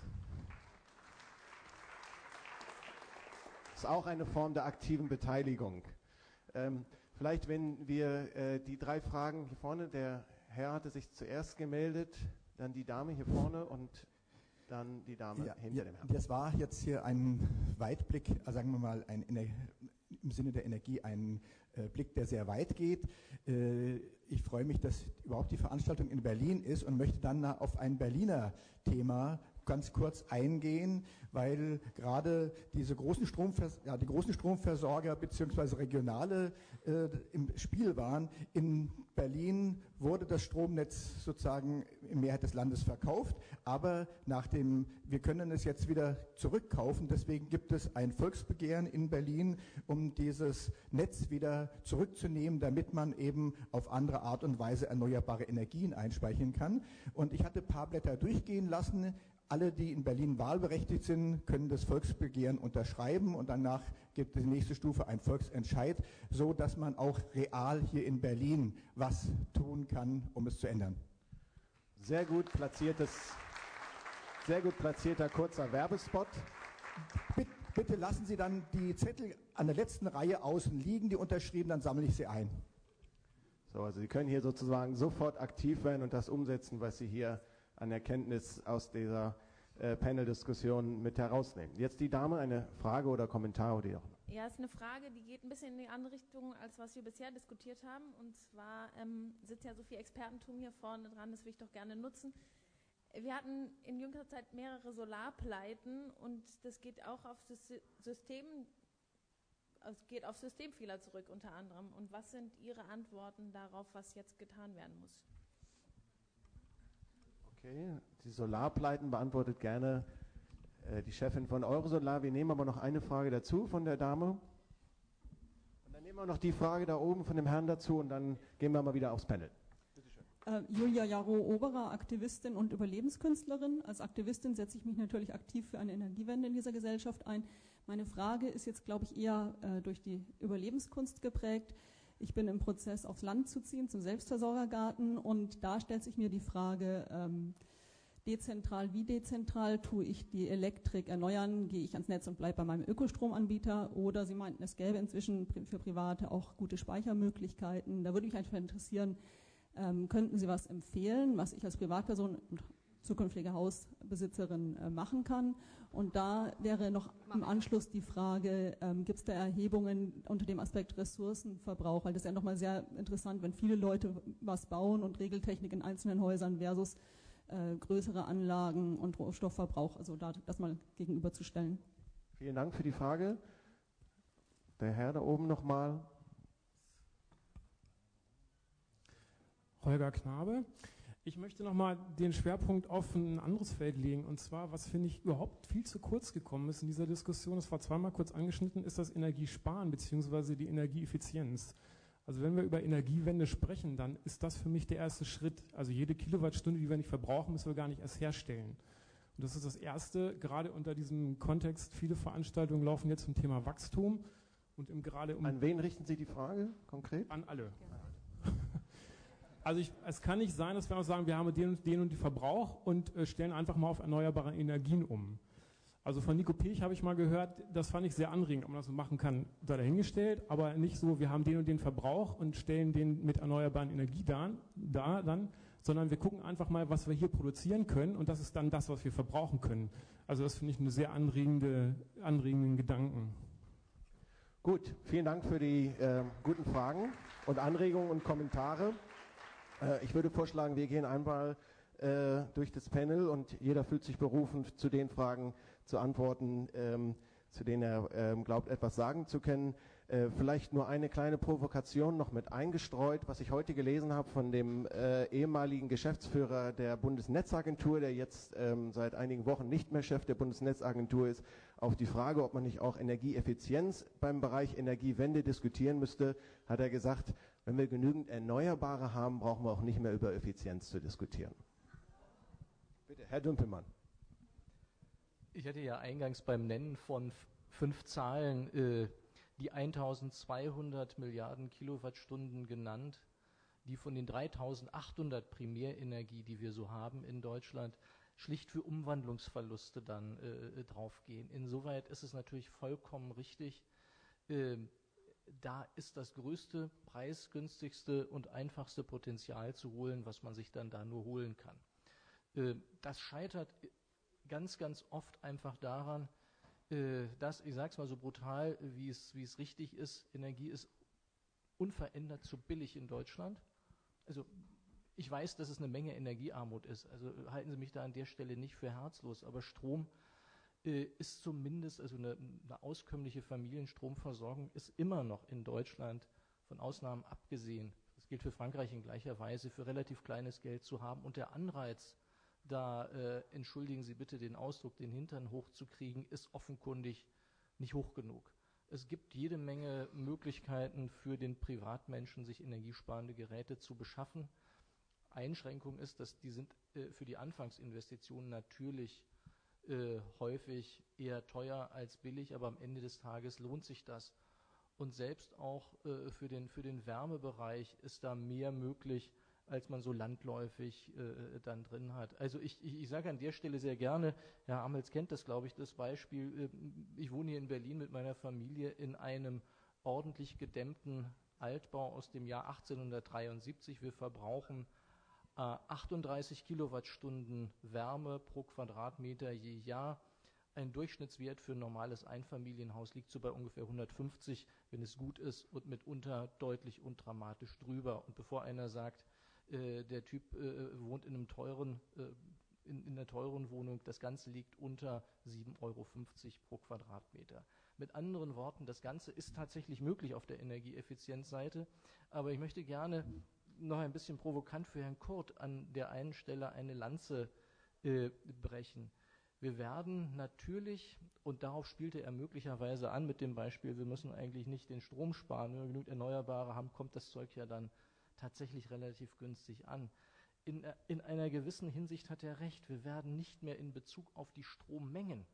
Das ist auch eine Form der aktiven Beteiligung. Ähm, Vielleicht, wenn wir äh, die drei Fragen hier vorne, der Herr hatte sich zuerst gemeldet, dann die Dame hier vorne und dann die Dame ja, hinter ja, dem Herrn. Das war jetzt hier ein Weitblick, also sagen wir mal ein, im Sinne der Energie ein äh, Blick, der sehr weit geht. Äh, ich freue mich, dass überhaupt die Veranstaltung in Berlin ist und möchte dann auf ein Berliner Thema ganz kurz eingehen, weil gerade diese großen, Stromvers ja, die großen Stromversorger bzw. regionale äh, im Spiel waren. In Berlin wurde das Stromnetz sozusagen in Mehrheit des Landes verkauft, aber nach dem, wir können es jetzt wieder zurückkaufen, deswegen gibt es ein Volksbegehren in Berlin, um dieses Netz wieder zurückzunehmen, damit man eben auf andere Art und Weise erneuerbare Energien einspeichern kann. Und ich hatte ein paar Blätter durchgehen lassen. Alle, die in Berlin wahlberechtigt sind, können das Volksbegehren unterschreiben und danach gibt es die nächste Stufe einen Volksentscheid, so dass man auch real hier in Berlin was tun kann, um es zu ändern. Sehr gut platziertes, sehr gut platzierter kurzer Werbespot. Bitte, bitte lassen Sie dann die Zettel an der letzten Reihe außen liegen, die unterschrieben, dann sammle ich sie ein. So, also Sie können hier sozusagen sofort aktiv werden und das umsetzen, was Sie hier an Erkenntnis aus dieser äh, Panel-Diskussion mit herausnehmen. Jetzt die Dame, eine Frage oder Kommentar oder auch. Ja, es ist eine Frage, die geht ein bisschen in die andere Richtung, als was wir bisher diskutiert haben. Und zwar ähm, sitzt ja so viel Expertentum hier vorne dran, das will ich doch gerne nutzen. Wir hatten in jüngerer Zeit mehrere Solarpleiten und das geht auch auf System, es geht auf Systemfehler zurück unter anderem. Und was sind Ihre Antworten darauf, was jetzt getan werden muss? Okay, die Solarpleiten beantwortet gerne äh, die Chefin von Eurosolar. Wir nehmen aber noch eine Frage dazu von der Dame. Und dann nehmen wir noch die Frage da oben von dem Herrn dazu und dann gehen wir mal wieder aufs Panel. Äh, Julia Jarrow-Oberer, Aktivistin und Überlebenskünstlerin. Als Aktivistin setze ich mich natürlich aktiv für eine Energiewende in dieser Gesellschaft ein. Meine Frage ist jetzt, glaube ich, eher äh, durch die Überlebenskunst geprägt. Ich bin im Prozess, aufs Land zu ziehen, zum Selbstversorgergarten, und da stellt sich mir die Frage, ähm, dezentral, wie dezentral tue ich die Elektrik erneuern, gehe ich ans Netz und bleibe bei meinem Ökostromanbieter, oder Sie meinten, es gäbe inzwischen für Private auch gute Speichermöglichkeiten. Da würde mich einfach interessieren, ähm, könnten Sie was empfehlen, was ich als Privatperson und zukünftige Hausbesitzerin äh, machen kann? Und da wäre noch im Anschluss die Frage, ähm, gibt es da Erhebungen unter dem Aspekt Ressourcenverbrauch? Weil das ist ja nochmal sehr interessant, wenn viele Leute was bauen und Regeltechnik in einzelnen Häusern versus äh, größere Anlagen und Rohstoffverbrauch, also da, das mal gegenüberzustellen. Vielen Dank für die Frage. Der Herr da oben nochmal. Holger Knabe. Ich möchte nochmal den Schwerpunkt auf ein anderes Feld legen, und zwar, was finde ich überhaupt viel zu kurz gekommen ist in dieser Diskussion, das war zweimal kurz angeschnitten, ist das Energiesparen bzw. die Energieeffizienz. Also wenn wir über Energiewende sprechen, dann ist das für mich der erste Schritt. Also jede Kilowattstunde, die wir nicht verbrauchen, müssen wir gar nicht erst herstellen. Und das ist das Erste, gerade unter diesem Kontext, viele Veranstaltungen laufen jetzt zum Thema Wachstum. Und im gerade um An wen richten Sie die Frage konkret? An alle. Also ich, es kann nicht sein, dass wir auch sagen, wir haben den und den und die Verbrauch und äh, stellen einfach mal auf erneuerbare Energien um. Also von Nico Pech habe ich mal gehört, das fand ich sehr anregend, ob man das so machen kann, da dahingestellt, aber nicht so, wir haben den und den Verbrauch und stellen den mit erneuerbaren Energie da, da dann, sondern wir gucken einfach mal, was wir hier produzieren können, und das ist dann das, was wir verbrauchen können. Also das finde ich eine sehr anregende, anregenden Gedanken. Gut, vielen Dank für die äh, guten Fragen und Anregungen und Kommentare. Äh, ich würde vorschlagen, wir gehen einmal äh, durch das Panel und jeder fühlt sich berufen, zu den Fragen zu antworten, ähm, zu denen er ähm, glaubt, etwas sagen zu können. Äh, vielleicht nur eine kleine Provokation noch mit eingestreut, was ich heute gelesen habe von dem äh, ehemaligen Geschäftsführer der Bundesnetzagentur, der jetzt ähm, seit einigen Wochen nicht mehr Chef der Bundesnetzagentur ist, auf die Frage, ob man nicht auch Energieeffizienz beim Bereich Energiewende diskutieren müsste, hat er gesagt, wenn wir genügend Erneuerbare haben, brauchen wir auch nicht mehr über Effizienz zu diskutieren. Bitte, Herr Dümpelmann. Ich hatte ja eingangs beim Nennen von f- fünf Zahlen äh, die eintausendzweihundert Milliarden Kilowattstunden genannt, die von den dreitausendachthundert Primärenergie, die wir so haben in Deutschland, schlicht für Umwandlungsverluste dann äh, draufgehen. Insoweit ist es natürlich vollkommen richtig, äh, da ist das größte, preisgünstigste und einfachste Potenzial zu holen, was man sich dann da nur holen kann. Äh, das scheitert ganz, ganz oft einfach daran, äh, dass, ich sage es mal so brutal, wie es, wie es richtig ist, Energie ist unverändert zu billig in Deutschland. Also ich weiß, dass es eine Menge Energiearmut ist, also halten Sie mich da an der Stelle nicht für herzlos, aber Strom äh, ist zumindest, also eine, eine auskömmliche Familienstromversorgung ist immer noch in Deutschland, von Ausnahmen abgesehen, das gilt für Frankreich in gleicher Weise, für relativ kleines Geld zu haben und der Anreiz, da, äh, entschuldigen Sie bitte den Ausdruck, den Hintern hochzukriegen, ist offenkundig nicht hoch genug. Es gibt jede Menge Möglichkeiten für den Privatmenschen, sich energiesparende Geräte zu beschaffen. Einschränkung ist, dass die sind äh, für die Anfangsinvestitionen natürlich äh, häufig eher teuer als billig, aber am Ende des Tages lohnt sich das. Und selbst auch äh, für den, für den Wärmebereich ist da mehr möglich, als man so landläufig äh, dann drin hat. Also ich, ich, ich sage an der Stelle sehr gerne, Herr Amels kennt das, glaube ich, das Beispiel, äh, ich wohne hier in Berlin mit meiner Familie in einem ordentlich gedämmten Altbau aus dem Jahr achtzehnhundertdreiundsiebzig. Wir verbrauchen äh, achtunddreißig Kilowattstunden Wärme pro Quadratmeter je Jahr. Ein Durchschnittswert für ein normales Einfamilienhaus liegt so bei ungefähr hundertfünfzig, wenn es gut ist, und mitunter deutlich und dramatisch drüber. Und bevor einer sagt, äh, der Typ äh, wohnt in einem teuren, äh, in, in einer teuren Wohnung, das Ganze liegt unter sieben Euro fünfzig pro Quadratmeter. Mit anderen Worten, das Ganze ist tatsächlich möglich auf der Energieeffizienzseite, aber ich möchte gerne noch ein bisschen provokant für Herrn Kurt an der einen Stelle eine Lanze äh, brechen. Wir werden natürlich, und darauf spielte er möglicherweise an mit dem Beispiel, wir müssen eigentlich nicht den Strom sparen, wenn wir genug Erneuerbare haben, kommt das Zeug ja dann tatsächlich relativ günstig an. In, in einer gewissen Hinsicht hat er recht, wir werden nicht mehr in Bezug auf die Strommengen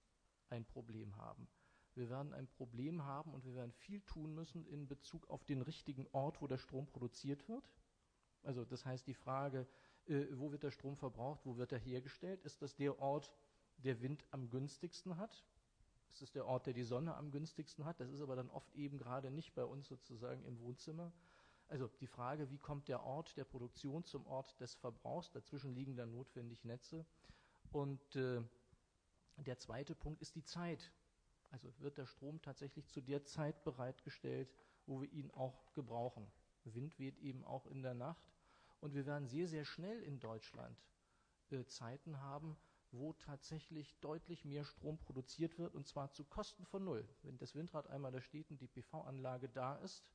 ein Problem haben. Wir werden ein Problem haben und wir werden viel tun müssen in Bezug auf den richtigen Ort, wo der Strom produziert wird. Also das heißt die Frage, äh, wo wird der Strom verbraucht, wo wird er hergestellt? Ist das der Ort, der Wind am günstigsten hat? Ist es der Ort, der die Sonne am günstigsten hat? Das ist aber dann oft eben gerade nicht bei uns sozusagen im Wohnzimmer. Also die Frage, wie kommt der Ort der Produktion zum Ort des Verbrauchs? Dazwischen liegen dann notwendig Netze. Und äh, der zweite Punkt ist die Zeit. Also wird der Strom tatsächlich zu der Zeit bereitgestellt, wo wir ihn auch gebrauchen. Wind weht eben auch in der Nacht. Und wir werden sehr, sehr schnell in Deutschland äh, Zeiten haben, wo tatsächlich deutlich mehr Strom produziert wird, und zwar zu Kosten von null. Wenn das Windrad einmal da steht und die P V-Anlage da ist,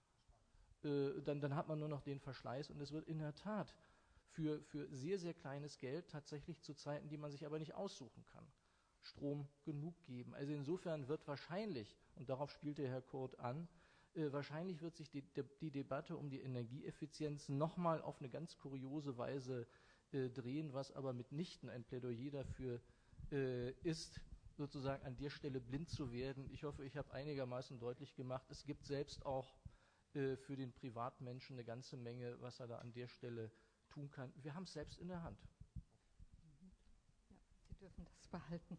äh, dann, dann hat man nur noch den Verschleiß, und es wird in der Tat für, für sehr, sehr kleines Geld tatsächlich zu Zeiten, die man sich aber nicht aussuchen kann, Strom genug geben. Also insofern wird wahrscheinlich, und darauf spielte Herr Kurt an, äh, wahrscheinlich wird sich die, die, die Debatte um die Energieeffizienz nochmal auf eine ganz kuriose Weise äh, drehen, was aber mitnichten ein Plädoyer dafür äh, ist, sozusagen an der Stelle blind zu werden. Ich hoffe, ich habe einigermaßen deutlich gemacht, es gibt selbst auch äh, für den Privatmenschen eine ganze Menge, was er da an der Stelle tun kann. Wir haben es selbst in der Hand. Ja, Sie dürfen das behalten.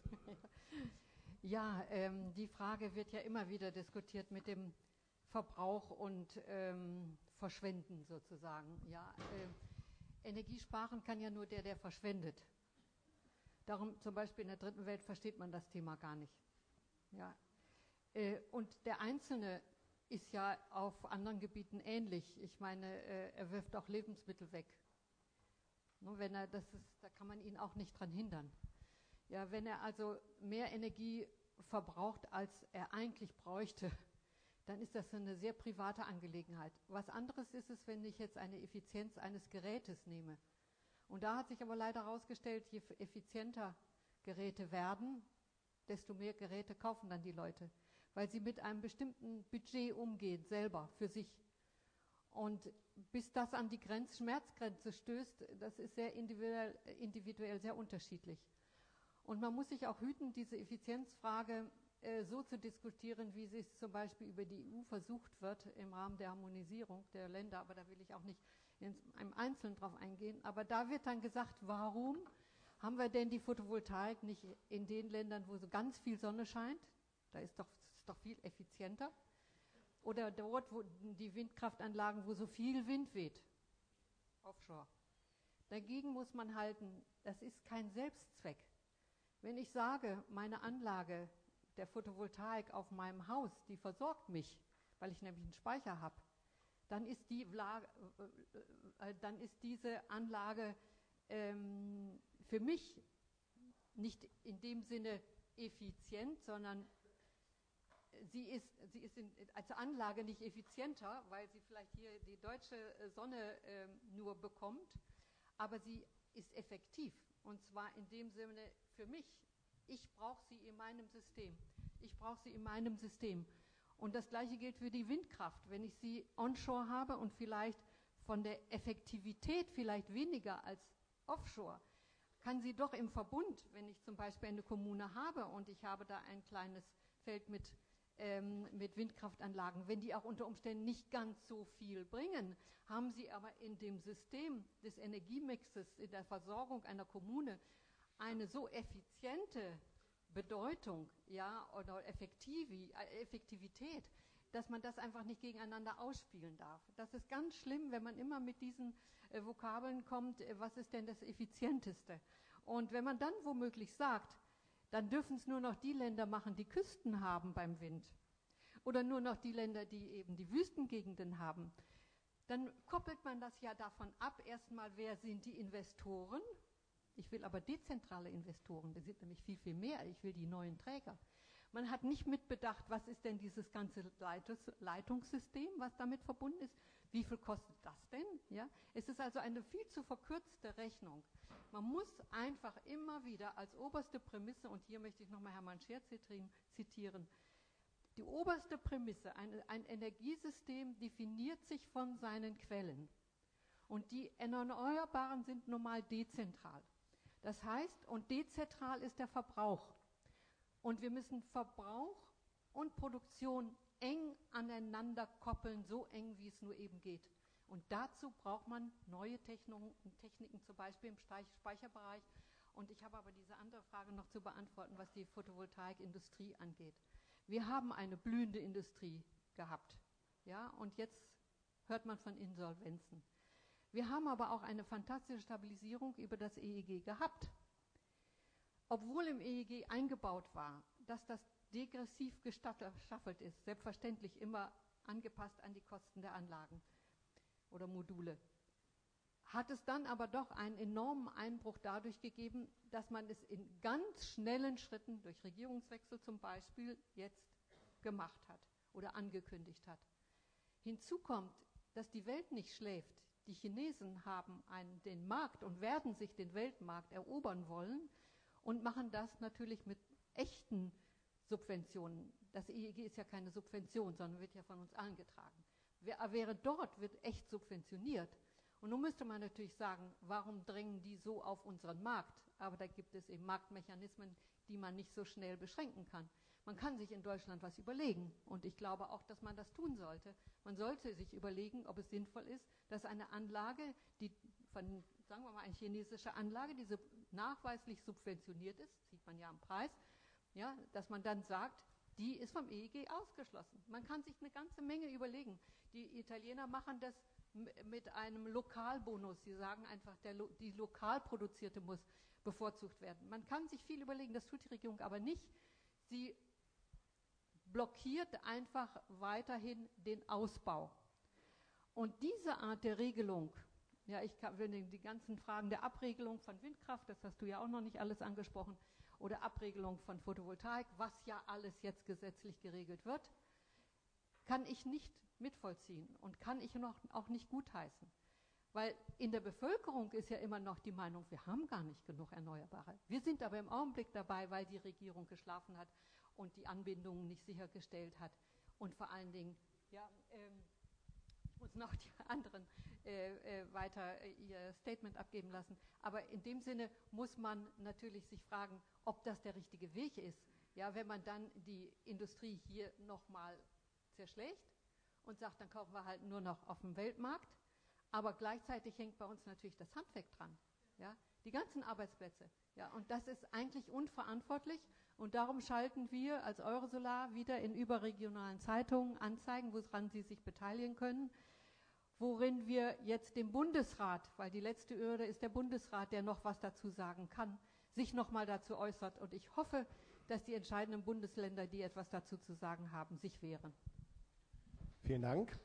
Ja, ähm, die Frage wird ja immer wieder diskutiert mit dem Verbrauch und ähm, Verschwenden sozusagen. Ja, äh, Energiesparen kann ja nur der, der verschwendet. Darum zum Beispiel in der dritten Welt versteht man das Thema gar nicht. Ja. Äh, und der Einzelne ist ja auf anderen Gebieten ähnlich. Ich meine, äh, er wirft auch Lebensmittel weg. Nur wenn er, das ist, da kann man ihn auch nicht dran hindern. Ja, wenn er also mehr Energie verbraucht, als er eigentlich bräuchte, dann ist das eine sehr private Angelegenheit. Was anderes ist es, wenn ich jetzt eine Effizienz eines Gerätes nehme. Und da hat sich aber leider herausgestellt, je effizienter Geräte werden, desto mehr Geräte kaufen dann die Leute, weil sie mit einem bestimmten Budget umgehen, selber, für sich. Und bis das an die Grenz, Schmerzgrenze stößt, das ist sehr individuell, individuell sehr unterschiedlich. Und man muss sich auch hüten, diese Effizienzfrage äh, so zu diskutieren, wie sie es zum Beispiel über die E U versucht wird im Rahmen der Harmonisierung der Länder, aber da will ich auch nicht in einem Einzelnen drauf eingehen. Aber da wird dann gesagt, warum haben wir denn die Photovoltaik nicht in den Ländern, wo so ganz viel Sonne scheint? Da ist doch, ist doch viel effizienter. oder dort, wo die Windkraftanlagen, wo so viel Wind weht, offshore. Dagegen muss man halten, das ist kein Selbstzweck. Wenn ich sage, meine Anlage der Photovoltaik auf meinem Haus, die versorgt mich, weil ich nämlich einen Speicher habe, dann ist, die, äh, dann ist diese Anlage ähm, für mich nicht in dem Sinne effizient, sondern sie ist, sie ist in, als Anlage nicht effizienter, weil sie vielleicht hier die deutsche Sonne äh, nur bekommt, aber sie ist effektiv. Und zwar in dem Sinne für mich, ich brauche sie in meinem System. Ich brauche sie in meinem System. Und das Gleiche gilt für die Windkraft. Wenn ich sie onshore habe und vielleicht von der Effektivität vielleicht weniger als offshore, kann sie doch im Verbund, wenn ich zum Beispiel eine Kommune habe und ich habe da ein kleines Feld mit, ähm, mit Windkraftanlagen, wenn die auch unter Umständen nicht ganz so viel bringen, haben sie aber in dem System des Energiemixes, in der Versorgung einer Kommune eine so effiziente Bedeutung, ja, oder Effektivi, äh, Effektivität, dass man das einfach nicht gegeneinander ausspielen darf. Das ist ganz schlimm, wenn man immer mit diesen äh, Vokabeln kommt, äh, was ist denn das Effizienteste? Und wenn man dann womöglich sagt, dann dürfen es nur noch die Länder machen, die Küsten haben beim Wind, oder nur noch die Länder, die eben die Wüstengegenden haben, dann koppelt man das ja davon ab, erstmal, wer sind die Investoren? Ich will aber dezentrale Investoren, das sind nämlich viel, viel mehr. Ich will die neuen Träger. Man hat nicht mitbedacht, was ist denn dieses ganze Leitungs- Leitungssystem, was damit verbunden ist. Wie viel kostet das denn? Ja? Es ist also eine viel zu verkürzte Rechnung. Man muss einfach immer wieder als oberste Prämisse, und hier möchte ich nochmal Hermann Scher zitieren, die oberste Prämisse, ein, ein Energiesystem definiert sich von seinen Quellen. Und die Erneuerbaren sind normal dezentral. Das heißt, und dezentral ist der Verbrauch. Und wir müssen Verbrauch und Produktion eng aneinander koppeln, so eng, wie es nur eben geht. Und dazu braucht man neue Techniken, Techniken zum Beispiel im Speicherbereich. Und ich habe aber diese andere Frage noch zu beantworten, was die Photovoltaikindustrie angeht. Wir haben eine blühende Industrie gehabt, ja, und jetzt hört man von Insolvenzen. Wir haben aber auch eine fantastische Stabilisierung über das E E G gehabt. Obwohl im E E G eingebaut war, dass das degressiv gestaffelt ist, selbstverständlich immer angepasst an die Kosten der Anlagen oder Module, hat es dann aber doch einen enormen Einbruch dadurch gegeben, dass man es in ganz schnellen Schritten, durch Regierungswechsel zum Beispiel, jetzt gemacht hat oder angekündigt hat. Hinzu kommt, dass die Welt nicht schläft. Die Chinesen haben einen, den Markt und werden sich den Weltmarkt erobern wollen und machen das natürlich mit echten Subventionen. Das E E G ist ja keine Subvention, sondern wird ja von uns allen getragen. Wer wäre dort, wird echt subventioniert. Und nun müsste man natürlich sagen, warum drängen die so auf unseren Markt? Aber da gibt es eben Marktmechanismen, die man nicht so schnell beschränken kann. Man kann sich in Deutschland was überlegen. Und ich glaube auch, dass man das tun sollte. Man sollte sich überlegen, ob es sinnvoll ist, dass eine Anlage, die von, sagen wir mal, eine chinesische Anlage, die so nachweislich subventioniert ist, sieht man ja am Preis, ja, dass man dann sagt, die ist vom E E G ausgeschlossen. Man kann sich eine ganze Menge überlegen. Die Italiener machen das mit einem Lokalbonus. Sie sagen einfach, der, die lokal produzierte muss bevorzugt werden. Man kann sich viel überlegen, das tut die Regierung aber nicht. Sie blockiert einfach weiterhin den Ausbau. Und diese Art der Regelung, ja, ich kann, wenn die ganzen Fragen der Abregelung von Windkraft, das hast du ja auch noch nicht alles angesprochen, oder Abregelung von Photovoltaik, was ja alles jetzt gesetzlich geregelt wird, kann ich nicht mitvollziehen und kann ich noch auch nicht gutheißen. Weil in der Bevölkerung ist ja immer noch die Meinung, wir haben gar nicht genug Erneuerbare. Wir sind aber im Augenblick dabei, weil die Regierung geschlafen hat und die Anbindungen nicht sichergestellt hat. Und vor allen Dingen, ja, ähm, ich muss noch die anderen äh, äh, weiter äh, ihr Statement abgeben lassen. Aber in dem Sinne muss man natürlich sich fragen, ob das der richtige Weg ist. Ja, wenn man dann die Industrie hier nochmal zerschlägt und sagt, dann kaufen wir halt nur noch auf dem Weltmarkt. Aber gleichzeitig hängt bei uns natürlich das Handwerk dran. Ja, die ganzen Arbeitsplätze. Ja, und das ist eigentlich unverantwortlich. Und darum schalten wir als Eurosolar wieder in überregionalen Zeitungen Anzeigen, woran Sie sich beteiligen können, worin wir jetzt dem Bundesrat, weil die letzte Hürde ist der Bundesrat, der noch was dazu sagen kann, sich nochmal dazu äußert. Und ich hoffe, dass die entscheidenden Bundesländer, die etwas dazu zu sagen haben, sich wehren. Vielen Dank.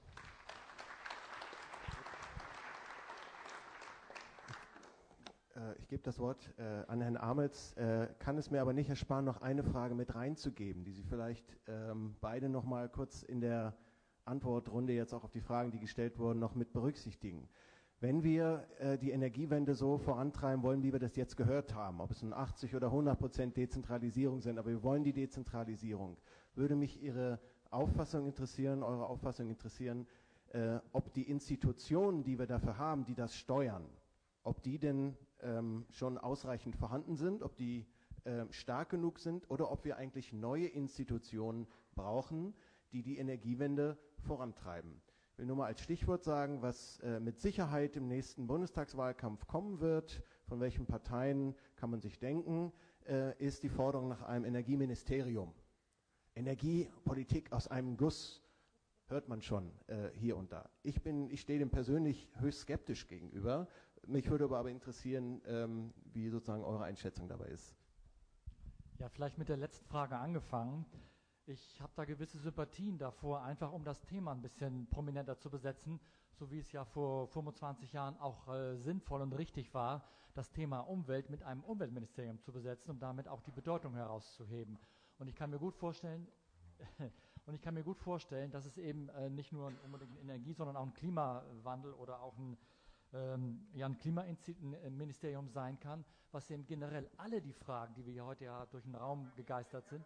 Ich gebe das Wort äh, an Herrn Ameltz, äh, kann es mir aber nicht ersparen, noch eine Frage mit reinzugeben, die Sie vielleicht ähm, beide noch mal kurz in der Antwortrunde jetzt auch auf die Fragen, die gestellt wurden, noch mit berücksichtigen. Wenn wir äh, die Energiewende so vorantreiben wollen, wie wir das jetzt gehört haben, ob es nun achtzig oder hundert Prozent Dezentralisierung sind, aber wir wollen die Dezentralisierung, würde mich Ihre Auffassung interessieren, eure Auffassung interessieren, äh, ob die Institutionen, die wir dafür haben, die das steuern, ob die denn ähm, schon ausreichend vorhanden sind, ob die äh, stark genug sind oder ob wir eigentlich neue Institutionen brauchen, die die Energiewende vorantreiben. Ich will nur mal als Stichwort sagen, was äh, mit Sicherheit im nächsten Bundestagswahlkampf kommen wird, von welchen Parteien kann man sich denken, äh, ist die Forderung nach einem Energieministerium. Energiepolitik aus einem Guss, hört man schon äh, hier und da. Ich bin, ich stehe dem persönlich höchst skeptisch gegenüber. Mich würde aber interessieren, ähm, wie sozusagen eure Einschätzung dabei ist. Ja, vielleicht mit der letzten Frage angefangen. Ich habe da gewisse Sympathien davor, einfach um das Thema ein bisschen prominenter zu besetzen, so wie es ja vor fünfundzwanzig Jahren auch äh, sinnvoll und richtig war, das Thema Umwelt mit einem Umweltministerium zu besetzen, um damit auch die Bedeutung herauszuheben. Und ich kann mir gut vorstellen, und ich kann mir gut vorstellen, dass es eben äh, nicht nur unbedingt Energie, sondern auch ein Klimawandel oder auch ein Ähm, ja, ein Klimaministerium sein kann, was eben generell alle die Fragen, die wir hier heute ja durch den Raum gegeistert sind,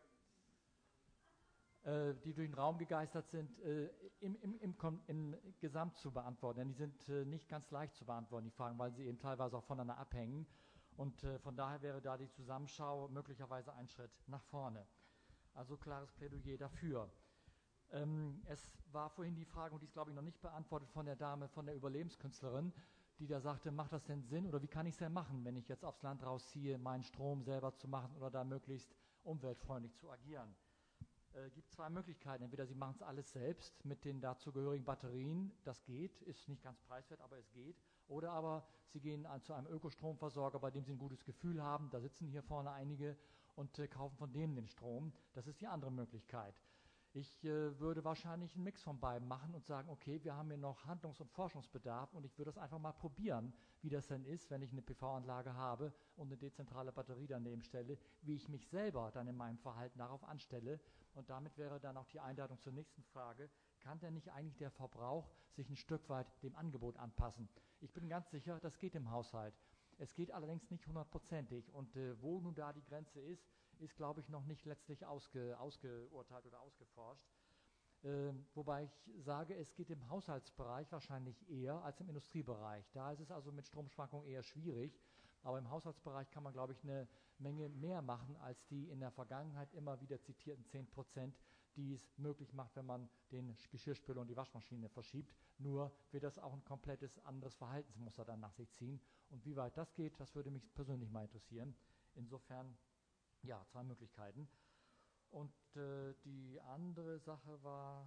äh, die durch den Raum gegeistert sind, äh, im, im, im, im Gesamt zu beantworten. Denn die sind äh, nicht ganz leicht zu beantworten, die Fragen, weil sie eben teilweise auch voneinander abhängen. Und äh, von daher wäre da die Zusammenschau möglicherweise ein Schritt nach vorne. Also klares Plädoyer dafür. Ähm, es war vorhin die Frage, und die ist, glaube ich, noch nicht beantwortet von der Dame, von der Überlebenskünstlerin, die da sagte, macht das denn Sinn oder wie kann ich es denn machen, wenn ich jetzt aufs Land rausziehe, meinen Strom selber zu machen oder da möglichst umweltfreundlich zu agieren? Es äh, gibt zwei Möglichkeiten. Entweder Sie machen es alles selbst mit den dazugehörigen Batterien, das geht, ist nicht ganz preiswert, aber es geht. Oder aber Sie gehen an, zu einem Ökostromversorger, bei dem Sie ein gutes Gefühl haben, da sitzen hier vorne einige und äh, kaufen von dem den Strom. Das ist die andere Möglichkeit. Ich äh, würde wahrscheinlich einen Mix von beiden machen und sagen, okay, wir haben hier noch Handlungs- und Forschungsbedarf und ich würde das einfach mal probieren, wie das denn ist, wenn ich eine P V-Anlage habe und eine dezentrale Batterie daneben stelle, wie ich mich selber dann in meinem Verhalten darauf anstelle. Und damit wäre dann auch die Einladung zur nächsten Frage, kann denn nicht eigentlich der Verbrauch sich ein Stück weit dem Angebot anpassen? Ich bin ganz sicher, das geht im Haushalt. Es geht allerdings nicht hundertprozentig und äh, wo nun da die Grenze ist, ist, glaube ich, noch nicht letztlich ausge, ausgeurteilt oder ausgeforscht. Äh, wobei ich sage, es geht im Haushaltsbereich wahrscheinlich eher als im Industriebereich. Da ist es also mit Stromschwankungen eher schwierig, aber im Haushaltsbereich kann man, glaube ich, eine Menge mehr machen als die in der Vergangenheit immer wieder zitierten zehn Prozent, die es möglich macht, wenn man den Geschirrspüler und die Waschmaschine verschiebt. Nur wird das auch ein komplettes anderes Verhaltensmuster dann nach sich ziehen. Und wie weit das geht, das würde mich persönlich mal interessieren. Insofern, ja, zwei Möglichkeiten. Und äh, die andere Sache war,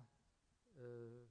äh,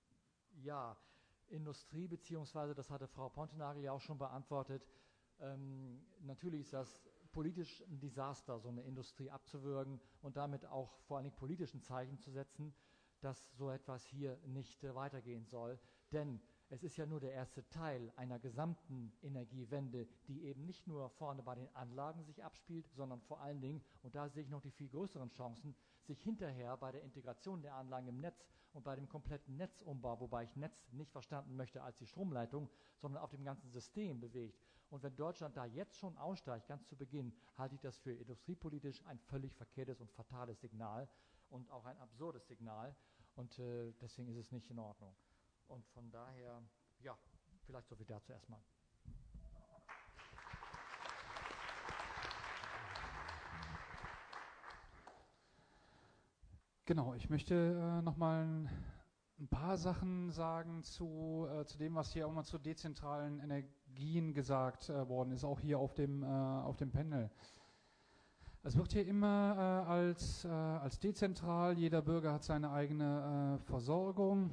ja, Industrie, beziehungsweise, das hatte Frau Pontenagel ja auch schon beantwortet, ähm, natürlich ist das politisch ein Desaster, so eine Industrie abzuwürgen und damit auch vor allem politischen Zeichen zu setzen, dass so etwas hier nicht äh, weitergehen soll. Denn es ist ja nur der erste Teil einer gesamten Energiewende, die eben nicht nur vorne bei den Anlagen sich abspielt, sondern vor allen Dingen, und da sehe ich noch die viel größeren Chancen, sich hinterher bei der Integration der Anlagen im Netz und bei dem kompletten Netzumbau, wobei ich Netz nicht verstanden möchte als die Stromleitung, sondern auf dem ganzen System bewegt. Und wenn Deutschland da jetzt schon aussteigt, ganz zu Beginn, halte ich das für industriepolitisch ein völlig verkehrtes und fatales Signal und auch ein absurdes Signal. Und äh, deswegen ist es nicht in Ordnung. Und von daher, ja, vielleicht so viel dazu erstmal. Genau, ich möchte äh, nochmal ein, ein paar Sachen sagen zu, äh, zu dem, was hier auch mal zu dezentralen Energien gesagt äh, worden ist, auch hier auf dem, äh, auf dem Panel. Es wird hier immer äh, als, äh, als dezentral, jeder Bürger hat seine eigene äh, Versorgung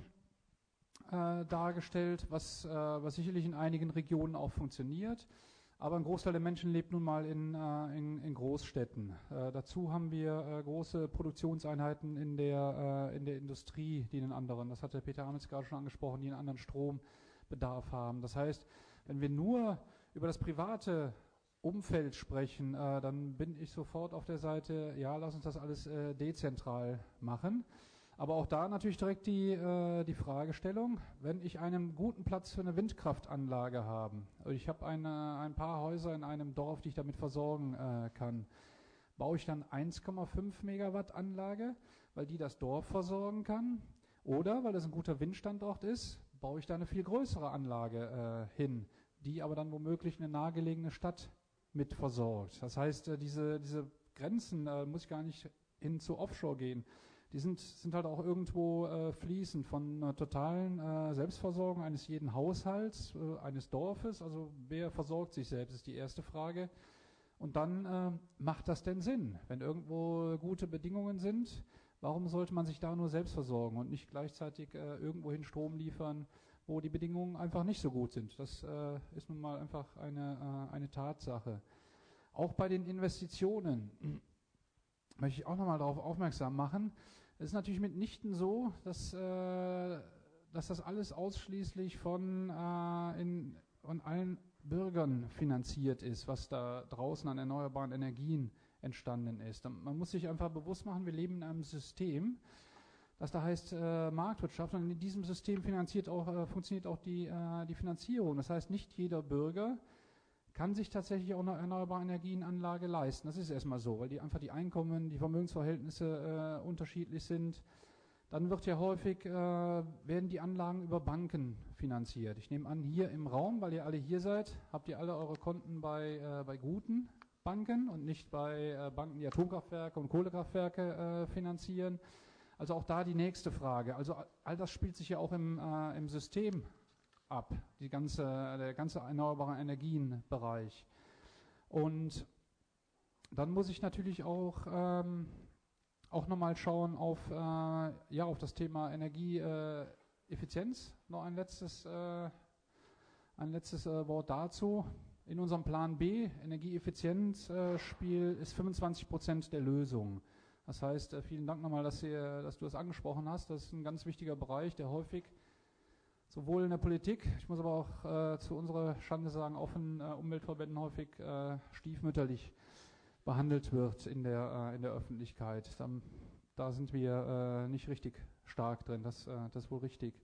äh, dargestellt, was, äh, was sicherlich in einigen Regionen auch funktioniert. Aber ein Großteil der Menschen lebt nun mal in, äh, in, in Großstädten. Äh, dazu haben wir äh, große Produktionseinheiten in der, äh, in der Industrie, die einen anderen, das hat der Peter Amitz gerade schon angesprochen, die einen anderen Strombedarf haben. Das heißt, wenn wir nur über das private Umfeld sprechen, äh, dann bin ich sofort auf der Seite, ja, lass uns das alles äh, dezentral machen. Aber auch da natürlich direkt die, äh, die Fragestellung, wenn ich einen guten Platz für eine Windkraftanlage habe, ich habe eine, ein paar Häuser in einem Dorf, die ich damit versorgen äh, kann, baue ich dann eins Komma fünf Megawatt Anlage, weil die das Dorf versorgen kann, oder weil das ein guter Windstandort ist, baue ich da eine viel größere Anlage äh, hin, die aber dann womöglich eine nahegelegene Stadt mit versorgt. Das heißt, äh, diese, diese Grenzen, äh, muss ich gar nicht hin zu Offshore gehen, die sind, sind halt auch irgendwo äh, fließend von einer totalen äh, Selbstversorgung eines jeden Haushalts, äh, eines Dorfes. Also wer versorgt sich selbst, ist die erste Frage. Und dann äh, macht das denn Sinn? Wenn irgendwo gute Bedingungen sind, warum sollte man sich da nur selbst versorgen und nicht gleichzeitig äh, irgendwohin Strom liefern, wo die Bedingungen einfach nicht so gut sind? Das äh, ist nun mal einfach eine, äh, eine Tatsache. Auch bei den Investitionen möchte ich auch nochmal darauf aufmerksam machen. Es ist natürlich mitnichten so, dass, äh, dass das alles ausschließlich von, äh, in, von allen Bürgern finanziert ist, was da draußen an erneuerbaren Energien entstanden ist. Man muss sich einfach bewusst machen, wir leben in einem System, das da heißt äh, Marktwirtschaft, und in diesem System finanziert auch, äh, funktioniert auch die, äh, die Finanzierung. Das heißt, nicht jeder Bürger kann sich tatsächlich auch eine erneuerbare Energienanlage leisten. Das ist erstmal so, weil die einfach die Einkommen, die Vermögensverhältnisse äh, unterschiedlich sind. Dann wird ja häufig, äh, werden die Anlagen über Banken finanziert. Ich nehme an, hier im Raum, weil ihr alle hier seid, habt ihr alle eure Konten bei, äh, bei guten Banken und nicht bei äh, Banken, die Atomkraftwerke und Kohlekraftwerke äh, finanzieren. Also auch da die nächste Frage. Also all das spielt sich ja auch im, äh, im System ab, die ganze, der ganze erneuerbare Energienbereich. Und dann muss ich natürlich auch, ähm, auch nochmal schauen auf, äh, ja, auf das Thema Energieeffizienz. Äh, Noch ein letztes, äh, ein letztes äh, Wort dazu. In unserem Plan B, Energieeffizienzspiel, äh, ist fünfundzwanzig Prozent der Lösung. Das heißt, äh, vielen Dank nochmal, dass, ihr, dass du das angesprochen hast. Das ist ein ganz wichtiger Bereich, der häufig sowohl in der Politik, ich muss aber auch äh, zu unserer Schande sagen, auch von äh, Umweltverbänden häufig äh, stiefmütterlich behandelt wird in der, äh, in der Öffentlichkeit. Da, da sind wir äh, nicht richtig stark drin, das, äh, das ist wohl richtig.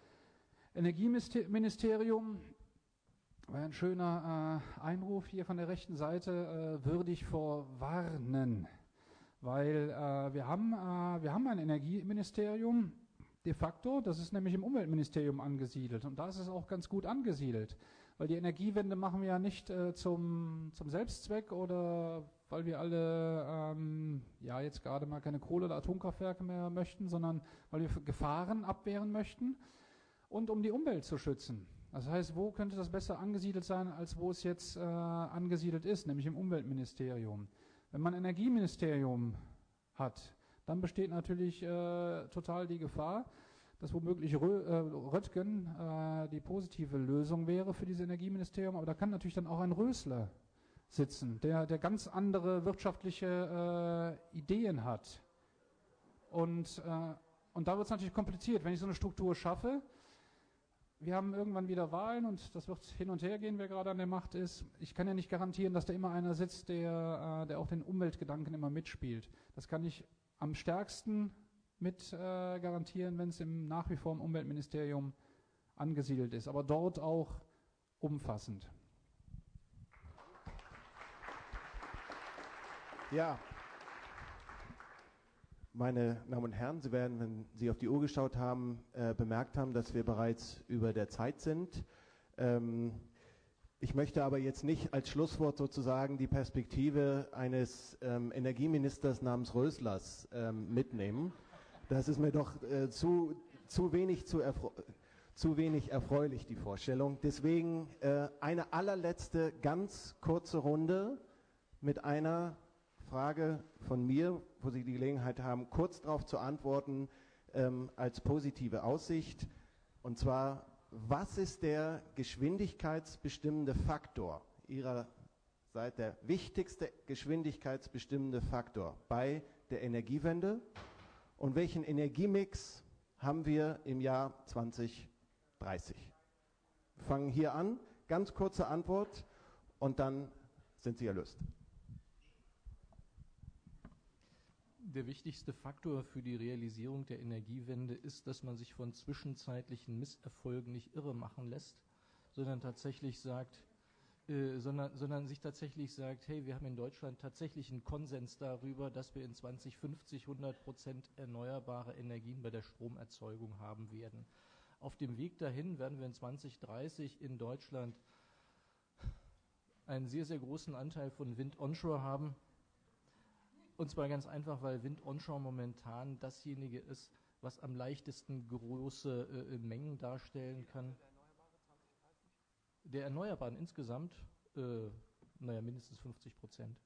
Energieministerium, war ein schöner äh, Einruf hier von der rechten Seite, äh, würde ich vorwarnen, weil äh, wir, haben, äh, wir haben ein Energieministerium, de facto, das ist nämlich im Umweltministerium angesiedelt, und da ist es auch ganz gut angesiedelt, weil die Energiewende machen wir ja nicht äh, zum, zum Selbstzweck oder weil wir alle ähm, ja jetzt gerade mal keine Kohle- oder Atomkraftwerke mehr möchten, sondern weil wir Gefahren abwehren möchten und um die Umwelt zu schützen. Das heißt, wo könnte das besser angesiedelt sein, als wo es jetzt äh, angesiedelt ist, nämlich im Umweltministerium. Wenn man ein Energieministerium hat, dann besteht natürlich äh, total die Gefahr, dass womöglich Rö äh, Röttgen äh, die positive Lösung wäre für dieses Energieministerium, aber da kann natürlich dann auch ein Rösler sitzen, der, der ganz andere wirtschaftliche äh, Ideen hat. Und, äh, und da wird es natürlich kompliziert, wenn ich so eine Struktur schaffe. Wir haben irgendwann wieder Wahlen und das wird hin und her gehen, wer gerade an der Macht ist. Ich kann ja nicht garantieren, dass da immer einer sitzt, der, äh, der auch den Umweltgedanken immer mitspielt. Das kann ich am stärksten mit äh, garantieren, wenn es im, nach wie vor im Umweltministerium angesiedelt ist, aber dort auch umfassend. Ja, meine Damen und Herren, Sie werden, wenn Sie auf die Uhr geschaut haben, äh, bemerkt haben, dass wir bereits über der Zeit sind. Ähm, Ich möchte aber jetzt nicht als Schlusswort sozusagen die Perspektive eines ähm, Energieministers namens Röslers ähm, mitnehmen. Das ist mir doch äh, zu, zu, wenig zu, zu wenig erfreulich, die Vorstellung. Deswegen äh, eine allerletzte, ganz kurze Runde mit einer Frage von mir, wo Sie die Gelegenheit haben, kurz darauf zu antworten, ähm, als positive Aussicht. Und zwar, was ist der geschwindigkeitsbestimmende Faktor Ihrerseits, der wichtigste geschwindigkeitsbestimmende Faktor bei der Energiewende? Und welchen Energiemix haben wir im Jahr zwanzig dreißig? Wir fangen hier an, ganz kurze Antwort und dann sind Sie erlöst. Der wichtigste Faktor für die Realisierung der Energiewende ist, dass man sich von zwischenzeitlichen Misserfolgen nicht irre machen lässt, sondern tatsächlich sagt, äh, sondern, sondern sich tatsächlich sagt, hey, wir haben in Deutschland tatsächlich einen Konsens darüber, dass wir in zwanzig fünfzig hundert Prozent erneuerbare Energien bei der Stromerzeugung haben werden. Auf dem Weg dahin werden wir in zwanzig dreißig in Deutschland einen sehr, sehr großen Anteil von Wind onshore haben. Und zwar ganz einfach, weil Wind onshore momentan dasjenige ist, was am leichtesten große äh, Mengen darstellen kann. Der Erneuerbaren insgesamt, äh, naja, mindestens fünfzig Prozent.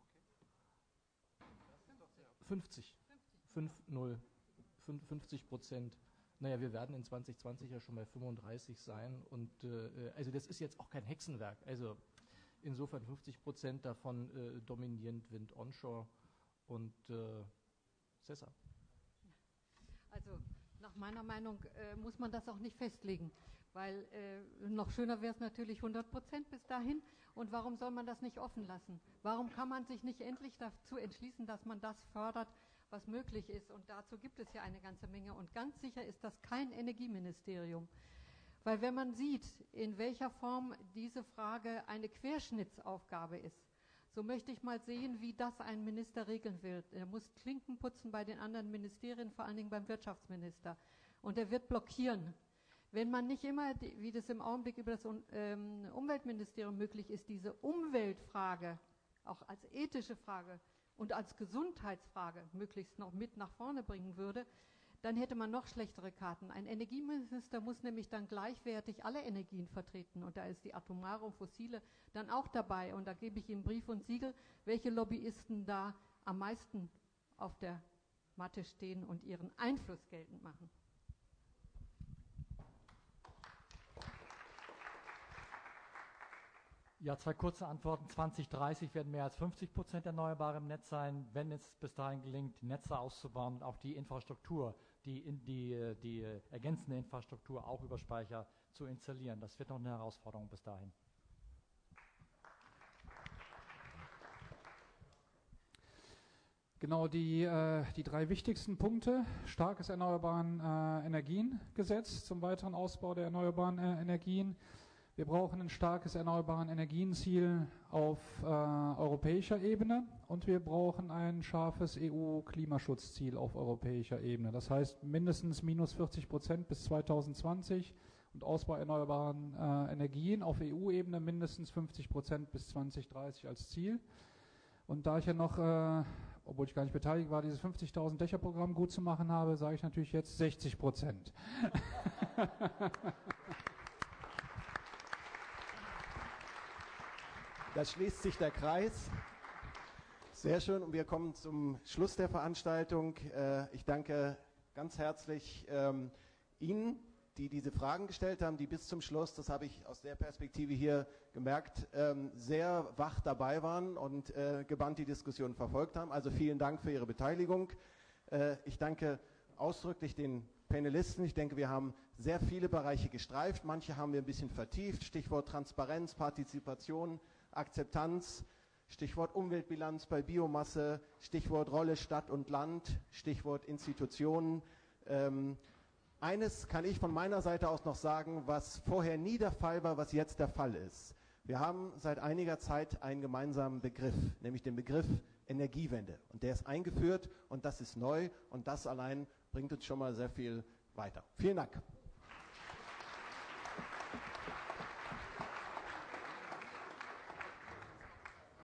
fünfzig. fünf null. fünfzig Prozent. Naja, wir werden in zwanzig zwanzig ja schon bei fünfunddreißig sein. Und äh, also das ist jetzt auch kein Hexenwerk. Also insofern fünfzig Prozent davon äh, dominierend Wind onshore. Und äh, Cesar. Also nach meiner Meinung äh, muss man das auch nicht festlegen, weil äh, noch schöner wäre es natürlich hundert Prozent bis dahin. Und warum soll man das nicht offen lassen? Warum kann man sich nicht endlich dazu entschließen, dass man das fördert, was möglich ist? Und dazu gibt es ja eine ganze Menge. Und ganz sicher ist das kein Energieministerium. Weil wenn man sieht, in welcher Form diese Frage eine Querschnittsaufgabe ist, so möchte ich mal sehen, wie das ein Minister regeln wird. Er muss Klinken putzen bei den anderen Ministerien, vor allen Dingen beim Wirtschaftsminister. Und er wird blockieren. Wenn man nicht immer, wie das im Augenblick über das ähm, Umweltministerium möglich ist, diese Umweltfrage auch als ethische Frage und als Gesundheitsfrage möglichst noch mit nach vorne bringen würde, dann hätte man noch schlechtere Karten. Ein Energieminister muss nämlich dann gleichwertig alle Energien vertreten. Und da ist die atomare und fossile dann auch dabei. Und da gebe ich Ihnen Brief und Siegel, welche Lobbyisten da am meisten auf der Matte stehen und ihren Einfluss geltend machen. Ja, zwei kurze Antworten. zwanzig dreißig werden mehr als fünfzig Prozent Erneuerbare im Netz sein, wenn es bis dahin gelingt, die Netze auszubauen und auch die Infrastruktur, die, in die, die ergänzende Infrastruktur auch über Speicher zu installieren. Das wird noch eine Herausforderung bis dahin. Genau, die, äh, die drei wichtigsten Punkte: starkes Erneuerbaren äh, Energien-Gesetz zum weiteren Ausbau der erneuerbaren äh, Energien. Wir brauchen ein starkes erneuerbaren Energienziel auf äh, europäischer Ebene und wir brauchen ein scharfes E U-Klimaschutzziel auf europäischer Ebene. Das heißt mindestens minus vierzig Prozent bis zweitausendzwanzig und Ausbau erneuerbaren äh, Energien auf E U-Ebene mindestens fünfzig Prozent bis zwanzig dreißig als Ziel. Und da ich ja noch, äh, obwohl ich gar nicht beteiligt war, dieses fünfzigtausend Dächer-Programm gut zu machen habe, sage ich natürlich jetzt sechzig Prozent. Da schließt sich der Kreis. Sehr schön. Und wir kommen zum Schluss der Veranstaltung. Ich danke ganz herzlich ähm, Ihnen, die diese Fragen gestellt haben, die bis zum Schluss, das habe ich aus der Perspektive hier gemerkt, ähm, sehr wach dabei waren und äh, gebannt die Diskussion verfolgt haben. Also vielen Dank für Ihre Beteiligung. Äh, ich danke ausdrücklich den Panelisten. Ich denke, wir haben sehr viele Bereiche gestreift. Manche haben wir ein bisschen vertieft. Stichwort Transparenz, Partizipation, Akzeptanz, Stichwort Umweltbilanz bei Biomasse, Stichwort Rolle Stadt und Land, Stichwort Institutionen. Ähm, eines kann ich von meiner Seite aus noch sagen, was vorher nie der Fall war, was jetzt der Fall ist. Wir haben seit einiger Zeit einen gemeinsamen Begriff, nämlich den Begriff Energiewende. Und der ist eingeführt und das ist neu und das allein bringt uns schon mal sehr viel weiter. Vielen Dank.